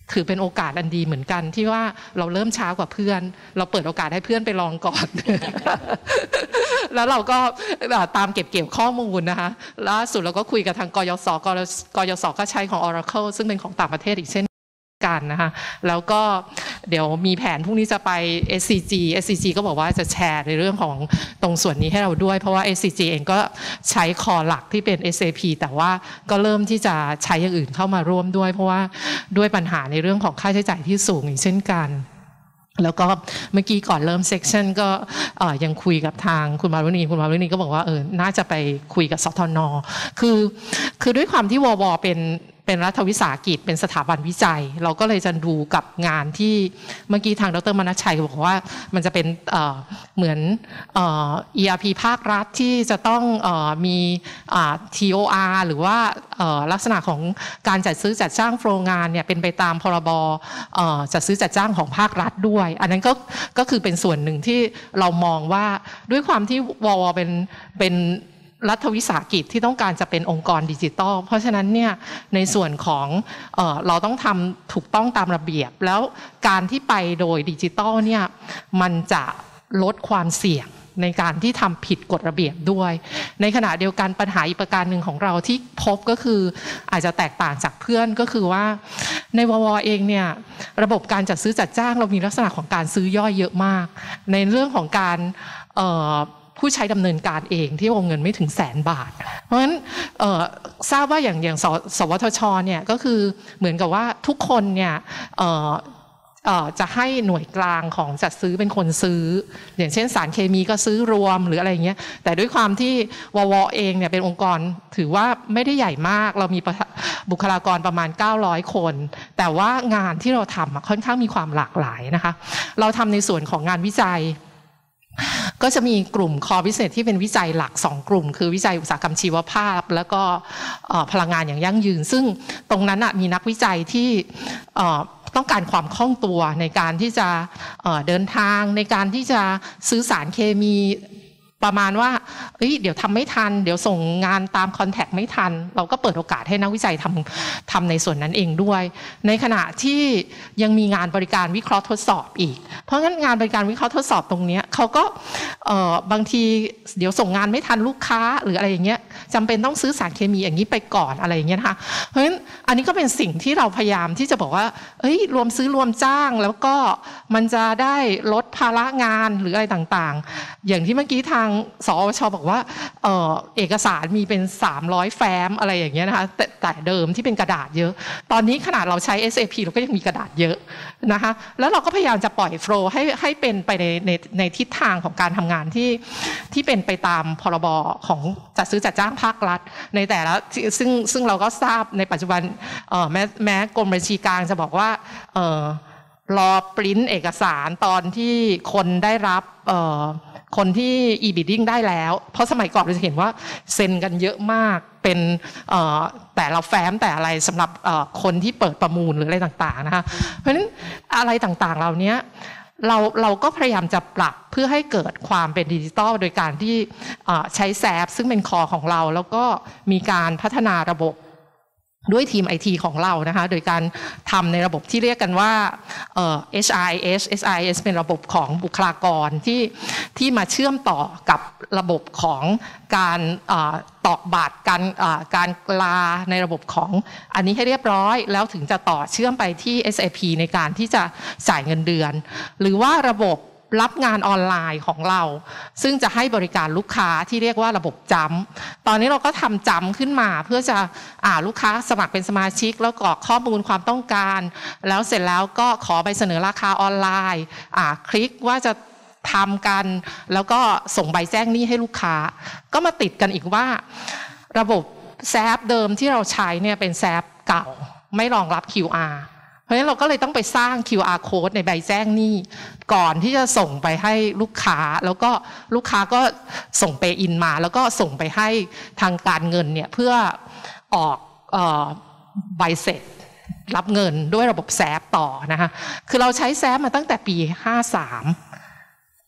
ถือเป็นโอกาสอันดีเหมือนกันที่ว่าเราเริ่มช้ากว่าเพื่อนเราเปิดโอกาสให้เพื่อนไปลองก่อน แล้วเราก็ตามเก็บเกี่ยวข้อมูลนะคะล่าสุดเราก็คุยกับทางกยศกยศก็ใช้ของ Oracle ซึ่งเป็นของต่างประเทศอีกเช่นกันนะคะแล้วก็เดี๋ยวมีแผนพรุ่งนี้จะไป เอส ซี จี เอส ซี จี ก็บอกว่าจะแชร์ในเรื่องของตรงส่วนนี้ให้เราด้วยเพราะว่า เอส ซี จี เองก็ใช้คอหลักที่เป็น เอส เอ พี แต่ว่าก็เริ่มที่จะใช้อย่างอื่นเข้ามาร่วมด้วยเพราะว่าด้วยปัญหาในเรื่องของค่าใช้จ่ายที่สูงอีกเช่นกันแล้วก็เมื่อกี้ก่อนเริ่มเซสชันก็ยังคุยกับทางคุณมารุณีคุณมารุณีก็บอกว่าเออน่าจะไปคุยกับสทน.คือคือด้วยความที่ววเป็นเป็นรัฐวิสาหกิจเป็นสถาบันวิจัยเราก็เลยจะดูกับงานที่เมื่อกี้ทางดร.มนัสชัยบอกว่ามันจะเป็นเอ่อเหมือนเอ่อ อี อาร์ พี ภาครัฐที่จะต้องเอ่อมีอ่า ที โอ อาร์ หรือว่าเอ่อลักษณะของการจัดซื้อจัดจ้างโฟลงานเนี่ยเป็นไปตามพรบเอ่อจัดซื้อจัดจ้างของภาครัฐด้วยอันนั้นก็ก็คือเป็นส่วนหนึ่งที่เรามองว่าด้วยความที่ววเป็นเป็นรัฐวิสาหกิจที่ต้องการจะเป็นองค์กรดิจิทัลเพราะฉะนั้นเนี่ยในส่วนของเอ่อเราต้องทำถูกต้องตามระเบียบแล้วการที่ไปโดยดิจิทัลเนี่ยมันจะลดความเสี่ยงในการที่ทำผิดกฎระเบียบด้วยในขณะเดียวกันปัญหาอีกประการหนึ่งของเราที่พบก็คืออาจจะแตกต่างจากเพื่อนก็คือว่าในววเองเนี่ยระบบการจัดซื้อจัดจ้างเรามีลักษณะของการซื้อย่อยเยอะมากในเรื่องของการเอ่อผู้ใช้ดำเนินการเองที่วงเงินไม่ถึงแสนบาทเพราะฉะนั้นทราบว่าอย่างอย่างส, สวทช.เนี่ยก็คือเหมือนกับว่าทุกคนเนี่ยจะให้หน่วยกลางของจัดซื้อเป็นคนซื้ออย่างเช่นสารเคมีก็ซื้อรวมหรืออะไรอย่างเงี้ยแต่ด้วยความที่ววเองเนี่ยเป็นองค์กรถือว่าไม่ได้ใหญ่มากเรามีบุคลากรประมาณเก้าร้อยคนแต่ว่างานที่เราทำค่อนข้างมีความหลากหลายนะคะเราทำในส่วนของงานวิจัยก็จะมีกลุ่มคอบิสเนสที่เป็นวิจัยหลักสองกลุ่มคือวิจัยอุตสาหกรรมชีวภาพแล้วก็พลังงานอย่างยั่งยืนซึ่งตรงนั้นมีนักวิจัยที่ต้องการความคล่องตัวในการที่จะเดินทางในการที่จะซื้อสารเคมีประมาณว่าเอ้ยเดี๋ยวทำไม่ทันเดี๋ยวส่งงานตามคอนแทคไม่ทันเราก็เปิดโอกาสให้นักวิจัยทำทำในส่วนนั้นเองด้วยในขณะที่ยังมีงานบริการวิเคราะห์ทดสอบอีกเพราะงั้นงานบริการวิเคราะห์ทดสอบตรงนี้เขาก็บางทีเดี๋ยวส่งงานไม่ทันลูกค้าหรืออะไรอย่างเงี้ยจำเป็นต้องซื้อสารเคมีอย่างนี้ไปก่อนอะไรอย่างเงี้ยนะคะเพราะฉะนั้นอันนี้ก็เป็นสิ่งที่เราพยายามที่จะบอกว่าเอ้ยรวมซื้อรวมจ้างแล้วก็มันจะได้ลดภาระงานหรืออะไรต่างๆอย่างที่เมื่อกี้ทางสวช.บอกว่า เอ่อ เอกสารมีเป็นสามร้อยแฟ้มอะไรอย่างเงี้ยนะคะแต่แต่เดิมที่เป็นกระดาษเยอะตอนนี้ขนาดเราใช้ เอส เอ พี เราก็ยังมีกระดาษเยอะนะคะแล้วเราก็พยายามจะปล่อยโฟลว์ให้ให้เป็นไปในในในทิศทางของการทำงานที่ที่เป็นไปตามพรบของจัดซื้อจัดจ้างภาครัฐในแต่ละซึ่งซึ่งเราก็ทราบในปัจจุบันเอ่อแม้แม้กรมบัญชีกลางจะบอกว่าเอ่อรอปริ้นเอกสารตอนที่คนได้รับเอ่อคนที่ e-bidding ได้แล้วเพราะสมัยก่อนเราจะเห็นว่าเซ็นกันเยอะมากเป็นแต่ละแฟ้มแต่อะไรสำหรับคนที่เปิดประมูลหรืออะไรต่างๆนะคะเพราะฉะนั้นอะไรต่างๆเหล่านี้เราเราก็พยายามจะปรับเพื่อให้เกิดความเป็นดิจิทัลโดยการที่ใช้แซฟซึ่งเป็นคอของเราแล้วก็มีการพัฒนาระบบด้วยทีม ไอ ที ของเรานะคะโดยการทำในระบบที่เรียกกันว่า เอ่อ เอช ไอ เอส เอช ไอ เอส เป็นระบบของบุคลากรที่ที่มาเชื่อมต่อกับระบบของการตอกบัตรการการลาในระบบของอันนี้ให้เรียบร้อยแล้วถึงจะต่อเชื่อมไปที่ เอส เอ พี ในการที่จะจ่ายเงินเดือนหรือว่าระบบรับงานออนไลน์ของเราซึ่งจะให้บริการลูกค้าที่เรียกว่าระบบจัมป์ตอนนี้เราก็ทำจัมป์ขึ้นมาเพื่อจะอ่าลูกค้าสมัครเป็นสมาชิกแล้วกรอกข้อมูลความต้องการแล้วเสร็จแล้วก็ขอใบเสนอราคาออนไลน์อ่าคลิกว่าจะทำกันแล้วก็ส่งใบแจ้งหนี้ให้ลูกค้าก็มาติดกันอีกว่าระบบแซฟเดิมที่เราใช้เนี่ยเป็นแซฟเก่าไม่รองรับ คิว อาร์เพราะฉะนั้นเราก็เลยต้องไปสร้าง คิว อาร์ code ในใบแจ้งหนี้ก่อนที่จะส่งไปให้ลูกค้าแล้วก็ลูกค้าก็ส่งเปย์อินมาแล้วก็ส่งไปให้ทางการเงินเนี่ยเพื่อออกเอ่อใบเสร็จรับเงินด้วยระบบแซฟต่อนะคะคือเราใช้แซฟมาตั้งแต่ปีห้าสาม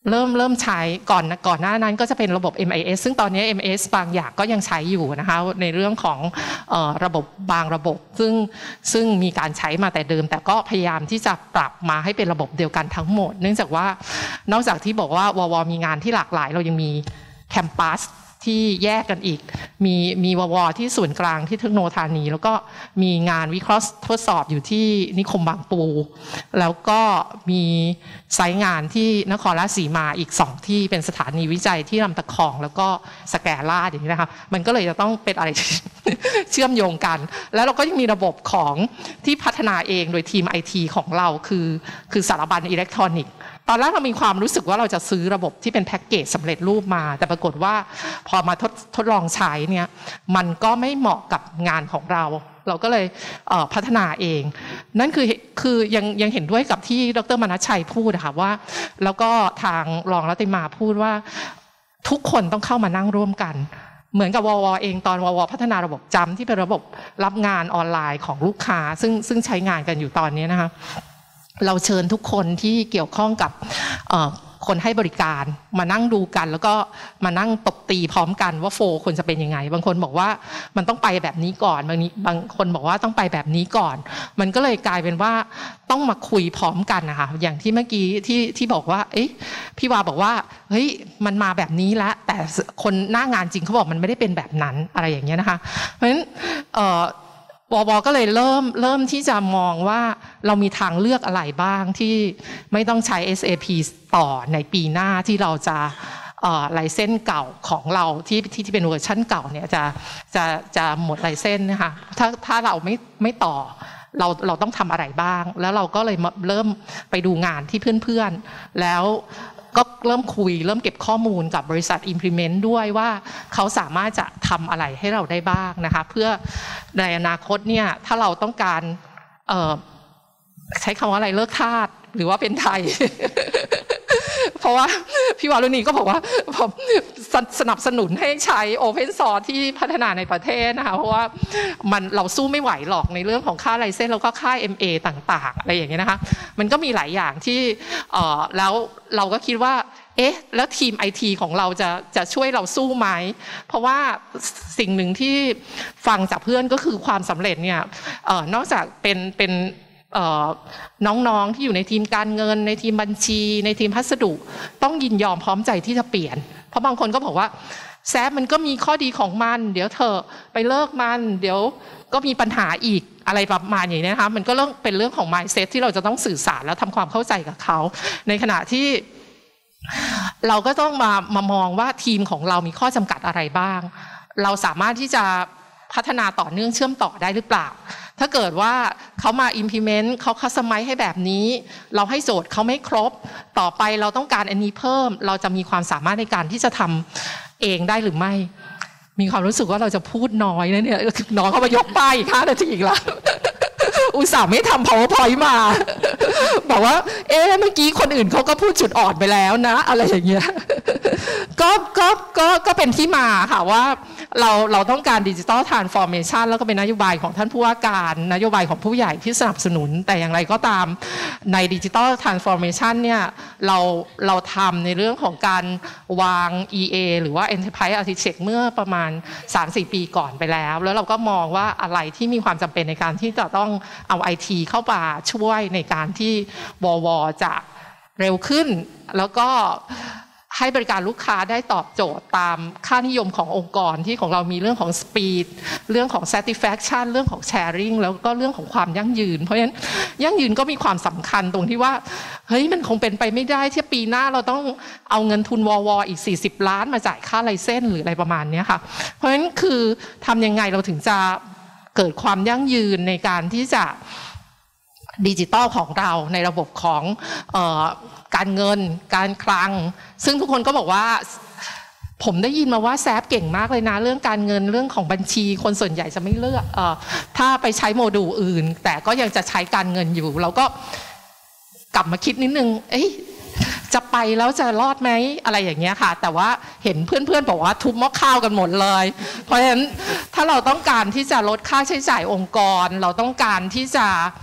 เริ่มเริ่มใช้ก่อนก่อนหน้านั้นก็จะเป็นระบบ เอ็ม ไอ เอส ซึ่งตอนนี้ เอ็ม ไอ เอส บางอย่างก็ยังใช้อยู่นะคะในเรื่องของเอ่อระบบบางระบบซึ่งซึ่งมีการใช้มาแต่เดิมแต่ก็พยายามที่จะปรับมาให้เป็นระบบเดียวกันทั้งหมดเนื่องจากว่านอกจากที่บอกว่าววมีงานที่หลากหลายเรายังมีแคมปัสที่แยกกันอีกมีมีววที่ศูนย์กลางที่เทคโนธานีแล้วก็มีงานวิเคราะห์ทดสอบอยู่ที่นิคมบางปูแล้วก็มีไซต์งานที่นครราชสีมาอีกสองที่เป็นสถานีวิจัยที่ลำตะคองแล้วก็สแกลาดอย่างนี้นะคะมันก็เลยจะต้องเป็นอะไร เชื่อมโยงกันแล้วเราก็ยังมีระบบของที่พัฒนาเองโดยทีม ไอ ที ของเราคือคือสารบัญอิเล็กทรอนิกส์ตอนแรกเรามีความรู้สึกว่าเราจะซื้อระบบที่เป็นแพ็กเกจสำเร็จรูปมาแต่ปรากฏว่าพอมาทดทดลองใช้เนี่ยมันก็ไม่เหมาะกับงานของเราเราก็เลยเอ่อพัฒนาเองนั่นคือคือยังยังเห็นด้วยกับที่ดร.มนัสชัยพูดนะคะว่าแล้วก็ทางรองรัติมาพูดว่าทุกคนต้องเข้ามานั่งร่วมกันเหมือนกับววเองตอนววพัฒนาระบบจำที่เป็นระบบรับงานออนไลน์ของลูกค้าซึ่งซึ่งใช้งานกันอยู่ตอนนี้นะคะเราเชิญทุกคนที่เกี่ยวข้องกับคนให้บริการมานั่งดูกันแล้วก็มานั่งตบตีพร้อมกันว่าโฟล์ควรจะเป็นยังไงบางคนบอกว่ามันต้องไปแบบนี้ก่อนบางนี้บางคนบอกว่าต้องไปแบบนี้ก่อนมันก็เลยกลายเป็นว่าต้องมาคุยพร้อมกันนะคะอย่างที่เมื่อกี้ที่ที่บอกว่าเอ๊ะพี่วาบอกว่าเฮ้ยมันมาแบบนี้แล้วแต่คนหน้างานจริงเขาบอกมันไม่ได้เป็นแบบนั้นอะไรอย่างเงี้ยนะคะเพราะฉะนั้นเอ่อววก็เลยเริ่มเริ่มที่จะมองว่าเรามีทางเลือกอะไรบ้างที่ไม่ต้องใช้ เอส เอ พี ต่อในปีหน้าที่เราจะไลเซนส์เก่าของเราที่ที่ที่เป็นเวอร์ชันเก่าเนี่ยจะจะจะหมดไลเซนส์นะคะถ้าถ้าเราไม่ไม่ต่อเราเราต้องทำอะไรบ้างแล้วเราก็เลยเริ่มไปดูงานที่เพื่อนๆแล้วก็เริ่มคุยเริ่มเก็บข้อมูลกับบริษัท Implement ด้วยว่าเขาสามารถจะทำอะไรให้เราได้บ้างนะคะเพื่อในอนาคตเนี่ยถ้าเราต้องการเอ่อใช้คำว่าอะไรเลิกทาสหรือว่าเป็นไทย เพราะว่าพี่วารุณีก็บอกว่าผมสนับสนุนให้ใช้ Open Source ที่พัฒนาในประเทศนะคะเพราะว่ามันเราสู้ไม่ไหวหรอกในเรื่องของค่าไลเซนส์แล้วก็ค่า เอ็ม เอ ต่างๆอะไรอย่างเงี้ยนะคะมันก็มีหลายอย่างที่เอ่อแล้วเราก็คิดว่าเอ๊ะแล้วทีม ไอ ที ของเราจะจะช่วยเราสู้ไหมเพราะว่าสิ่งหนึ่งที่ฟังจากเพื่อนก็คือความสำเร็จเนี่ยเอ่อนอกจากเป็นเป็นน้องๆที่อยู่ในทีมการเงินในทีมบัญชีในทีมพัสดุต้องยินยอมพร้อมใจที่จะเปลี่ยนเพราะบางคนก็บอกว่าแซฟมันก็มีข้อดีของมันเดี๋ยวเธอไปเลิกมันเดี๋ยวก็มีปัญหาอีกอะไรประมาณอย่างนี้นะคะมันก็เรื่องเป็นเรื่องของ mindset ที่เราจะต้องสื่อสารแล้วทำความเข้าใจกับเขาในขณะที่เราก็ต้องมามามองว่าทีมของเรามีข้อจำกัดอะไรบ้างเราสามารถที่จะพัฒนาต่อเนื่องเชื่อมต่อได้หรือเปล่าถ้าเกิดว่าเขามา implement เขา customize ให้แบบนี้เราให้โจทย์เขาไม่ครบต่อไปเราต้องการอันนี้เพิ่มเราจะมีความสามารถในการที่จะทำเองได้หรือไม่มีความรู้สึกว่าเราจะพูดน้อยนะเนี่ยน้องเขามายกป้ายอีกห้านาทีอีกแล้ว อุตส่าห์ไม่ทำ powerpoint มาบอกว่าเอ๊ะเมื่อกี้คนอื่นเขาก็พูดจุดอ่อนไปแล้วนะอะไรอย่างเงี้ยก็ก็ก็ก็เป็นที่มาค่ะว่าเราเราต้องการดิจิทัลทรานส์ฟอร์เมชันแล้วก็เป็นนโยบายของท่านผู้ว่าการนโยบายของผู้ใหญ่ที่สนับสนุนแต่อย่างไรก็ตามในดิจิทัลทรานส์ฟอร์เมชันเนี่ยเราเราทำในเรื่องของการวาง อี เอ หรือว่า Enterprise Architect เมื่อประมาณ สามถึงสี่ ปีก่อนไปแล้วแล้วเราก็มองว่าอะไรที่มีความจำเป็นในการที่จะต้องเอา ไอ ที เข้ามาช่วยในการที่ววจะเร็วขึ้นแล้วก็ให้บริการลูกค้าได้ตอบโจทย์ตามค่านิยมขององค์กรที่ของเรามีเรื่องของ speed เรื่องของ satisfaction เรื่องของ sharing แล้วก็เรื่องของความยั่งยืนเพราะฉะนั้นยั่งยืนก็มีความสำคัญตรงที่ว่าเฮ้ยมันคงเป็นไปไม่ได้ที่ปีหน้าเราต้องเอาเงินทุนววอีกสี่สิบล้านมาจ่ายค่าไลเซนส์หรืออะไรประมาณนี้ค่ะเพราะฉะนั้นคือทำยังไงเราถึงจะเกิดความยั่งยืนในการที่จะดิจิตอลของเราในระบบของเอ่อการเงินการคลังซึ่งทุกคนก็บอกว่าผมได้ยินมาว่าแซฟเก่งมากเลยนะเรื่องการเงินเรื่องของบัญชีคนส่วนใหญ่จะไม่เลือกเอ่อถ้าไปใช้โมดูลอื่นแต่ก็ยังจะใช้การเงินอยู่เราก็กลับมาคิดนิดนึงเอ๊ะจะไปแล้วจะรอดไหมอะไรอย่างเงี้ยค่ะแต่ว่าเห็นเพื่อนๆบอกว่าทุบหม้อข้าวกันหมดเลยเพราะฉะนั้นถ้าเราต้องการที่จะลดค่าใช้จ่ายองค์กรเราต้องการที่จะ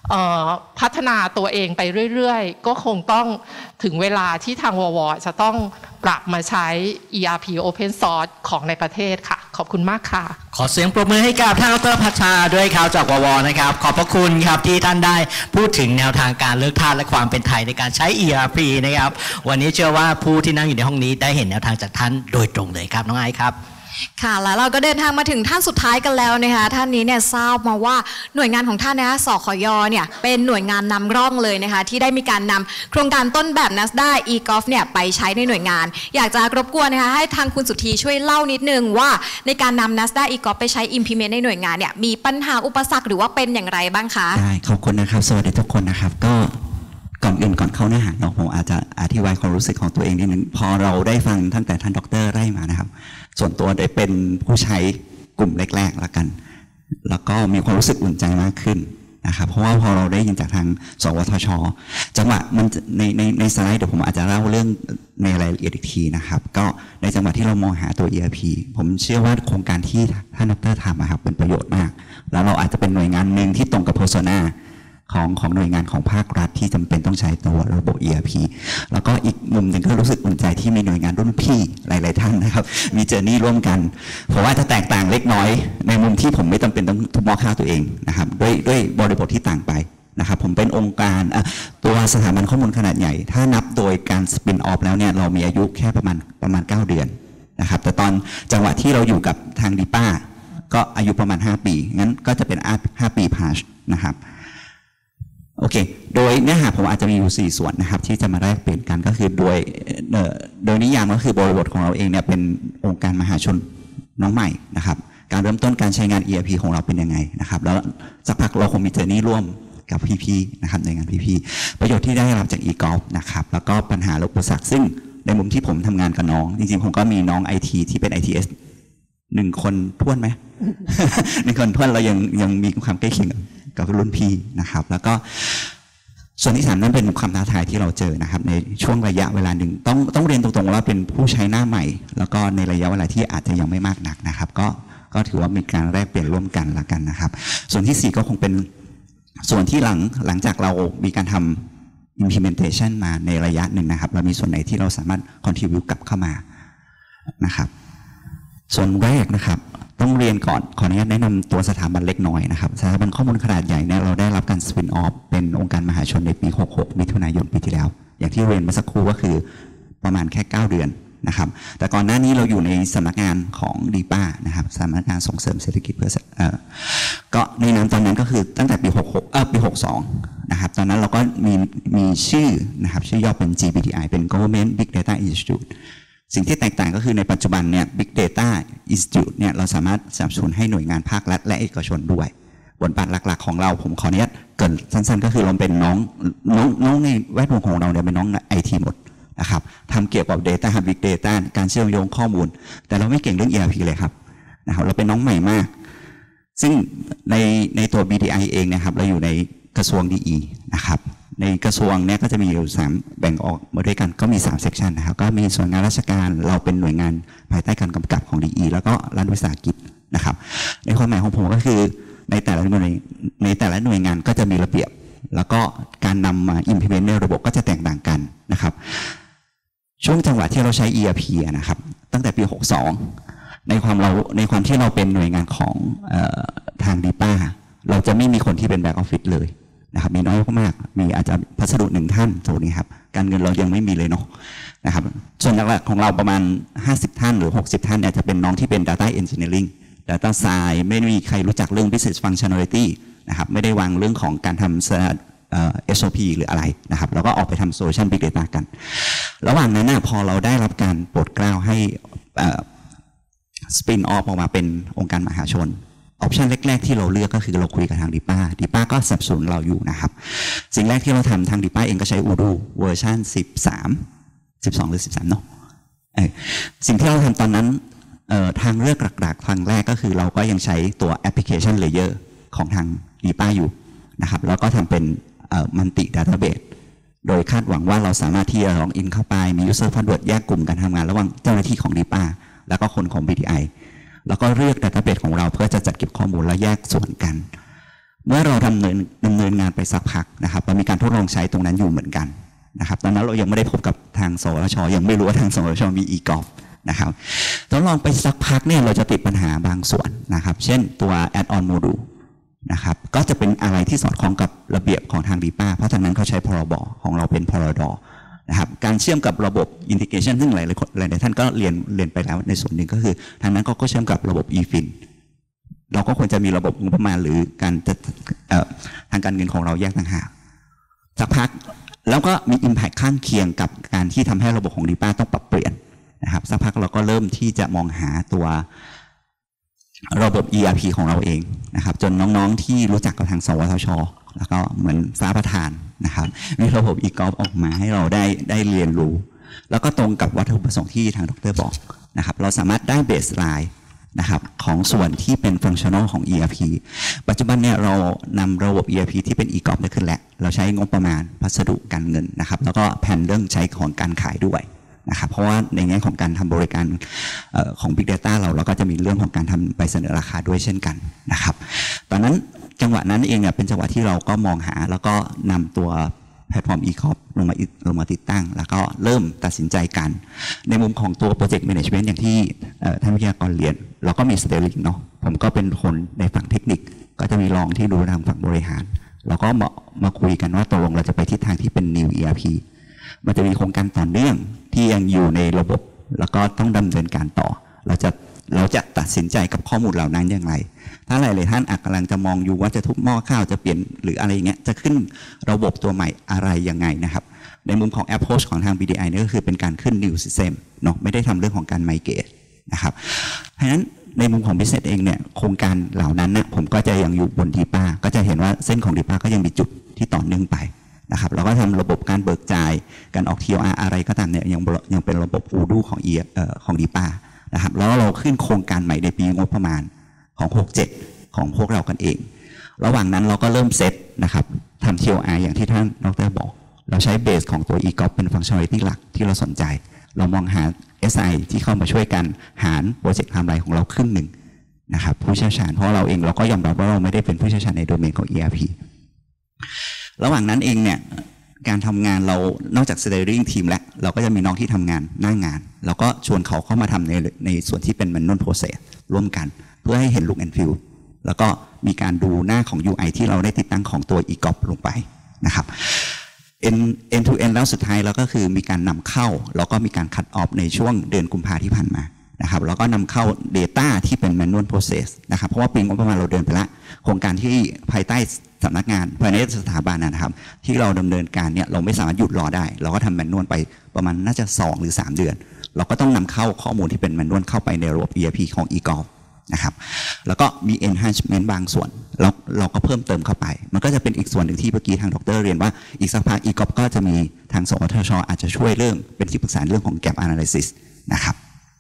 พัฒนาตัวเองไปเรื่อยๆก็คงต้องถึงเวลาที่ทางววจะต้องปรับมาใช้ อี อาร์ พี Open Source ของในประเทศค่ะขอบคุณมากค่ะขอเสียงปรบมือให้กับท่านดร.พัชชาด้วยครับจากววนะครับขอบพระคุณครับที่ท่านได้พูดถึงแนวทางการเลือกทาสและความเป็นไทยในการใช้ อี อาร์ พี นะครับวันนี้เชื่อว่าผู้ที่นั่งอยู่ในห้องนี้ได้เห็นแนวทางจากท่านโดยตรงเลยครับน้องไอซ์ครับค่ะแล้วเราก็เดินทางมาถึงท่านสุดท้ายกันแล้วนะคะท่านนี้เนี่ยทราบมาว่าหน่วยงานของท่านนะคะสคยเนี่ยเป็นหน่วยงานนำร่องเลยนะคะที่ได้มีการนำโครงการต้นแบบ Nasdaq e-golf เนี่ยไปใช้ในหน่วยงานอยากจะรบกวนนะคะให้ทางคุณสุธีช่วยเล่านิดนึงว่าในการนำ Nasdaq e-golf ไปใช้ implement ในหน่วยงานเนี่ยมีปัญหาอุปสรรคหรือว่าเป็นอย่างไรบ้างคะได้ขอบคุณนะครับสวัสดีทุกคนนะครับก็ก่อนอื่นก่อนเข้าเนื้อหาเนาะผมอาจจะอธิบายความรู้สึกของตัวเองนิดนึงพอเราได้ฟังตั้งแต่ท่านดร.ไล่มานะครับส่วนตัวได้เป็นผู้ใช้กลุ่มแรกๆแล้วกันแล้วก็มีความรู้สึกอุ่นใจมากขึ้นนะครับเพราะว่าพอเราได้ยินจากทางสวทช.จังหวะมันในในในสไลด์เดี๋ยวผมอาจจะเล่าเรื่องในรายละเอียดอีกทีนะครับก็ในจังหวะที่เรามองหาตัว อี อาร์ พี ผมเชื่อว่าโครงการที่ท่านดร.ทำนะครับเป็นประโยชน์มากแล้วเราอาจจะเป็นหน่วยงานหนึ่งที่ตรงกับ personaของของหน่วยงานของภาครัฐที่จำเป็นต้องใช้ตัวระบบ อี อาร์ พี แล้วก็อีกมุมหนึ่งก็รู้สึกอุ่นใจที่มีหน่วยงานรุ่นพี่หลายๆท่านนะครับมีเจอร์นี่ร่วมกันเพราะว่าถ้าแตกต่างเล็กน้อยในมุมที่ผมไม่จำเป็นต้องทุบมอค่าตัวเองนะครับด้วยด้วยบริบทที่ต่างไปนะครับผมเป็นองค์การตัวสถาบันข้อมูลขนาดใหญ่ถ้านับโดยการสปินออฟแล้วเนี่ยเรามีอายุแค่ประมาณประมาณเก้าเดือนนะครับแต่ตอนจังหวะที่เราอยู่กับทางดีป้าก็อายุประมาณห้าปีงั้นก็จะเป็นห้าปีพาชนะครับโอเคโดยเนื้อหาผมอาจจะมีอยู่สี่ส่วนนะครับที่จะมาแลกเปลี่ยนกันก็คือโดยโดยนิยามก็คือบริบทของเราเองเนี่ยเป็นองค์การมหาชนน้องใหม่นะครับการเริ่มต้นการใช้งาน อี อาร์ พี ของเราเป็นยังไงนะครับแล้วสักพักเราคงมีเจอร์นี่ร่วมกับพี่ๆนะครับในงานพี่ๆประโยชน์ที่ได้รับจาก e-golf นะครับแล้วก็ปัญหาและอุปสรรคซึ่งในมุมที่ผมทำงานกับน้องจริงๆผมก็มีน้อง ไอ ที ที่เป็น ไอ ที เอส หนึ่งคนท้วนไหม หนึ่งคนท้วนเรายังยังมีความใกล้เคียงกับรุ่นพี่นะครับแล้วก็ส่วนที่สามนั่นเป็นความท้าทายที่เราเจอนะครับในช่วงระยะเวลาหนึ่งต้องต้องเรียนตรงๆว่าเป็นผู้ใช้หน้าใหม่แล้วก็ในระยะเวลาที่อาจจะยังไม่มากนักนะครับก็ก็ถือว่ามีการแลกเปลี่ยนร่วมกันละกันนะครับส่วนที่สี่ก็คงเป็นส่วนที่หลังหลังจากเรามีการทำ implementation มาในระยะหนึ่งนะครับเรามีส่วนไหนที่เราสามารถ contribute กลับเข้ามานะครับส่วนแรกนะครับต้องเรียนก่อนขออนุญาตแนะนำตัวสถาบันเล็กน้อยนะครับสถาบันข้อมูลขนาดใหญ่เนี่ยเราได้รับการสปินออฟเป็นองค์การมหาชนในปีหกหกมิถุนายนปีที่แล้วอย่างที่เรียนเมื่อสักครู่ก็คือประมาณแค่เก้าเดือนนะครับแต่ก่อนหน้านี้เราอยู่ในสำนักงานของดีป้านะครับสำนักงานส่งเสริมเศรษฐกิจเพื่อเอ่อก็ในนามตอนนั้นก็คือตั้งแต่ปีหกหกเอ่อปีหกสองนะครับตอนนั้นเราก็มีมีชื่อนะครับชื่อย่อเป็น จี บี ที ไอ เป็น Government Big Data Instituteสิ่งที่แตกต่างก็คือในปัจจุบันเนี่ย Big Data Institute เนี่ยเราสามารถสนับสนุนให้หน่วยงานภาครัฐและเอกชนด้วยบทบาทหลักๆของเราผมขออนุญาตเกริ่นสั้นๆก็คือเราเป็นน้องน้องน้องในแวดวงของเราเนี่ยเป็นน้องไอทีหมดนะครับทำเกี่ยวกับ Data Big Data การเชื่อมโยงข้อมูลแต่เราไม่เก่งเรื่อง อี อาร์ พี เลยครับนะครับเราเป็นน้องใหม่มากซึ่งในในตัว บี ที ไอ เองนะครับเราอยู่ในกระทรวง ดี อี นะครับในกระทรวงเนี่ยก็จะมีอยู่สามแบ่งออกมาด้วยกันก็มีสามเซกชันนะครับก็มีส่วนงานราชการเราเป็นหน่วยงานภายใต้การกำกับของ ดี อี แล้วก็รัฐวิสาหกิจนะครับในความหมายของผมก็คือในแต่ละหน่วยในแต่ละหน่วยงานก็จะมีระเบียบแล้วก็การนำมา implement ในระบบก็จะแตกต่างกันนะครับช่วงจังหวะที่เราใช้ อี อาร์ พี นะครับตั้งแต่ปีหกสองในความเราในความที่เราเป็นหน่วยงานของเอ่อทางดีป้าเราจะไม่มีคนที่เป็นแบ็กออฟฟิศเลยนะครับมีน้อยมากมีอาจจะพัสดุหนึ่งท่านโถนี้ครับการเงินเรายังไม่มีเลยเนาะนะครับส่วนหลักๆของเราประมาณห้าสิบท่านหรือหกสิบท่านเนี่ยจะเป็นน้องที่เป็น Data Engineering Data Science ไม่มีใครรู้จักเรื่อง Business Functionality นะครับไม่ได้วางเรื่องของการทำ เอส โอ พี หรืออะไรนะครับแล้วก็ออกไปทำ Solution Big Data กันระหว่างนั้นนะพอเราได้รับการโปรดเกล้าให้สปินออฟออกมาเป็นองค์การมหาชนออปชันแรกๆที่เราเลือกก็คือเราคุยกับทางดีป้าดีป้าก็สนับสนุนเราอยู่นะครับสิ่งแรกที่เราทำทางดีป้าเองก็ใช้ Odoo เวอร์ชันสิบสาม สิบสองหรือสิบสามเนาะสิ่งที่เราทำตอนนั้นทางเลือกหลักๆทางแรกก็คือเราก็ยังใช้ตัวแอปพลิเคชันเลเยอร์ของทางดีป้าอยู่นะครับแล้วก็ทำเป็นมัลติดัตต้าเบสโดยคาดหวังว่าเราสามารถที่จะล็อกอินเข้าไปมี User Password แยกกลุ่มการทำงานระหว่างเจ้าหน้าที่ของดีป้าแล้วก็คนของ บี ที ไอ แล้วก็เลือก Database ของเราเพื่อจะจัดเก็บข้อมูลและแยกส่วนกันเมื่อเราดำเนินดำเนินงานไปสักพักนะครับเรามีการทดลองใช้ตรงนั้นอยู่เหมือนกันนะครับตอนนั้นเรายังไม่ได้พบกับทางสวทช.ยังไม่รู้ว่าทางสวทช.มี อี จี โอ พี นะครับทดลองไปสักพักเนี่ยเราจะติดปัญหาบางส่วนนะครับเช่นตัว add-on module นะครับก็จะเป็นอะไรที่สอดคล้องกับระเบียบของทางดีป้าเพราะทางนั้นเขาใช้พรบของเราเป็นพรดนะครับการเชื่อมกับระบบ integration ซึ่งหลายหลายท่านก็เรียนเรียนไปแล้วในส่วนหนึ่งก็คือทางนั้นเขาก็เชื่อมกับระบบ อี ฟิน เราก็ควรจะมีระบบงบประมาณหรือการทางการเงินของเราแยกต่างหากสักพักแล้วก็มี impact ข้างเคียงกับการที่ทำให้ระบบของดีป้าต้องปรับเปลี่ยนนะครับสักพักเราก็เริ่มที่จะมองหาตัวระบบ อี อาร์ พี ของเราเองนะครับจนน้องๆที่รู้จักกับทางสวทช.แล้วก็เหมือนฟ้าประทานนะครับมีระบบ อี จี โอ พี ออกมาให้เราได้ได้เรียนรู้แล้วก็ตรงกับวัตถุประสงค์ที่ทางดร.บอกนะครับเราสามารถได้เบสไลน์นะครับของส่วนที่เป็นฟังชั่นอลของ อี อาร์ พี ปัจจุบันเนี่ยเรานำระบบ อี อาร์ พี ที่เป็น อี จี โอ พี ได้ขึ้นแล้วเราใช้งบประมาณพัสดุการเงินนะครับแล้วก็แผนเรื่องใช้ของการขายด้วยนะครับเพราะว่าในแง่ของการทำบริการของ Big Data เราเราก็จะมีเรื่องของการทำใบเสนอราคาด้วยเช่นกันนะครับตอนนั้นจังหวะนั้นเองเนี่ยเป็นจังหวะที่เราก็มองหาแล้วก็นำตัวแพลตฟอร์ม อี ซี โอ พี ลงมาลงมาติดตั้งแล้วก็เริ่มตัดสินใจกันในมุมของตัว Project Management อย่างที่ท่านวิทยากรเรียนเราก็มี Steering เนาะผมก็เป็นคนในฝั่งเทคนิคก็จะมีรองที่ดูทางฝั่งบริหารเราก็มามาคุยกันว่าตกลงเราจะไปทิศทางที่เป็น New อี อาร์ พี มันจะมีโครงการต่อเนื่องที่ยังอยู่ในระบบแล้วก็ต้องดำเนินการต่อเราจะเราจะตัดสินใจกับข้อมูลเหล่านั้นอย่างไรถ้าหลายๆท่านอาจกำลังจะมองอยู่ว่าจะทุบหม้อข้าวจะเปลี่ยนหรืออะไรอย่างเงี้ยจะขึ้นระบบตัวใหม่อะไรยังไงนะครับในมุมของ approach ของทาง บี ดี ไอ เนี่ยก็คือเป็นการขึ้น new system เนาะไม่ได้ทำเรื่องของการ migrate นะครับเพราะฉะนั้นในมุมของ business เองเนี่ยโครงการเหล่านั้นนะผมก็จะยังอยู่บนดีป้าก็จะเห็นว่าเส้นของดีป้าก็ยังมีจุดที่ต่อเนื่องไปนะครับเราก็ทำระบบการเบิกจ่ายการออก ที โอ อาร์ อะไรก็ตามเนี่ยยังยังเป็นระบบ อู ดู ของเอ่อของดีป้านะครับแล้วเราขึ้นโครงการใหม่ในปีงบประมาณของหกเจ็ดของพวกเรากันเองระหว่างนั้นเราก็เริ่มเซตนะครับทำ ที โอ อาร์ อย่างที่ท่านดร.บอกเราใช้เบสของตัว อี จี โอ พี เป็นฟังก์ชันลิตี้หลักที่เราสนใจเรามองหา เอส ไอ ที่เข้ามาช่วยกันหารโปรเจกต์ไทม์ไลน์ของเราครึ่งหนึ่งนะครับผู้เชี่ยวชาญเพราะเราเองเราก็ยอมรับว่าเราไม่ได้เป็นผู้เชี่ยวชาญในโดเมนของ อี อาร์ พี ระหว่างนั้นเองเนี่ยการทำงานเรานอกจาก steering team แล้วเราก็จะมีน้องที่ทำงานหน้างานเราก็ชวนเขาเข้ามาทำในในส่วนที่เป็น manual process ร่วมกันเพื่อให้เห็น look and feel แล้วก็มีการดูหน้าของ ยู ไอ ที่เราได้ติดตั้งของตัว อี จี โอ พี ลงไปนะครับ end to end แล้วสุดท้ายแล้วก็คือมีการนำเข้าแล้วก็มีการ cut off ในช่วงเดือนกุมภาที่ผ่านมานะครับแล้วก็นำเข้า Data ที่เป็น manual process นะครับเพราะว่าปีงบประมาณเราเดินไปละโครงการที่ภายใต้สำนักงานภายในสถาบันนะครับที่เราดำเนินการเนี่ยเราไม่สามารถหยุดรอได้เราก็ทำ manual ไปประมาณน่าจะสองหรือสามเดือนเราก็ต้องนำเข้าข้อมูลที่เป็น manual เข้าไปในระบบ อี อาร์ พี ของ อี จี โอ พี นะครับแล้วก็มี enhancement บางส่วนแล้วเราก็เพิ่มเติมเข้าไปมันก็จะเป็นอีกส่วนหนึ่งที่เมื่อกี้ทางดร.เรียนว่าอีกสักพัก อี จี โอ พี ก็จะมีทางสวทช.อาจจะช่วยเรื่องเป็นที่ปรึกษาเรื่องของ gap analysis นะครับ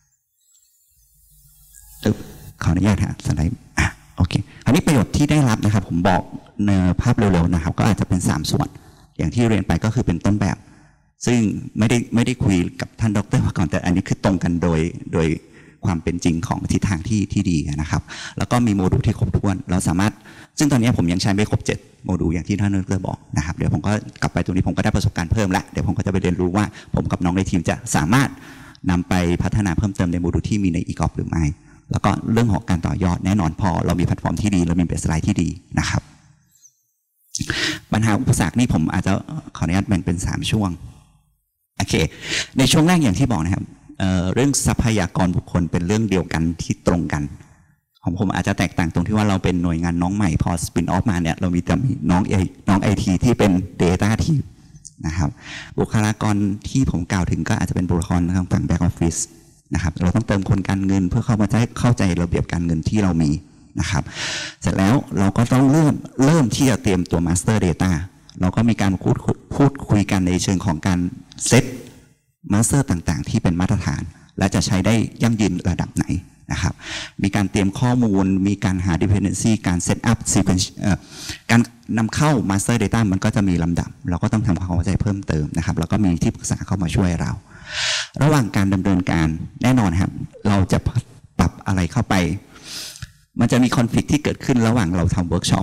ขออนุญาตฮะสไลด์อ่ะโอเคอันนี้ประโยชน์ที่ได้รับนะครับผมบอกในภาพเร็วๆนะครับก็อาจจะเป็นสามส่วนอย่างที่เรียนไปก็คือเป็นต้นแบบซึ่งไม่ได้ไม่ได้คุยกับท่านดร.มาก่อนแต่อันนี้คือตรงกันโดยโดยความเป็นจริงของทิศทางที่ที่ดีนะครับแล้วก็มีโมดูลที่ครบถ้วนเราสามารถซึ่งตอนนี้ผมยังใช้ไม่ครบเจ็ดโมดูลอย่างที่ท่านดร.บอกนะครับเดี๋ยวผมก็กลับไปตรงนี้ผมก็ได้ประสบการณ์เพิ่มละเดี๋ยวผมก็จะไปเรียนรู้ว่าผมกับน้องในทีมจะสามารถนำไปพัฒนาเพิ่มเติมในโมดูลที่มีใน อี จี โอ พี หรือไม่แล้วก็เรื่องของการต่อยอดแน่นอนพอเรามีแพลตฟอร์มที่ดีเรามีเบสไลน์ที่ดีนะครับปัญหาอุปสรรคนี่ผมอาจจะขออนุญาตแบ่งเป็นสามช่วงโอเคในช่วงแรกอย่างที่บอกนะครับ เ, เรื่องทรัพยากรบุคคลเป็นเรื่องเดียวกันที่ตรงกันของผมอาจจะแตกต่างตรงที่ว่าเราเป็นหน่วยงานน้องใหม่พอสปินออฟมาเนี่ยเรามีแต่น้องไอน้องไอทีที่เป็น Data Team นะครับบุคลากรที่ผมกล่าวถึงก็อาจจะเป็นบุคลากรทางฝั่ง Back Officeนะครับเราต้องเติมคนการเงินเพื่อเข้ามาเข้าใจระเบียบการเงินที่เรามีนะครับเสร็จแล้วเราก็ต้องเริ่มเริ่มที่จะเตรียมตัว Master Data เราก็มีการพูดพูดคุยกันในเชิงของการเซต Master ต่างๆที่เป็นมาตรฐานและจะใช้ได้ยั่งยืนระดับไหนนะครับมีการเตรียมข้อมูลมีการหา dependency การ set up sequence การนำเข้า Master Data มันก็จะมีลำดับเราก็ต้องทำความเข้าใจเพิ่มเติมนะครับแล้วก็มีที่ปรึกษาเข้ามาช่วยเราระหว่างการดำเนินการแน่นอนครับเราจะปรับอะไรเข้าไปมันจะมีคอนฟลิกต์ที่เกิดขึ้นระหว่างเราทำเวิร์กช็อป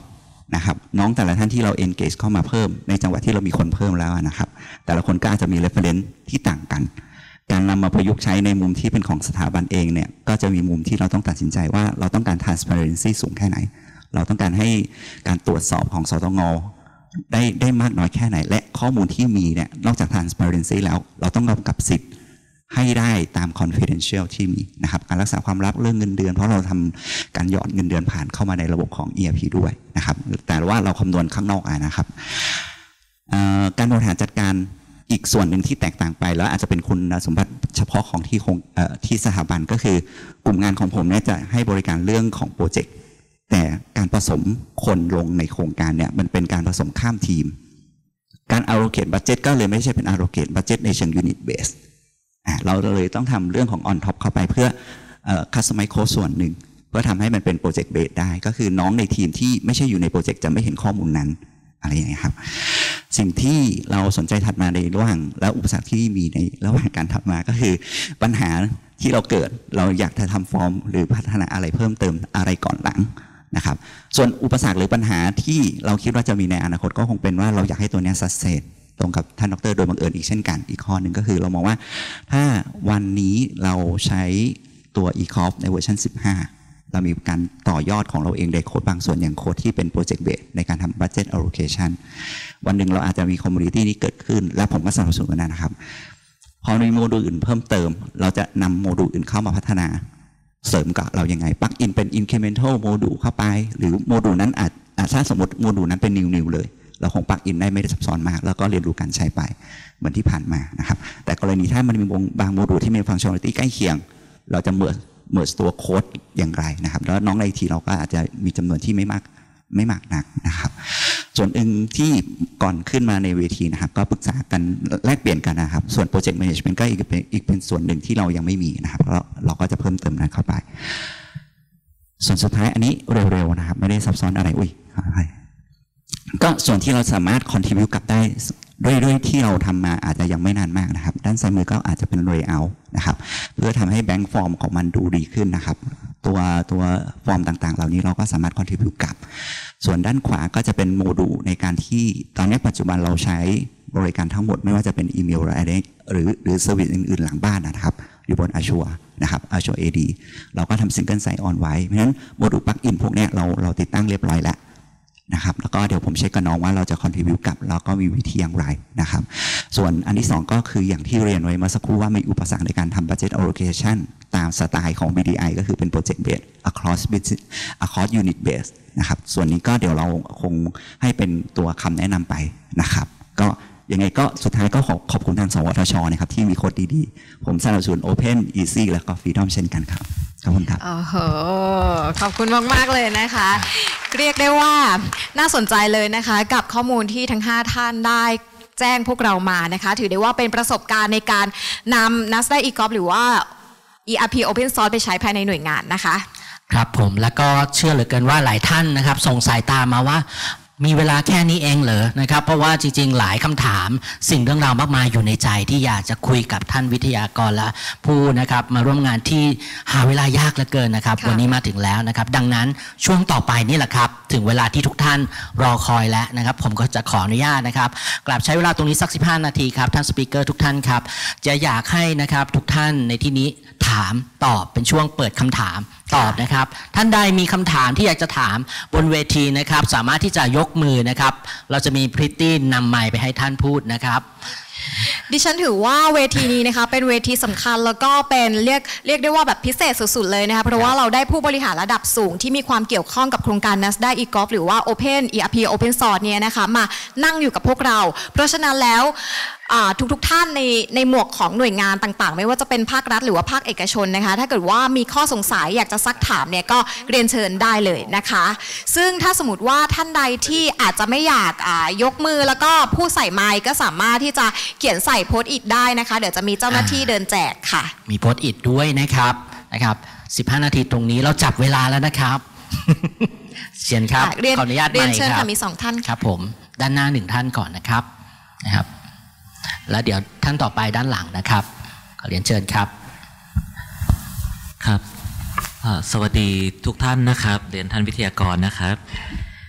นะครับน้องแต่ละท่านที่เรา engage เข้ามาเพิ่มในจังหวะที่เรามีคนเพิ่มแล้วนะครับแต่ละคนก็อาจจะมี reference ที่ต่างกันการนำมาประยุกต์ใช้ในมุมที่เป็นของสถาบันเองเนี่ยก็จะมีมุมที่เราต้องตัดสินใจว่าเราต้องการ transparency สูงแค่ไหนเราต้องการให้การตรวจสอบของสตง.ได้ได้มากน้อยแค่ไหนและข้อมูลที่มีเนี่ยนอกจาก transparency แล้วเราต้องกำกับสิทธิ์ให้ได้ตาม confidential ที่มีนะครับการรักษาความลับเรื่องเงินเดือนเพราะเราทำการหยอดเงินเดือนผ่านเข้ามาในระบบของ อี อาร์ พี ด้วยนะครับแต่ว่าเราคำนวณข้างนอกนะครับการบริหารจัดการอีกส่วนหนึ่งที่แตกต่างไปแล้วอาจจะเป็นคุณสมบัติเฉพาะของที่คงที่สถาบันก็คือกลุ่มงานของผมเนี่ยจะให้บริการเรื่องของโปรเจกต์แต่การผสมคนลงในโครงการเนี่ยมันเป็นการผสมข้ามทีมการ allocate budget ก็เลยไม่ใช่เป็น allocate budget ในเชิง unit baseเราเลยต้องทำเรื่องของ on top เข้าไปเพื่อ customize code ส่วนหนึ่งเพื่อทำให้มันเป็น project base ได้ก็คือน้องในทีมที่ไม่ใช่อยู่ในโปรเจกต์จะไม่เห็นข้อมูลนั้นอะไรอย่างนี้ครับสิ่งที่เราสนใจถัดมาในระหว่างและอุปสรรคที่มีในระหว่างการถัดมาก็คือปัญหาที่เราเกิดเราอยากจะทำฟอร์มหรือพัฒนาอะไรเพิ่มเติมอะไรก่อนหลังนะครับส่วนอุปสรรคหรือปัญหาที่เราคิดว่าจะมีในอนาคตก็คงเป็นว่าเราอยากให้ตัวนี้ซัสเซนตรงกับท่านดร.โดยบังเอิญอีกเช่นกันอีกข้อหนึ่งก็คือเรามองว่าถ้าวันนี้เราใช้ตัว อี คอ พี ในเวอร์ชันสิบห้าเรามีการต่อยอดของเราเองในโค้ดบางส่วนอย่างโค้ดที่เป็น project based ในการทำ budget allocation วันหนึ่งเราอาจจะมี community นี้เกิดขึ้นและผมก็สนับสนุนนะครับพอมีโมดูลอื่นเพิ่มเติมเราจะนำโมดูลอื่นเข้ามาพัฒนาเสริมกับเรายังไงปลั๊กอินเป็น incremental โมดูลเข้าไปหรือโมดูลนั้นอาจถ้าสมมติโมดูลนั้นเป็น new new เลยเราคงปลั๊กอินได้ไม่ได้ซับซ้อนมากแล้วก็เรียนรู้การใช้ไปเหมือนที่ผ่านมานะครับแต่กรณีถ้ามันมีบางโมดูลที่มี functionality ใกล้เคียงเราจะเมิร์จเมิร์จตัวโค้ดอย่างไรนะครับแล้วน้องในทีเราก็อาจจะมีจำนวนที่ไม่มากไม่มากนักนะครับส่วนอื่นที่ก่อนขึ้นมาในเวทีนะครับก็ปรึกษากันแลกเปลี่ยนกันนะครับส่วน project management ก็อีกเป็นอีกเป็นส่วนหนึ่งที่เรายังไม่มีนะครับแล้วเราก็จะเพิ่มเติมนั้นเข้าไปส่วนสุดท้ายอันนี้เร็วๆนะครับไม่ได้ซับซ้อนอะไรอุ้ยก็ส่วนที่เราสามารถ contribute กลับได้ด้วยด้วยที่เราทำมาอาจจะยังไม่นานมากนะครับด้านซ้ายมือก็อาจจะเป็น layout นะครับเพื่อทำให้แบงค์ฟอร์มของมันดูดีขึ้นนะครับตัวตัวฟอร์มต่างๆเหล่านี้เราก็สามารถ contribute กลับส่วนด้านขวาก็จะเป็นโมดูลในการที่ตอนนี้ปัจจุบันเราใช้บริการทั้งหมดไม่ว่าจะเป็นอีเมลหรืออะไรหรือหรือเซอร์วิสอื่นๆหลังบ้านนะครับอยู่บน Azure นะครับ Azure เอ ดี เราก็ทำ Single Sign On ไว้เพราะฉะนั้นโมดูล Plugin พวกนี้เราเราติดตั้งเรียบร้อยแล้วนะครับแล้วก็เดี๋ยวผมเช็คกับน้องว่าเราจะ contribute กลับแล้วก็มีวิธีอย่างไรนะครับส่วนอันที่สองก็คืออย่างที่เรียนไว้เมื่อสักครู่ว่ามีอุปสรรคในการทำ budget allocation ตามสไตล์ของ บี ดี ไอ ก็คือเป็น project based across business across unit based นะครับส่วนนี้ก็เดี๋ยวเราคงให้เป็นตัวคำแนะนำไปนะครับก็ยังไงก็สุดท้ายก็ขอขอบคุณทางสวทช.นะครับที่มีโค้ดดีๆผมสนับสนุน Open Easy และก็ Freedom เช่นกันครับขอบคุณครับโอ้โหขอบคุณมากๆเลยนะคะเรียกได้ว่าน่าสนใจเลยนะคะกับข้อมูลที่ทั้งห้าท่านได้แจ้งพวกเรามานะคะถือได้ว่าเป็นประสบการณ์ในการนำ Nasdaq อี ซี โอ พี หรือว่า อี อาร์ พี Open Source ไปใช้ภายในหน่วยงานนะคะครับผมแล้วก็เชื่อเหลือเกินว่าหลายท่านนะครับส่งสายตามาว่ามีเวลาแค่นี้เองเหรอนะครับเพราะว่าจริงๆหลายคำถามสิ่งเรื่องราวมากมายอยู่ในใจที่อยากจะคุยกับท่านวิทยากรและผู้นะครับมาร่วมงานที่หาเวลายากเหลือเกินนะครับวันนี้มาถึงแล้วนะครับดังนั้นช่วงต่อไปนี่แหละครับถึงเวลาที่ทุกท่านรอคอยแล้วนะครับผมก็จะขออนุญาตนะครับกลับใช้เวลาตรงนี้สักสิบห้านาทีครับท่านสปีกเกอร์ทุกท่านครับจะอยากให้นะครับทุกท่านในที่นี้ถามตอบเป็นช่วงเปิดคำถามตอบนะครับท่านใดมีคำถามที่อยากจะถามบนเวทีนะครับสามารถที่จะยกมือนะครับเราจะมีพริตตี้นำไมค์ไปให้ท่านพูดนะครับดิฉันถือว่าเวทีนี้นะคะเป็นเวทีสำคัญแล้วก็เป็นเรียกเรียกได้ว่าแบบพิเศษสุดๆเลยนะคะเพราะว่าเราได้ผู้บริหารระดับสูงที่มีความเกี่ยวข้องกับโครงการ Nasdaq อี ซี โอ พี หรือว่า Open อี อาร์ พี Open Source เนี่ยนะคะมานั่งอยู่กับพวกเราเพราะฉะนั้นแล้วทุกๆท่านในในหมวกของหน่วยงานต่างๆไม่ว่าจะเป็นภาครัฐหรือว่าภาคเอกชนนะคะถ้าเกิดว่ามีข้อสงสัยอยากจะซักถามเนี่ยก็เรียนเชิญได้เลยนะคะซึ่งถ้าสมมติว่าท่านใดที่อาจจะไม่อยากยกมือแล้วก็พูดใส่ไมค์ก็สามารถที่จะเขียนใส่โพสต์อิทได้นะคะเดี๋ยวจะมีเจ้าหน้าที่เดินแจกค่ะมีโพสต์อิทด้วยนะครับนะครับสิบห้านาทีตรงนี้เราจับเวลาแล้วนะครับเชิญครับขออนุญาตไมค์ครับเรียนเชิญค่ะมีสองท่านครับผมด้านหน้าหนึ่งท่านก่อนนะครับนะครับแล้วเดี๋ยวท่านต่อไปด้านหลังนะครับขอเรียนเชิญครับครับสวัสดีทุกท่านนะครับเรียนท่านวิทยากรนะครับ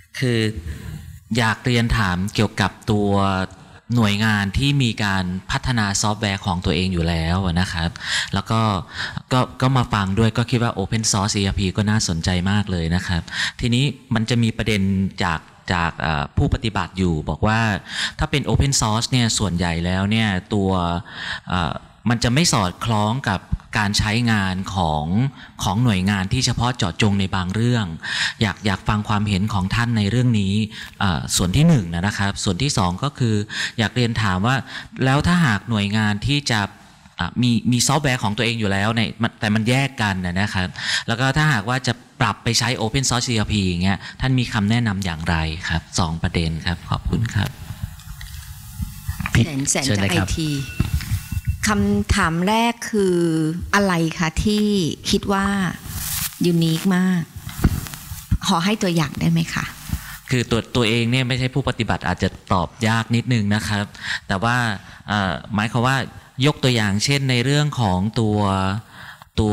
คืออยากเรียนถามเกี่ยวกับตัวหน่วยงานที่มีการพัฒนาซอฟต์แวร์ของตัวเองอยู่แล้วนะครับแล้วก็ก็ก็มาฟังด้วยก็คิดว่า Open Source อี อาร์ พี ก็น่าสนใจมากเลยนะครับทีนี้มันจะมีประเด็นจากจากผู้ปฏิบัติอยู่บอกว่าถ้าเป็น Open Source เนี่ยส่วนใหญ่แล้วเนี่ยตัวมันจะไม่สอดคล้องกับการใช้งานของของหน่วยงานที่เฉพาะเจาะจงในบางเรื่องอยากอยากฟังความเห็นของท่านในเรื่องนี้ส่วนที่หนึ่งนะครับส่วนที่สองก็คืออยากเรียนถามว่าแล้วถ้าหากหน่วยงานที่จะมีมีซอฟต์แวร์ของตัวเองอยู่แล้วในแต่มันแยกกันนะครับแล้วก็ถ้าหากว่าจะปรับไปใช้ Open Source อี อาร์ พี อย่างเงี้ยท่านมีคำแนะนำอย่างไรครับสองประเด็นครับขอบคุณครับแสนแสนจากไอทีคำถามแรกคืออะไรคะที่คิดว่ายูนิคมากขอให้ตัวอย่างได้ไหมคะคือตัวตัวเองเนี่ยไม่ใช่ผู้ปฏิบัติอาจจะตอบยากนิดนึงนะครับแต่ว่าหมายความว่ายกตัวอย่างเช่นในเรื่องของตัวตัว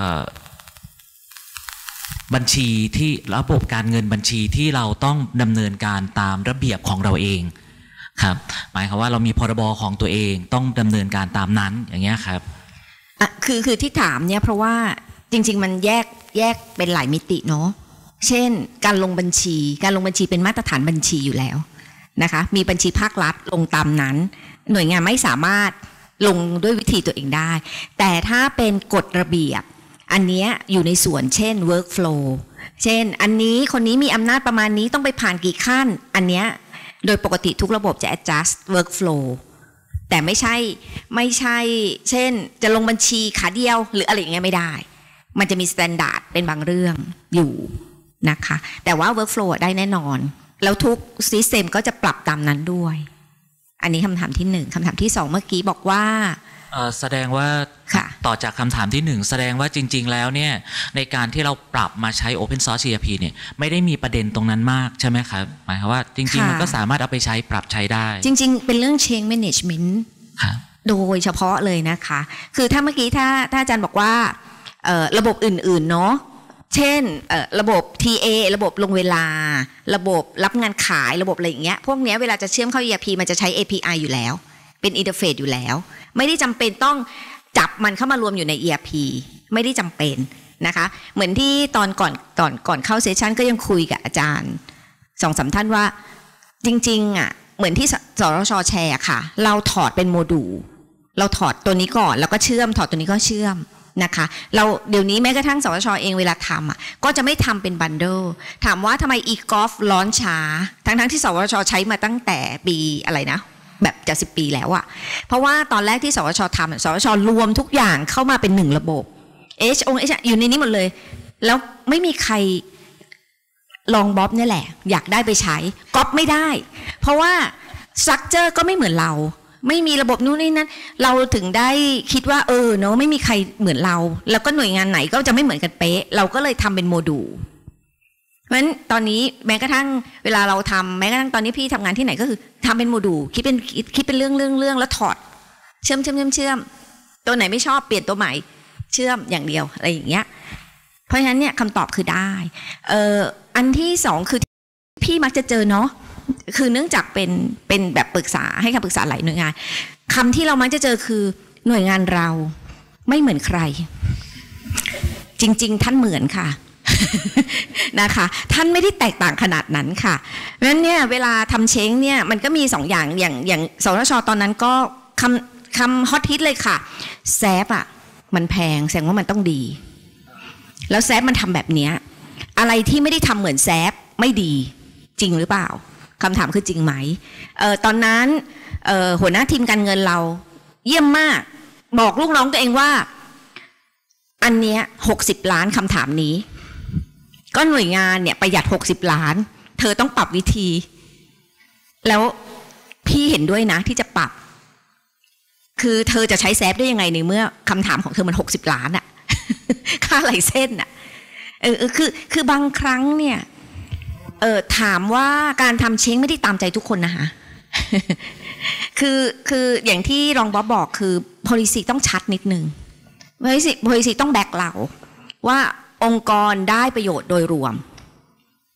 บัญชีที่ระบบการเงินบัญชีที่เราต้องดำเนินการตามระเบียบของเราเองครับหมายความว่าเรามีพรบของตัวเองต้องดำเนินการตามนั้นอย่างเงี้ยครับอ่ะคือคือที่ถามเนี่ยเพราะว่าจริงๆมันแยกแยกเป็นหลายมิติเนาะเช่นการลงบัญชีการลงบัญชีเป็นมาตรฐานบัญชีอยู่แล้วนะคะมีบัญชีภาครัฐลงตามนั้นหน่วยงานไม่สามารถลงด้วยวิธีตัวเองได้แต่ถ้าเป็นกฎระเบียบอันนี้อยู่ในส่วนเช่น workflow เช่นอันนี้คนนี้มีอำนาจประมาณนี้ต้องไปผ่านกี่ขั้นอันเนี้ยโดยปกติทุกระบบจะ adjust workflow แต่ไม่ใช่ไม่ใช่เช่นจะลงบัญชีขาเดียวหรืออะไรอย่างเงี้ยไม่ได้มันจะมี standard เป็นบางเรื่องอยู่นะคะแต่ว่า workflow ได้แน่นอนแล้วทุก system ก็จะปรับตามนั้นด้วยอันนี้คำถามที่หนึ่งคำถามที่สองเมื่อกี้บอกว่าแสดงว่าต่อจากคำถามที่หนึ่งแสดงว่าจริงๆแล้วเนี่ยในการที่เราปรับมาใช้ Open Source อี อาร์ พี เนี่ยไม่ได้มีประเด็นตรงนั้นมากใช่ไหมครับหมายความว่าจริงๆมันก็สามารถเอาไปใช้ปรับใช้ได้จริงๆเป็นเรื่อง change management โดยเฉพาะเลยนะคะคือถ้าเมื่อกี้ถ้าถ้าอาจารย์บอกว่าระบบอื่นๆเนาะเช่นระบบ ที เอ ระบบลงเวลาระบบรับงานขายระบบอะไรอย่างเงี้ยพวกเนี้ยเวลาจะเชื่อมเข้า อี อาร์ พี มันจะใช้ เอ พี ไอ อยู่แล้วเป็นอินเทอร์เฟซอยู่แล้วไม่ได้จำเป็นต้องจับมันเข้ามารวมอยู่ใน อี อาร์ พี ไม่ได้จำเป็นนะคะเหมือนที่ตอนก่อนก่อนก่อนเข้าเซสชันก็ยังคุยกับอาจารย์สองสามท่านว่าจริงๆอ่ะเหมือนที่สรช.แชร์ค่ะเราถอดเป็นโมดูลเราถอดตัวนี้ก่อนแล้วก็เชื่อมถอดตัวนี้ก็เชื่อมนะคะเราเดี๋ยวนี้แม้กระทั่งสวช.เองเวลาทำอ่ะก็จะไม่ทำเป็นบันเดิลถามว่าทำไม e-golf ร้อนช้าทั้งๆที่สวช.ใช้มาตั้งแต่ปีอะไรนะแบบจะสิบปีแล้วอะเพราะว่าตอนแรกที่สวช.ทำสวช.รวมทุกอย่างเข้ามาเป็นหนึ่งระบบ H อง H อยู่ในนี้หมดเลยแล้วไม่มีใครลองบ๊อบนี่แหละอยากได้ไปใช้ก๊อปไม่ได้เพราะว่าสตรัคเจอร์ก็ไม่เหมือนเราไม่มีระบบนู้นนี่นั่นเราถึงได้คิดว่าเออเนาะไม่มีใครเหมือนเราแล้วก็หน่วยงานไหนก็จะไม่เหมือนกันเป๊ะเราก็เลยทำเป็นโมดูลเพราะฉะนั้นตอนนี้แม้กระทั่งเวลาเราทำแม้กระทั่งตอนนี้พี่ทำงานที่ไหนก็คือทำเป็นโมดูลคิดเป็นคิดเป็นเรื่องเรื่องเรื่องแล้วถอดเชื่อมเชื่อมเชื่อมเชื่อมตัวไหนไม่ชอบเปลี่ยนตัวใหม่เชื่อมอย่างเดียวอะไรอย่างเงี้ยเพราะฉะนั้นเนี่ยคำตอบคือได้เอ่ออันที่สองคือพี่มักจะเจอเนาะคือเนื่องจากเป็นเป็นแบบปรึกษาให้คำปรึกษาหลายหน่วยงานคำที่เรามักจะเจอคือหน่วยงานเราไม่เหมือนใครจริงๆท่านเหมือนค่ะ นะคะท่านไม่ได้แตกต่างขนาดนั้นค่ะเพราะฉะนั้นเนี่ยเวลาทำเช้งเนี่ยมันก็มีสองอย่างอย่างอย่างสรช.ตอนนั้นก็คำคำฮอตฮิตเลยค่ะแซฟอ่ะมันแพงแสดงว่ามันต้องดีแล้วแซฟมันทำแบบเนี้ยอะไรที่ไม่ได้ทำเหมือนแซฟไม่ดีจริงหรือเปล่าคำถามคือจริงไหมเออตอนนั้นเออหัวหน้าทีมการเงินเราเยี่ยมมากบอกลูกน้องตัวเองว่าอันเนี้ยหกสิบล้านคำถามนี้ก็หน่วยงานเนี่ยประหยัดหกสิบล้านเธอต้องปรับวิธีแล้วพี่เห็นด้วยนะที่จะปรับคือเธอจะใช้แซฟได้ยังไงในเมื่อคำถามของเธอมันหกสิบล้านอะค่าไหลเส้นอะเออคือคือบางครั้งเนี่ยเออถามว่าการทำเช้งไม่ได้ตามใจทุกคนนะคะคือคืออย่างที่รองบ๊อบบอกคือ policy ต้องชัดนิดนึง policy policy ต้องแบกเราว่าองค์กรได้ประโยชน์โดยรวม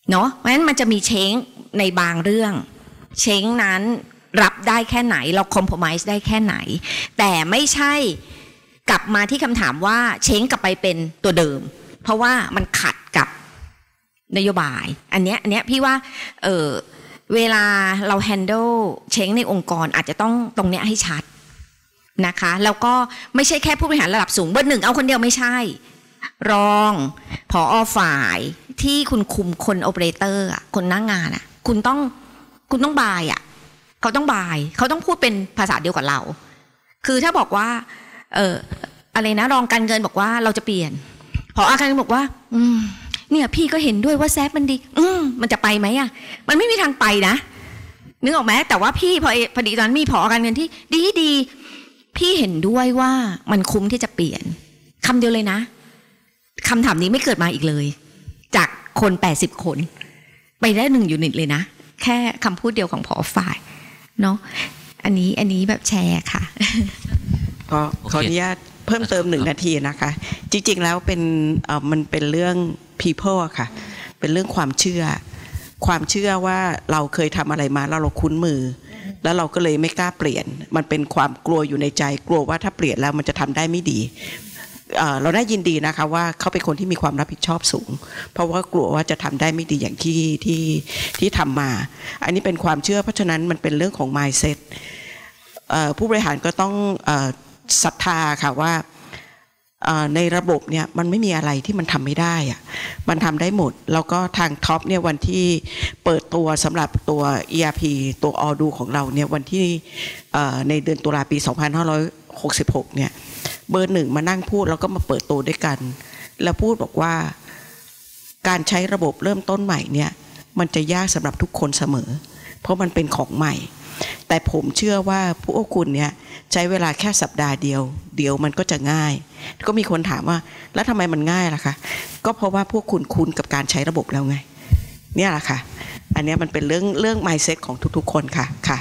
เนาะเพราะฉะนั้นมันจะมีเช้งในบางเรื่องเช้งนั้นรับได้แค่ไหนเราคอมโพรไมซ์ได้แค่ไหนแต่ไม่ใช่กลับมาที่คำถามว่าเช้งกลับไปเป็นตัวเดิมเพราะว่ามันขัดกับนโยบายอันเนี้ยอันเนี้ยพี่ว่าเออเวลาเราแฮนเดิลเช้งในองค์กรอาจจะต้องตรงเนี้ยให้ชัดนะคะแล้วก็ไม่ใช่แค่ผู้บริหารระดับสูงเบอร์หนึ่งเอาคนเดียวไม่ใช่รองผอ.ฝ่ายที่คุณคุมคนโอเปอเรเตอร์คนหน้างงานอ่ะคุณต้องคุณต้องบายอ่ะเขาต้องบายเขาต้องพูดเป็นภาษาเดียวกับเราคือถ้าบอกว่าเอออะไรนะรองการเงินบอกว่าเราจะเปลี่ยนผอ.การเงินบอกว่าอืมเนี่ยพี่ก็เห็นด้วยว่าแซฟมันดีอืมมันจะไปไหมอ่ะมันไม่มีทางไปนะนึกออกไหมแต่ว่าพี่พอพอดีตอนนั้นมีผอ.การเงินที่ดีดีพี่เห็นด้วยว่ามันคุ้มที่จะเปลี่ยนคำเดียวเลยนะคำถามนี้ไม่เกิดมาอีกเลยจากคนแปดสิบคนไปได้หนึ่งยูนิตเลยนะแค่คำพูดเดียวของผอ.ฝ่ายเนาะอันนี้อันนี้แบบแชร์ค่ะขอขออนุญาตเพิ่มเติมหนึ่งนาทีนะคะจริงๆแล้วเป็นเอ่อมันเป็นเรื่อง people อะค่ะเป็นเรื่องความเชื่อความเชื่อว่าเราเคยทำอะไรมาแล้วเราคุ้นมือแล้วเราก็เลยไม่กล้าเปลี่ยนมันเป็นความกลัวอยู่ในใจกลัวว่าถ้าเปลี่ยนแล้วมันจะทำได้ไม่ดีเอ่อเราได้ยินดีนะคะว่าเขาเป็นคนที่มีความรับผิดชอบสูงเพราะว่ากลัวว่าจะทำได้ไม่ดีอย่างที่ที่ที่ทำมาอันนี้เป็นความเชื่อเพราะฉะนั้นมันเป็นเรื่องของ mindset เอ่อผู้บริหารก็ต้องเอ่อศรัทธาค่ะว่าในระบบเนี่ยมันไม่มีอะไรที่มันทำไม่ได้อะมันทำได้หมดแล้วก็ทางท็อปเนี่ยวันที่เปิดตัวสำหรับตัว อี อาร์ พี ตัว Odoo ของเราเนี่ยวันที่ในเดือนตุลาปีสองพันห้าร้อยหกสิบหกเนี่ยเบอร์หนึ่งมานั่งพูดแล้วก็มาเปิดตัวด้วยกันแล้วพูดบอกว่าการใช้ระบบเริ่มต้นใหม่เนี่ยมันจะยากสำหรับทุกคนเสมอเพราะมันเป็นของใหม่แต่ผมเชื่อว่าพวกคุณเนี่ยใช้เวลาแค่สัปดาห์เดียวเดี๋ยวมันก็จะง่ายก็มีคนถามว่าแล้วทำไมมันง่ายล่ะคะก็เพราะว่าพวกคุณคุ้นกับการใช้ระบบแล้วไงเนี่ยแหละค่ะอันนี้มันเป็นเรื่องเรื่อง mindset ของทุกๆคนค่ะค่ะ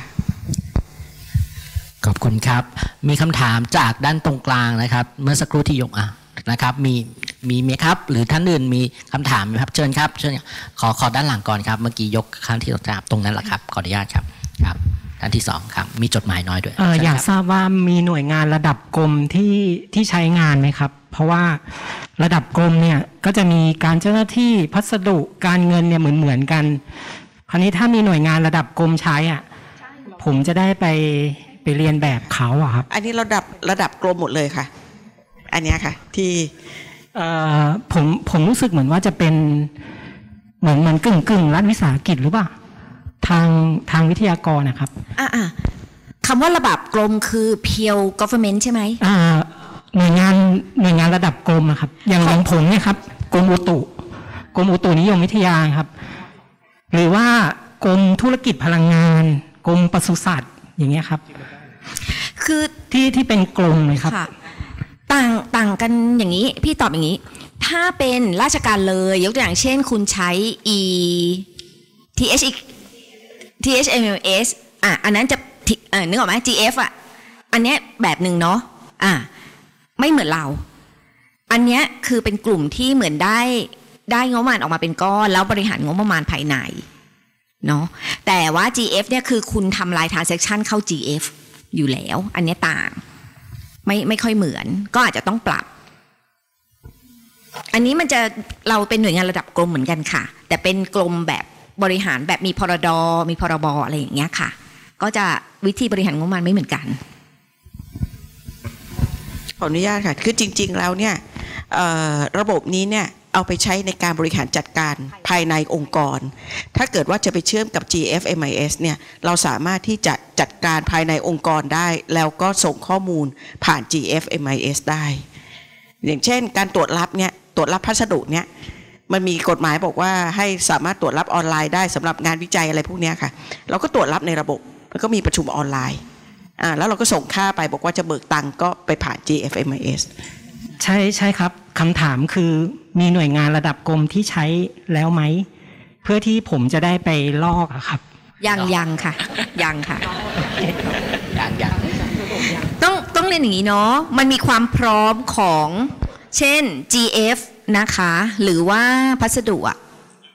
ขอบคุณครับมีคำถามจากด้านตรงกลางนะครับเมื่อสักครู่ที่ยกอ่ะนะครับมีมีไหมครับหรือท่านอื่นมีคำถามไหมครับเชิญครับเชิญขอขอด้านหลังก่อนครับเมื่อกี้ยกครั้งที่ตรงนั้นแหละครับขออนุญาตครับครับด้านที่สองครับมีจดหมายน้อยด้วยเอออยากทราบว่ามีหน่วยงานระดับกรมที่ที่ใช้งานไหมครับเพราะว่าระดับกรมเนี่ยก็จะมีการเจ้าหน้าที่พัสดุการเงินเนี่ยเหมือนเหมือนกันคราวนี้ถ้ามีหน่วยงานระดับกรมใช้อ่ะผมจะได้ไปไปเรียนแบบเขาอะครับอันนี้ระดับระดับกรมหมดเลยค่ะอันนี้ค่ะที่เอ่อผมผมรู้สึกเหมือนว่าจะเป็นเหมือนเหมือนกึ่งกึ่งรัฐวิสาหกิจหรือเปล่าทางทางวิทยากรนะครับอ่าคำว่าระดับกรมคือ pure government ใช่ไหมอ่าหน่วยงานหน่วยงานระดับกรมครับอย่างของผมเนี่ยครับกรมอุตุกรมอุตุนิยมวิทยาครับหรือว่ากรมธุรกิจพลังงานกรมปศุสัตว์อย่างเงี้ยครับคือที่ที่เป็นกรมเลยครับต่างต่างกันอย่างนี้พี่ตอบอย่างนี้ถ้าเป็นราชการเลยยกตัวอย่างเช่นคุณใช้ e thที เอช เอ็ม เอล เอส อ่ะอันนั้นจะเอ่อนึกออกไหม จี เอฟ อ่ะอันเนี้ยแบบหนึ่งเนาะอ่ะไม่เหมือนเราอันเนี้ยคือเป็นกลุ่มที่เหมือนได้ได้งบประมาณออกมาเป็นก้อนแล้วบริหารงบประมาณภายในเนาะแต่ว่า จี เอฟ เนี่ยคือคุณทำลาย transaction เข้า จี เอฟ อยู่แล้วอันเนี้ยต่างไม่ไม่ค่อยเหมือนก็อาจจะต้องปรับอันนี้มันจะเราเป็นหน่วยงานระดับกรมเหมือนกันค่ะแต่เป็นกรมแบบบริหารแบบมีพรดมีพรบอะไรอย่างเงี้ยค่ะก็จะวิธีบริหารงบประมาณไม่เหมือนกันขออนุญาตค่ะคือจริงๆแล้วเนี่ยระบบนี้เนี่ยเอาไปใช้ในการบริหารจัดการภายในองค์กรถ้าเกิดว่าจะไปเชื่อมกับ จี เอฟ เอ็ม ไอ เอส เนี่ยเราสามารถที่จะจัดการภายในองค์กรได้แล้วก็ส่งข้อมูลผ่าน จี เอฟ เอ็ม ไอ เอส ได้อย่างเช่นการตรวจรับเนี่ยตรวจรับพัสดุเนี่ยมันมีกฎหมายบอกว่าให้สามารถตรวจรับออนไลน์ได้สำหรับงานวิจัยอะไรพวกนี้ค่ะเราก็ตรวจรับในระบบแล้วก็มีประชุมออนไลน์อ่าแล้วเราก็ส่งค่าไปบอกว่าจะเบิกตังก็ไปผ่าน จี เอฟ เอ็ม ไอ เอสใช่ใช่ครับคำถามคือมีหน่วยงานระดับกรมที่ใช้แล้วไหมเพื่อที่ผมจะได้ไปลอกอะครับยังยังค่ะยังค่ะยังยังต้องต้องเรียนอย่างนี้เนาะมันมีความพร้อมของเช่น จี เอฟ นะคะหรือว่าพัสดุอะ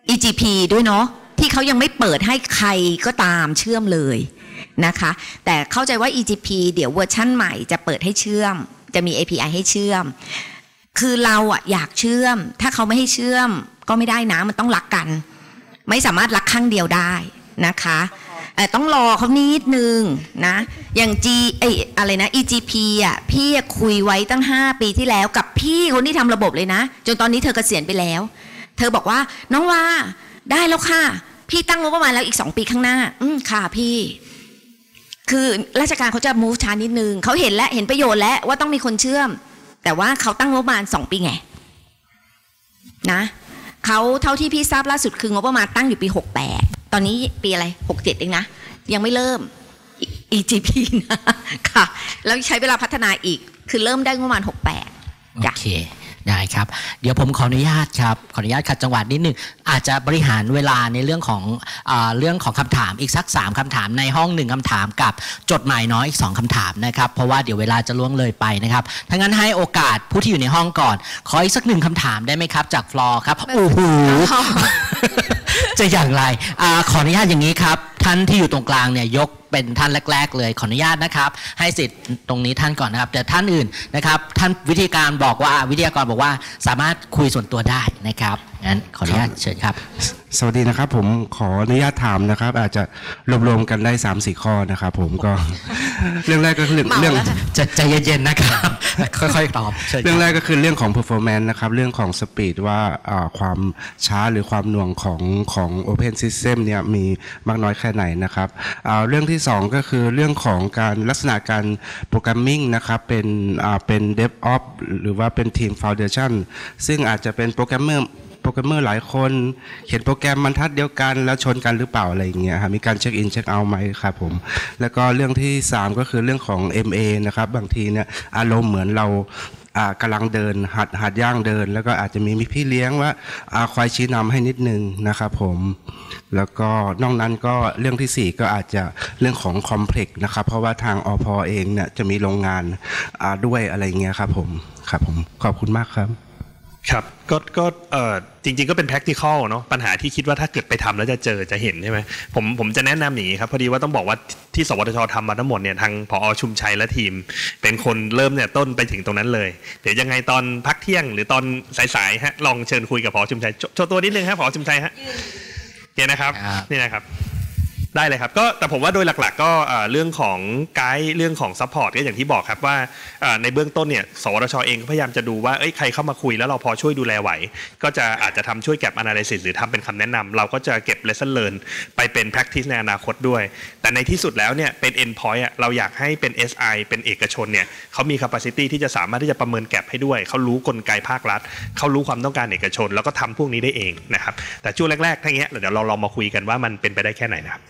อี จี พี ด้วยเนาะที่เขายังไม่เปิดให้ใครก็ตามเชื่อมเลยนะคะแต่เข้าใจว่า อี จี พี เดี๋ยวเวอร์ชั่นใหม่จะเปิดให้เชื่อมจะมี เอ พี ไอ ให้เชื่อมคือเราอะอยากเชื่อมถ้าเขาไม่ให้เชื่อมก็ไม่ได้นะมันต้องรักกันไม่สามารถรักข้างเดียวได้นะคะต้องรอเขานิดนึงนะอย่าง G ไออะไรนะ อี จี พี อ่ะพี่คุยไว้ตั้งห้าปีที่แล้วกับพี่คนที่ทำระบบเลยนะจนตอนนี้เธอเกษียณไปแล้วเธอบอกว่าน้องว่าได้แล้วค่ะพี่ตั้งงบประมาณแล้วอีกสองปีข้างหน้าอืมค่ะพี่คือราชการเขาจะ move ช้านิดนึงเขาเห็นแล้วเห็นประโยชน์แล้วว่าต้องมีคนเชื่อมแต่ว่าเขาตั้งงบประมาณสองปีไงนะเขาเท่าที่พี่ทราบล่าสุดคืองบประมาณตั้งอยู่ปีหกแปดตอนนี้ปีอะไรหกเจ็ดเองนะยังไม่เริ่ม อี จี พี นะค่ะแล้วใช้เวลาพัฒนาอีกคือเริ่มได้งบประมาณหกแปดโอเคได้ครับเดี๋ยวผมขออนุญาตครับขออนุญาตขัดจังหวะนิดนึงอาจจะบริหารเวลาในเรื่องของเอ่อเรื่องของคำถามอีกสักสามคำถามในห้องหนึ่งคำถามกับจดหมายน้อยอีกสองคำถามนะครับเพราะว่าเดี๋ยวเวลาจะล่วงเลยไปนะครับถ้างั้นให้โอกาสผู้ที่อยู่ในห้องก่อนขออีกสักหนึ่งคำถามได้ไหมครับจากฟลอร์ครับโอ้โหจะอย่างไรอ่าขออนุญาตอย่างนี้ครับท่านที่อยู่ตรงกลางเนี่ยยกเป็นท่านแรกๆเลยขออนุญาตนะครับให้สิทธิ์ตรงนี้ท่านก่อนนะครับแต่ท่านอื่นนะครับท่านวิธีการบอกว่าวิทยากรบอกว่าสามารถคุยส่วนตัวได้นะครับงั้นขออนุญาตเชิญครับสวัสดีนะครับผมขออนุญาตถามนะครับอาจจะรวมๆกันได้ สามสี่ ข้อนะครับผมก็ เรื่องแรกก็คือเรื่องจะใจเย็นๆนะครับค่อยๆตอบเรื่องแรกก็คือเรื่องของ performance นะครับเรื่องของ speed ว่าความช้าหรือความหน่วงของของ open system เนี่ยมีมากน้อยแค่ไหนนะครับเรื่องที่สองก็คือเรื่องของการลักษณะการโปรแกรมมิ่งนะครับเป็นเป็น DevOps หรือว่าเป็น Team Foundation ซึ่งอาจจะเป็นโปรแกรมเมอร์โปรแกรมเมอร์หลายคนเขียนโปรแกรมบรรทัดเดียวกันแล้วชนกันหรือเปล่าอะไรอย่างเงี้ยครับมีการเช็คอินเช็คเอาท์ไหมครับผมแล้วก็เรื่องที่สามก็คือเรื่องของ เอ็ม เอ นะครับบางทีเนี่ยอารมณ์เหมือนเรากำลังเดินหัดหัดย่างเดินแล้วก็อาจจะมีพี่เลี้ยงว่าคอยชี้นำให้นิดนึงนะครับผมแล้วก็นอกนั้นก็เรื่องที่สี่ก็อาจจะเรื่องของคอมเพล็กซ์นะครับเพราะว่าทางอพเองเนี่ยจะมีโรงงานด้วยอะไรเงี้ยครับผมครับผมขอบคุณมากครับครับก็ก็เอ่อจริงๆก็เป็น practical เนาะปัญหาที่คิดว่าถ้าเกิดไปทำแล้วจะเจอจะเห็นใช่ไหมผมผมจะแนะนำอย่างนี้ครับพอดีว่าต้องบอกว่าที่สวทชทำมาทั้งหมดเนี่ยทางผอ.ชุมชัยและทีมเป็นคนเริ่มเนี่ยต้นไปถึงตรงนั้นเลยเดี๋ยวยังไงตอนพักเที่ยงหรือตอนสายๆฮะลองเชิญคุยกับผอ.ชุมชัยโชว์ตัวนิดนึงครับผอ.ชุมชัยฮะเนี่ยนะครับนี่นะครับได้เลยครับก็แต่ผมว่าโดยหลักๆก็เรื่องของไกด์เรื่องของซัพพอร์ตก็อย่างที่บอกครับว่าในเบื้องต้นเนี่ยสวทชเองก็พยายามจะดูว่าเอ้ยใครเข้ามาคุยแล้วเราพอช่วยดูแลไหวก็จะอาจจะทำช่วยแก็บ analysis หรือทำเป็นคำแนะนำเราก็จะเก็บ lesson learn ไปเป็น practice ในอนาคตด้วยแต่ในที่สุดแล้วเนี่ยเป็น end point อ่ะเราอยากให้เป็น เอส ไอ เป็นเอกชนเนี่ยเขามี capacity ที่จะสามารถที่จะประเมินแก็บให้ด้วยเขารู้กลไกภาครัฐเขารู้ความต้องการเอกชนแล้วก็ทำพวกนี้ได้เองนะครับแต่ช่วงแรกๆทั้งเงี้ยเดี๋ยวเราลองมาคุยกันว่ามันเป็นไปได้แค่ไหนนะครับ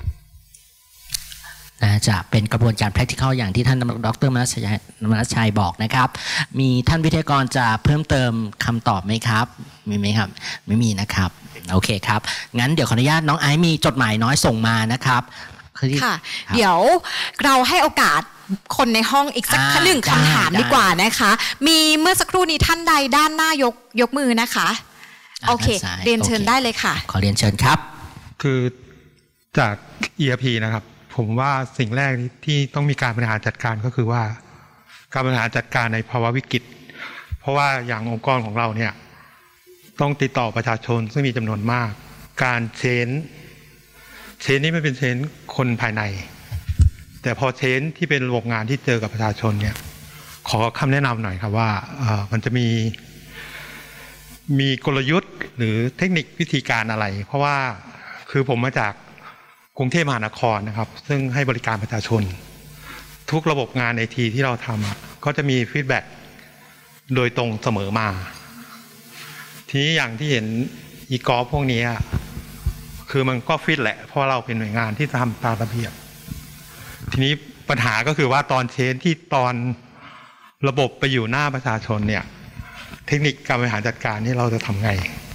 จะเป็นกระบวนการ practical อย่างที่ท่านดร.มนัสชัยมนัสชัยบอกนะครับมีท่านวิทยากรจะเพิ่มเติมคำตอบไหมครับมีไหมครับไม่มีนะครับโอเคครับงั้นเดี๋ยวขออนุญาตน้องไอซ์มีจดหมายน้อยส่งมานะครับค่ะเดี๋ยวเราให้โอกาสคนในห้องอีกสักหนึ่งคำถามดีกว่านะคะมีเมื่อสักครู่นี้ท่านใดด้านหน้ายกยกมือนะคะโอเคเรียนเชิญได้เลยค่ะขอเรียนเชิญครับคือจาก อี อาร์ พี นะครับผมว่าสิ่งแรกที่ต้องมีการบริหารจัดการก็คือว่าการบริหารจัดการในภาวะวิกฤตเพราะว่าอย่างองค์กรของเราเนี่ยต้องติดต่อประชาชนซึ่งมีจำนวนมากการเชนเชนนี้ไม่เป็นเชนคนภายในแต่พอเชนที่เป็นระบบงานที่เจอกับประชาชนเนี่ยขอคำแนะนำหน่อยครับว่ามันจะมีมีกลยุทธ์หรือเทคนิควิธีการอะไรเพราะว่าคือผมมาจากกรุงเทพมหานครนะครับซึ่งให้บริการประชาชนทุกระบบงานไอทีที่เราทำก็จะมีฟีดแบ็กโดยตรงเสมอมาทีนี้อย่างที่เห็นอีกอล์ฟพวกนี้คือมันก็ฟิตแหละเพราะเราเป็นหน่วยงานที่ทำตามระเบียบทีนี้ปัญหาก็คือว่าตอนเชนที่ตอนระบบไปอยู่หน้าประชาชนเนี่ยเทคนิคการบริหารจัดการนี่เราจะทำไง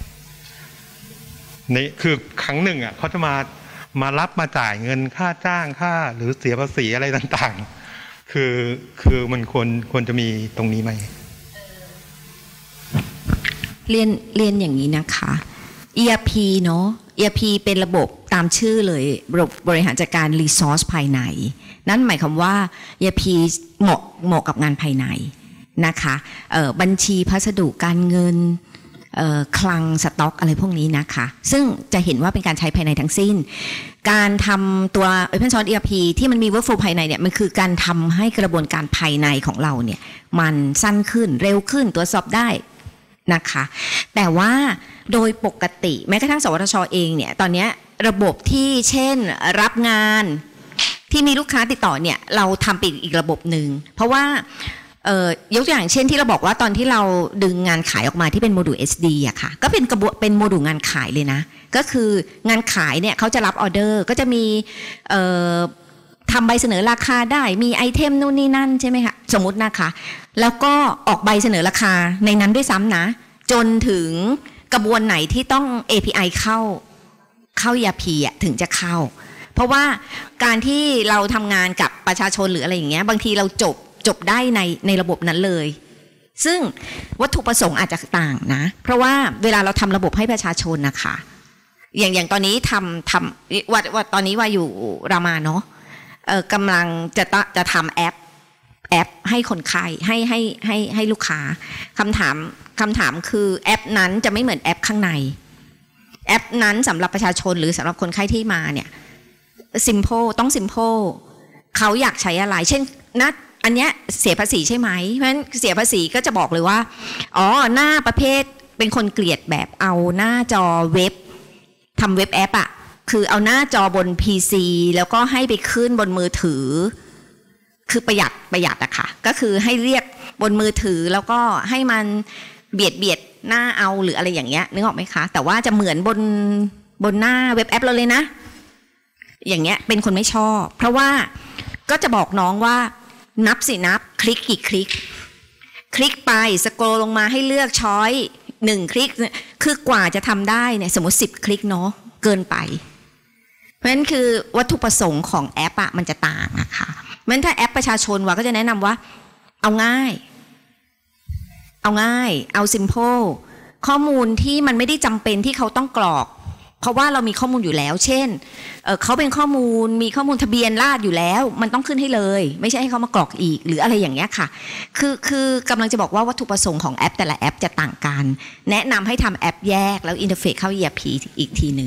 นี่คือครั้งหนึ่งอ่ะเขาจะมามารับมาจ่ายเงินค่าจ้างค่าหรือเสียภาษีอะไรต่างๆคือคือมันควรควรจะมีตรงนี้ไหมเรียนเรียนอย่างนี้นะคะอี อาร์ พี เนาะ อี อาร์ พี เป็นระบบตามชื่อเลยระบบบริหารจัดการ resource ภายในนั่นหมายความว่า อี อาร์ พี เหมาะเหมาะกับงานภายในนะคะบัญชีพัสดุการเงินคลังสต็อกอะไรพวกนี้นะคะซึ่งจะเห็นว่าเป็นการใช้ภายในทั้งสิ้นการทำตัว Open Source อี อาร์ พี ที่มันมี workflow ภายในเนี่ยมันคือการทำให้กระบวนการภายในของเราเนี่ยมันสั้นขึ้นเร็วขึ้นตรวจสอบได้นะคะแต่ว่าโดยปกติแม้กระทั่งสวทช.เองเนี่ยตอนนี้ระบบที่เช่นรับงานที่มีลูกค้าติดต่อเนี่ยเราทำเป็นอีกระบบหนึ่งเพราะว่ายกตัวอย่างเช่นที่เราบอกว่าตอนที่เราดึงงานขายออกมาที่เป็นโมดูล เอส ดี อะค่ะก็เป็นกระบวนเป็นโมดูลงานขายเลยนะก็คืองานขายเนี่ยเขาจะรับออเดอร์ก็จะมีทำใบเสนอราคาได้มีไอเทมนู่นนี่นั่นใช่ไหมคะสมมุตินะคะแล้วก็ออกใบเสนอราคาในนั้นด้วยซ้ำนะจนถึงกระบวนไหนที่ต้อง เอ พี ไอ เข้าเข้า อี อาร์ พี อะถึงจะเข้าเพราะว่าการที่เราทำงานกับประชาชนหรืออะไรอย่างเงี้ยบางทีเราจบจบได้ในในระบบนั้นเลยซึ่งวัตถุประสงค์อาจจะต่างนะเพราะว่าเวลาเราทำระบบให้ประชาชนนะคะอย่างอย่างตอนนี้ทำทำว่าว่าตอนนี้ว่าอยู่รามาเนาะเออกำลังจะจะทำแอปแอปให้คนไข้ให้ให้ให้ให้ลูกค้าคำถามคำถามคือแอปนั้นจะไม่เหมือนแอปข้างในแอปนั้นสำหรับประชาชนหรือสำหรับคนไข้ที่มาเนี่ย simple ต้อง simple เขาอยากใช้อะไรเช่นนัดอันเนี้ยเสียภาษีใช่ไหมเพราะฉะนั้นเสียภาษีก็จะบอกเลยว่าอ๋อหน้าประเภทเป็นคนเกลียดแบบเอาหน้าจอเว็บทำเว็บแอปอะคือเอาหน้าจอบน พี ซี แล้วก็ให้ไปขึ้นบนมือถือคือประหยัดประหยัดอะค่ะก็คือให้เรียกบนมือถือแล้วก็ให้มันเบียดเบียดหน้าเอาหรืออะไรอย่างเงี้ยนึกออกไหมคะแต่ว่าจะเหมือนบนบนหน้าเว็บแอปเราเลยนะอย่างเงี้ยเป็นคนไม่ชอบเพราะว่าก็จะบอกน้องว่านับสินับคลิกกี่คลิกคลิกไปสโครลลงมาให้เลือกช้อยหนึ่งคลิกคือกว่าจะทำได้เนี่ยสมมติสิบคลิกเนาะเกินไปเพราะฉะนั้นคือวัตถุประสงค์ของแอปอะมันจะต่างนะคะเพราะฉะนั้นถ้าแอปประชาชนว่าก็จะแนะนำว่าเอาง่ายเอาง่ายเอาซิมโพลข้อมูลที่มันไม่ได้จำเป็นที่เขาต้องกรอกเพราะว่าเรามีข้อมูลอยู่แล้วเช่น เ, เขาเป็นข้อมูลมีข้อมูลทะเบียนราษฎร์อยู่แล้วมันต้องขึ้นให้เลยไม่ใช่ให้เขามากรอกอีกหรืออะไรอย่างเงี้ยค่ะคือคือกำลังจะบอกว่าวัตถุประสงค์ของแอปแต่ละแอปจะต่างกันแนะนำให้ทำแอปแยกแล้วอินเทอร์เฟซเข้า อี อาร์ พี อีกทีนึง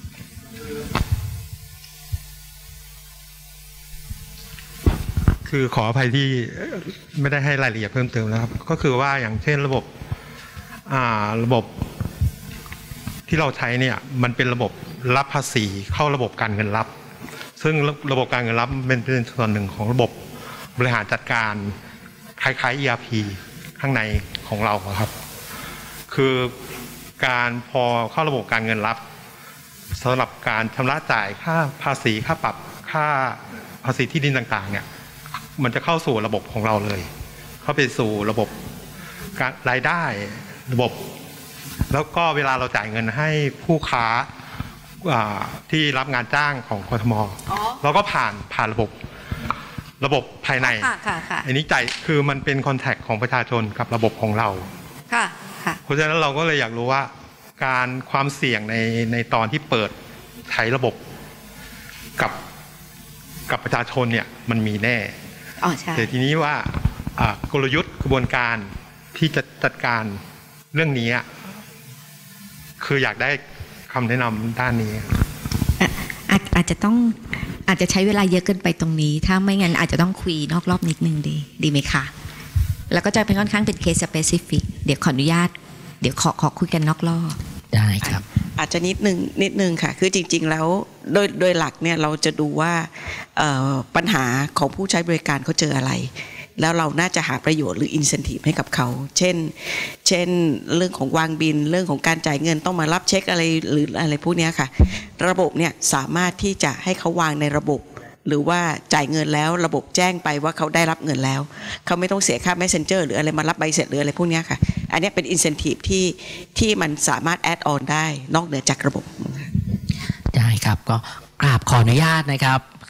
คือขออภัยที่ไม่ได้ให้รายละเอียดเพิ่มเติมนะครับก็คือว่าอย่างเช่นระบบอ่าระบบที่เราใช้เนี่ยมันเป็นระบบรับภาษีเข้าระบบการเงินรับซึ่งระบบการเงินรับเป็นเป็นส่วนหนึ่งของระบบบริหารจัดการคล้ายๆ อี อาร์ พี ข้างในของเราครับคือการพอเข้าระบบการเงินรับสำหรับการชำระจ่ายค่าภาษีค่าปรับค่าภาษีที่ดินต่างๆเนี่ยมันจะเข้าสู่ระบบของเราเลยเข้าไปสู่ระบบการรายได้ระบบแล้วก็เวลาเราจ่ายเงินให้ผู้ค้าที่รับงานจ้างของกทมเราก็ผ่านผ่านระบบระบบภายในอันนี้จ่ายคือมันเป็นคอนแทคของประชาชนกับระบบของเราค่ะเพราะฉะนั้นเราก็เลยอยากรู้ว่าการความเสี่ยงในในตอนที่เปิดใช้ระบบกับกับประชาชนเนี่ยมันมีแน่แต่ทีนี้ว่ากลยุทธ์กระบวนการที่จะจัดการเรื่องนี้คืออยากได้คำแนะนำด้านนี้อาจอาจจะต้องอาจจะใช้เวลาเยอะเกินไปตรงนี้ถ้าไม่งั้นอาจจะต้องคุยนอกรอบนิดนึงดีดีไหมคะแล้วก็จะเป็นค่อนข้างเป็นเคสสเปซิฟิกเดี๋ยวขออนุญาตเดี๋ยวขอขอคุยกันนอกรอบได้ครับอาจจะนิดนึงนิดนึงค่ะคือจริงๆแล้วโดยโดยหลักเนี่ยเราจะดูว่าปัญหาของผู้ใช้บริการเขาเจออะไรแล้วเราน่าจะหาประโยชน์หรือ incentive ให้กับเขาเช่นเช่นเรื่องของวางบินเรื่องของการจ่ายเงินต้องมารับเช็คอะไรหรืออะไรพวกนี้ค่ะระบบเนี่ยสามารถที่จะให้เขาวางในระบบหรือว่าจ่ายเงินแล้วระบบแจ้งไปว่าเขาได้รับเงินแล้วเขาไม่ต้องเสียค่า messenger หรืออะไรมารับใบเสร็จหรืออะไรพวกนี้ค่ะอันนี้เป็น incentive ที่ที่มันสามารถ add on ได้นอกเหนือจากระบบได้ครับก็กราบขออนุญาตนะครับ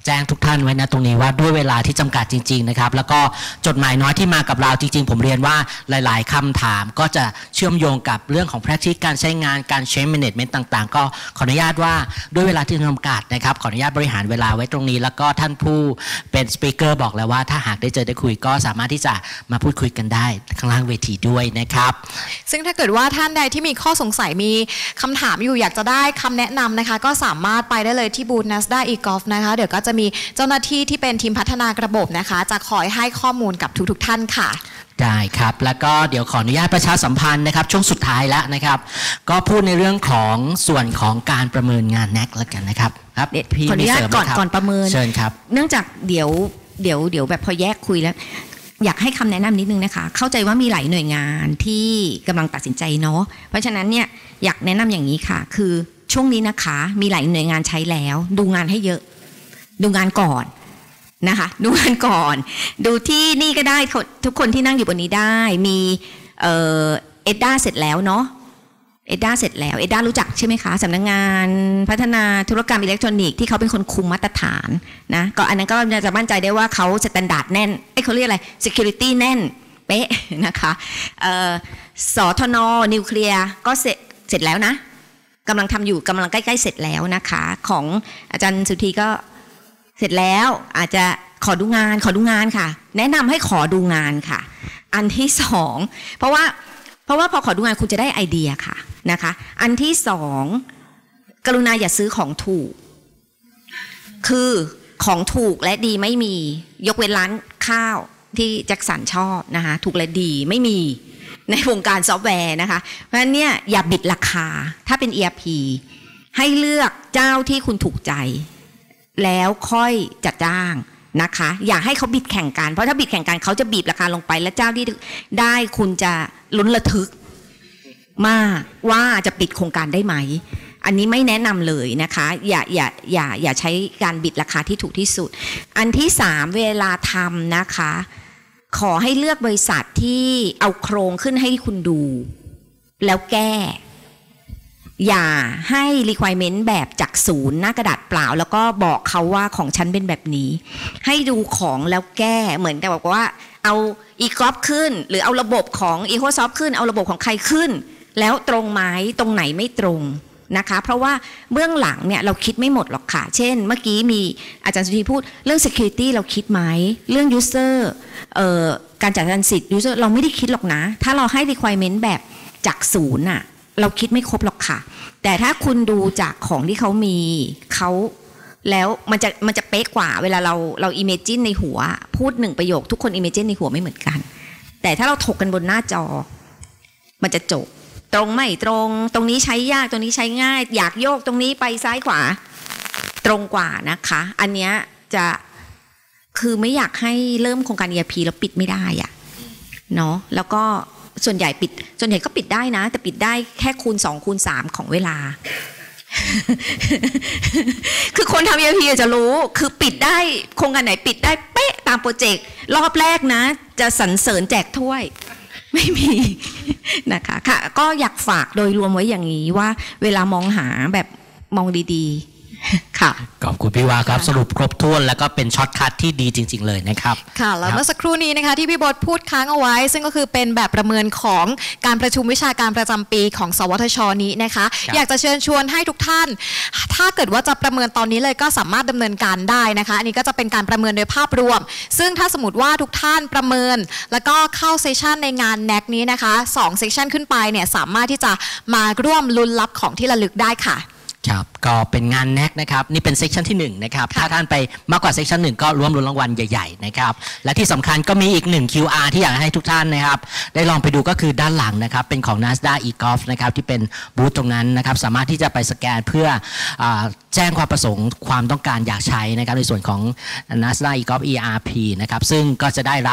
แจ้งทุกท่านไว้นะตรงนี้ว่าด้วยเวลาที่จำกัดจริงๆนะครับแล้วก็จดหมายน้อยที่มากับเราจริงๆผมเรียนว่าหลายๆคำถามก็จะเชื่อมโยงกับเรื่องของ practice การใช้งานการ change management ต่างๆก็ขออนุญาตว่าด้วยเวลาที่จำกัดนะครับขออนุญาตบริหารเวลาไว้ตรงนี้แล้วก็ท่านผู้เป็นสปีกเกอร์บอกแล้วว่าถ้าหากได้เจอได้คุยก็สามารถที่จะมาพูดคุยกันได้ข้างล่างเวทีด้วยนะครับซึ่งถ้าเกิดว่าท่านใดที่มีข้อสงสัยมีคำถามอยู่อยากจะได้คำแนะนำนะคะก็สามารถไปได้เลยที่บูธ Nasdaq eGolf นะคะเดี๋ยวก็จะมีเจ้าหน้าที่ที่เป็นทีมพัฒนาระบบนะคะจะคอยให้ข้อมูลกับทุกๆท่านค่ะได้ครับแล้วก็เดี๋ยวขออนุญาตประชาสัมพันธ์นะครับช่วงสุดท้ายแล้วนะครับก็พูดในเรื่องของส่วนของการประเมินงาน แน็ก แล้วกันนะครับครับพี่ขออนุญาตก่อนก่อนประเมินเชิญครับเนื่องจากเดี๋ยวเดี๋ยวเดี๋ยวแบบพอแยกคุยแล้วอยากให้คำแนะนำนิดนึงนะคะเข้าใจว่ามีหลายหน่วยงานที่กำลังตัดสินใจเนาะเพราะฉะนั้นเนี่ยอยากแนะนำอย่างนี้ค่ะคือช่วงนี้นะคะมีหลายหน่วยงานใช้แล้วดูงานให้เยอะดูงานก่อนนะคะดูงานก่อนดูที่นี่ก็ได้ทุกคนที่นั่งอยู่บนนี้ได้มีเอ่อเอ็ดด้าเสร็จแล้วเนาะเอ็ดด้าเสร็จแล้วเอ็ดด้ารู้จักใช่ไหมคะสำนักงานพัฒนาธุรกรรมอิเล็กทรอนิกส์ที่เขาเป็นคนคุมมาตรฐานนะก็อันนั้นก็จะมั่นใจได้ว่าเขาสแตนดาร์ดแน่นไอ้เขาเรียกอะไร security แน่นเป๊ะนะคะเอ่อสทนนิวเคลียร์ก็เสร็จเสร็จแล้วนะกำลังทำอยู่กำลังใกล้ๆเสร็จแล้วนะคะของอาจารย์สุธีก็เสร็จแล้วอาจจะขอดูงานขอดูงานค่ะแนะนำให้ขอดูงานค่ะอันที่สองเพราะว่าเพราะว่าพอขอดูงานคุณจะได้ไอเดียค่ะนะคะอันที่สองกรุณาอย่าซื้อของถูกคือของถูกและดีไม่มียกเว้นร้านข้าวที่แจ็คสันชอบนะคะถูกและดีไม่มีในวงการซอฟต์แวร์นะคะเพราะฉะนั้นเนี่ยอย่าบิดราคาถ้าเป็น อี อาร์ พี ให้เลือกเจ้าที่คุณถูกใจแล้วค่อยจัดจ้างนะคะอย่าให้เขาบิดแข่งกันเพราะถ้าบิดแข่งกันเขาจะบีบราคาลงไปและเจ้าที่ได้คุณจะลุ้นระทึกมากว่าจะปิดโครงการได้ไหมอันนี้ไม่แนะนำเลยนะคะอย่าอย่าอย่าอย่าใช้การบิดราคาที่ถูกที่สุดอันที่สามเวลาทำนะคะขอให้เลือกบริษัทที่เอาโครงขึ้นให้คุณดูแล้วแก้อย่าให้ requirement แบบจากศูนย์หน้ากระดาษเปล่าแล้วก็บอกเขาว่าของฉันเป็นแบบนี้ให้ดูของแล้วแก้เหมือนแต่บอกว่าเอา eGolf ขึ้นหรือเอาระบบของ Ecosoft ขึ้นเอาระบบของใครขึ้นแล้วตรงไหมตรงไหนไม่ตรงนะคะเพราะว่าเบื้องหลังเนี่ยเราคิดไม่หมดหรอกค่ะเช่นเมื่อกี้มีอาจารย์สุธีพูดเรื่อง security เราคิดไหมเรื่อง user เอ่อการจัดการสิทธิ์ user เราไม่ได้คิดหรอกนะถ้าเราให้ requirement แบบจากศูนย์อะเราคิดไม่ครบหรอกค่ะแต่ถ้าคุณดูจากของที่เขามีเขาแล้วมันจะมันจะเป๊ะกว่าเวลาเราเราอิเมจินในหัวพูดหนึ่งประโยคทุกคนอิเมจินในหัวไม่เหมือนกันแต่ถ้าเราถกกันบนหน้าจอมันจะจบตรงไม่ตรงตรงนี้ใช้ยากตรงนี้ใช้ง่ายอยากโยกตรงนี้ไปซ้ายขวาตรงกว่านะคะอันเนี้ยจะคือไม่อยากให้เริ่มโครงการ อี อาร์ พี แล้วปิดไม่ได้อะเนาะแล้วก็ส่วนใหญ่ปิดส่วนใหญ่ก็ปิดได้นะแต่ปิดได้แค่คูณสองคูณสามของเวลา คือคนทำ อี อาร์ พี จะรู้คือปิดได้โครงการไหนปิดได้เป๊ะตามโปรเจกต์รอบแรกนะจะสรรเสริญแจกถ้วยไม่มีนะคะค่ะก็อยากฝากโดยรวมไว้อย่างนี้ว่าเวลามองหาแบบมองดีๆค่ะขอบคุณพี่วาครับสรุปครบถ้วนแล้วก็เป็นช็อตคัทที่ดีจริงๆเลยนะครับค่ะแล้วเมื่อสักครู่นี้นะคะที่พี่บดพูดค้างเอาไว้ซึ่งก็คือเป็นแบบประเมินของการประชุมวิชาการประจำปีของสวทช.นี้นะคะอยากจะเชิญชวนให้ทุกท่านถ้าเกิดว่าจะประเมินตอนนี้เลยก็สามารถดำเนินการได้นะคะอันนี้ก็จะเป็นการประเมินโดยภาพรวมซึ่งถ้าสมมติว่าทุกท่านประเมินแล้วก็เข้าเซสชันในงาน แน็ก นี้นะคะสองเซสชันขึ้นไปเนี่ยสามารถที่จะมาร่วมลุ้นรับของที่ระลึกได้ค่ะครับก็เป็นงาน แน็ก นะครับนี่เป็นเซสชันที่หนึ่งนะครับถ้าท่านไปมากกว่าเซสชันหนึ่งก็ร่วมลุ้นรางวัลใหญ่ๆนะครับและที่สำคัญก็มีอีกหนึ่ง คิว อาร์ ที่อยากให้ทุกท่านนะครับได้ลองไปดูก็คือด้านหลังนะครับเป็นของ Nasdaq eGolf นะครับที่เป็นบูธตรงนั้นนะครับสามารถที่จะไปสแกนเพื่อแจ้งความประสงค์ความต้องการอยากใช้นะครับในส่วนของ Nasdaq eGolf อี อาร์ พี นะครับซึ่งก็จะได้รับ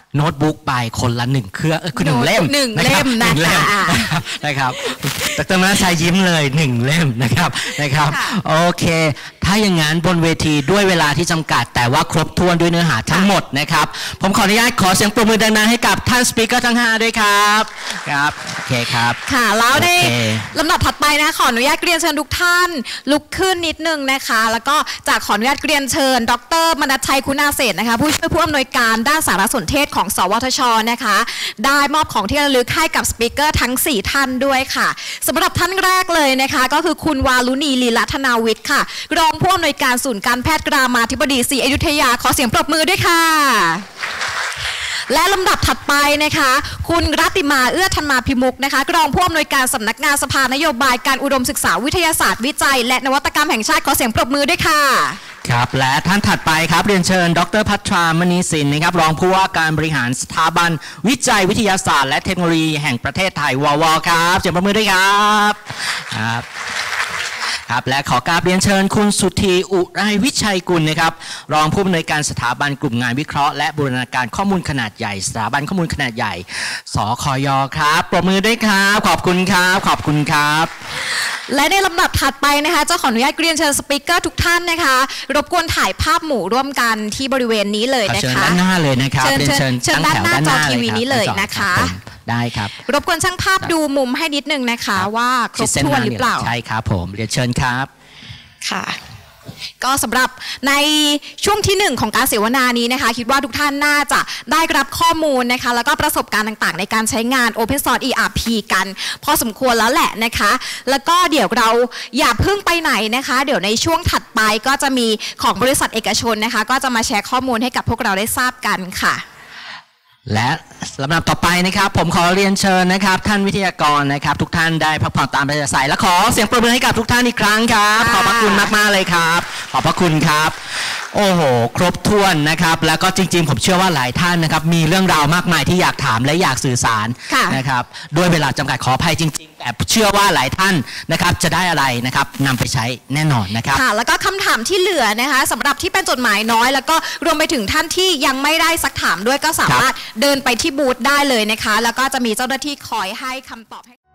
โน้ตบุ๊กไปคนละหนึ่งเครื่องคือหนึ่งเล่มหนึ่งเล่มนะคะนะครับดร.มนัสชัยยิ้มเลยหนึ่งเล่มนะครับนะครับโอเคถ้าอย่างนั้นบนเวทีด้วยเวลาที่จำกัดแต่ว่าครบถ้วนด้วยเนื้อหาทั้งหมดนะครับผมขออนุญาตขอเสียงปรบมือดังๆให้กับท่านสปีกเกอร์ทั้งห้าด้วยครับครับโอเคครับค่ะแล้วในลำดับถัดไปนะขออนุญาตเรียนเชิญทุกท่านลุกขึ้นนิดนึงนะคะแล้วก็จากขออนุญาตเรียนเชิญดร.มนัสชัยคุณาเศรษฐ์นะคะผู้ช่วยผู้อำนวยการด้านสารสนเทศของสวทช.นะคะได้มอบของที่ระลึกให้กับสปีกเกอร์ทั้งสี่ท่านด้วยค่ะสำหรับท่านแรกเลยนะคะก็คือคุณวารุณีลีลธนาวิทย์ค่ะรองผู้อำนวยการศูนย์การแพทย์รามาธิบดีศรีอยุธยาขอเสียงปรบมือด้วยค่ะและลำดับถัดไปนะคะคุณรัติมาเอื้อธรรมาภิมุขนะคะรองผู้อำนวยการสำนักงานสภานโยบายการอุดมศึกษาวิทยาศาสตร์วิจัยและนวัตกรรมแห่งชาติขอเสียงปรบมือด้วยค่ะครับและท่านถัดไปครับเรียนเชิญดร.ภัทรามณีสินนะครับรองผู้ว่าการบริหารสถาบันวิจัยวิทยาศาสตร์และเทคโนโลยีแห่งประเทศไทยววครับเสียงปรบมือด้วยครับครับครับและขอกราบเรียนเชิญคุณสุธีอุไรวิชัยกุลนะครับรองผู้อำนวยการสถาบันกลุ่มงานวิเคราะห์และบูรณาการข้อมูลขนาดใหญ่สถาบันข้อมูลขนาดใหญ่สคย.ครับปรบมือด้วยครับขอบคุณครับขอบคุณครับและในลำดับถัดไปนะคะจะขออนุญาตเรียนเชิญสปีกเกอร์ทุกท่านนะคะรบกวนถ่ายภาพหมู่ร่วมกันที่บริเวณนี้เลยนะคะเชิญด้านหน้าเลยนะครับเชิญเชิญเชิญด้านหน้าจอทีวีนี้เลยนะคะได้ครับรบกวนช่างภาพดูมุมให้นิดนึงนะคะว่าครบถ้วนหรือเปล่าใช่ครับผมเรียนเชิญครับค่ะก็สำหรับในช่วงที่หนึ่งของการเสวนานี้นะคะคิดว่าทุกท่านน่าจะได้รับข้อมูลนะคะแล้วก็ประสบการณ์ต่างๆในการใช้งาน Open Source อี อาร์ พี กันพอสมควรแล้วแหละนะคะแล้วก็เดี๋ยวเราอย่าเพิ่งไปไหนนะคะเดี๋ยวในช่วงถัดไปก็จะมีของบริษัทเอกชนนะคะก็จะมาแชร์ข้อมูลให้กับพวกเราได้ทราบกันค่ะและลำดับต่อไปนะครับผมขอเรียนเชิญนะครับท่านวิทยากรนะครับทุกท่านได้พักผ่อนตามอัธยาศัยและขอเสียงปรบมือให้กับทุกท่านอีกครั้งครับขอบพระคุณมากๆเลยครับขอบพระคุณครับโอ้โหครบถ้วนนะครับแล้วก็จริงๆผมเชื่อว่าหลายท่านนะครับมีเรื่องราวมากมายที่อยากถามและอยากสื่อสารนะครับด้วยเวลาจำกัดขออภัยจริงๆแต่เชื่อว่าหลายท่านนะครับจะได้อะไรนะครับนำไปใช้แน่นอนนะครับค่ะแล้วก็คำถามที่เหลือนะคะสำหรับที่เป็นจดหมายน้อยแล้วก็รวมไปถึงท่านที่ยังไม่ได้ซักถามด้วยก็สามารถเดินไปที่บูธได้เลยนะคะแล้วก็จะมีเจ้าหน้าที่คอยให้คำตอบให้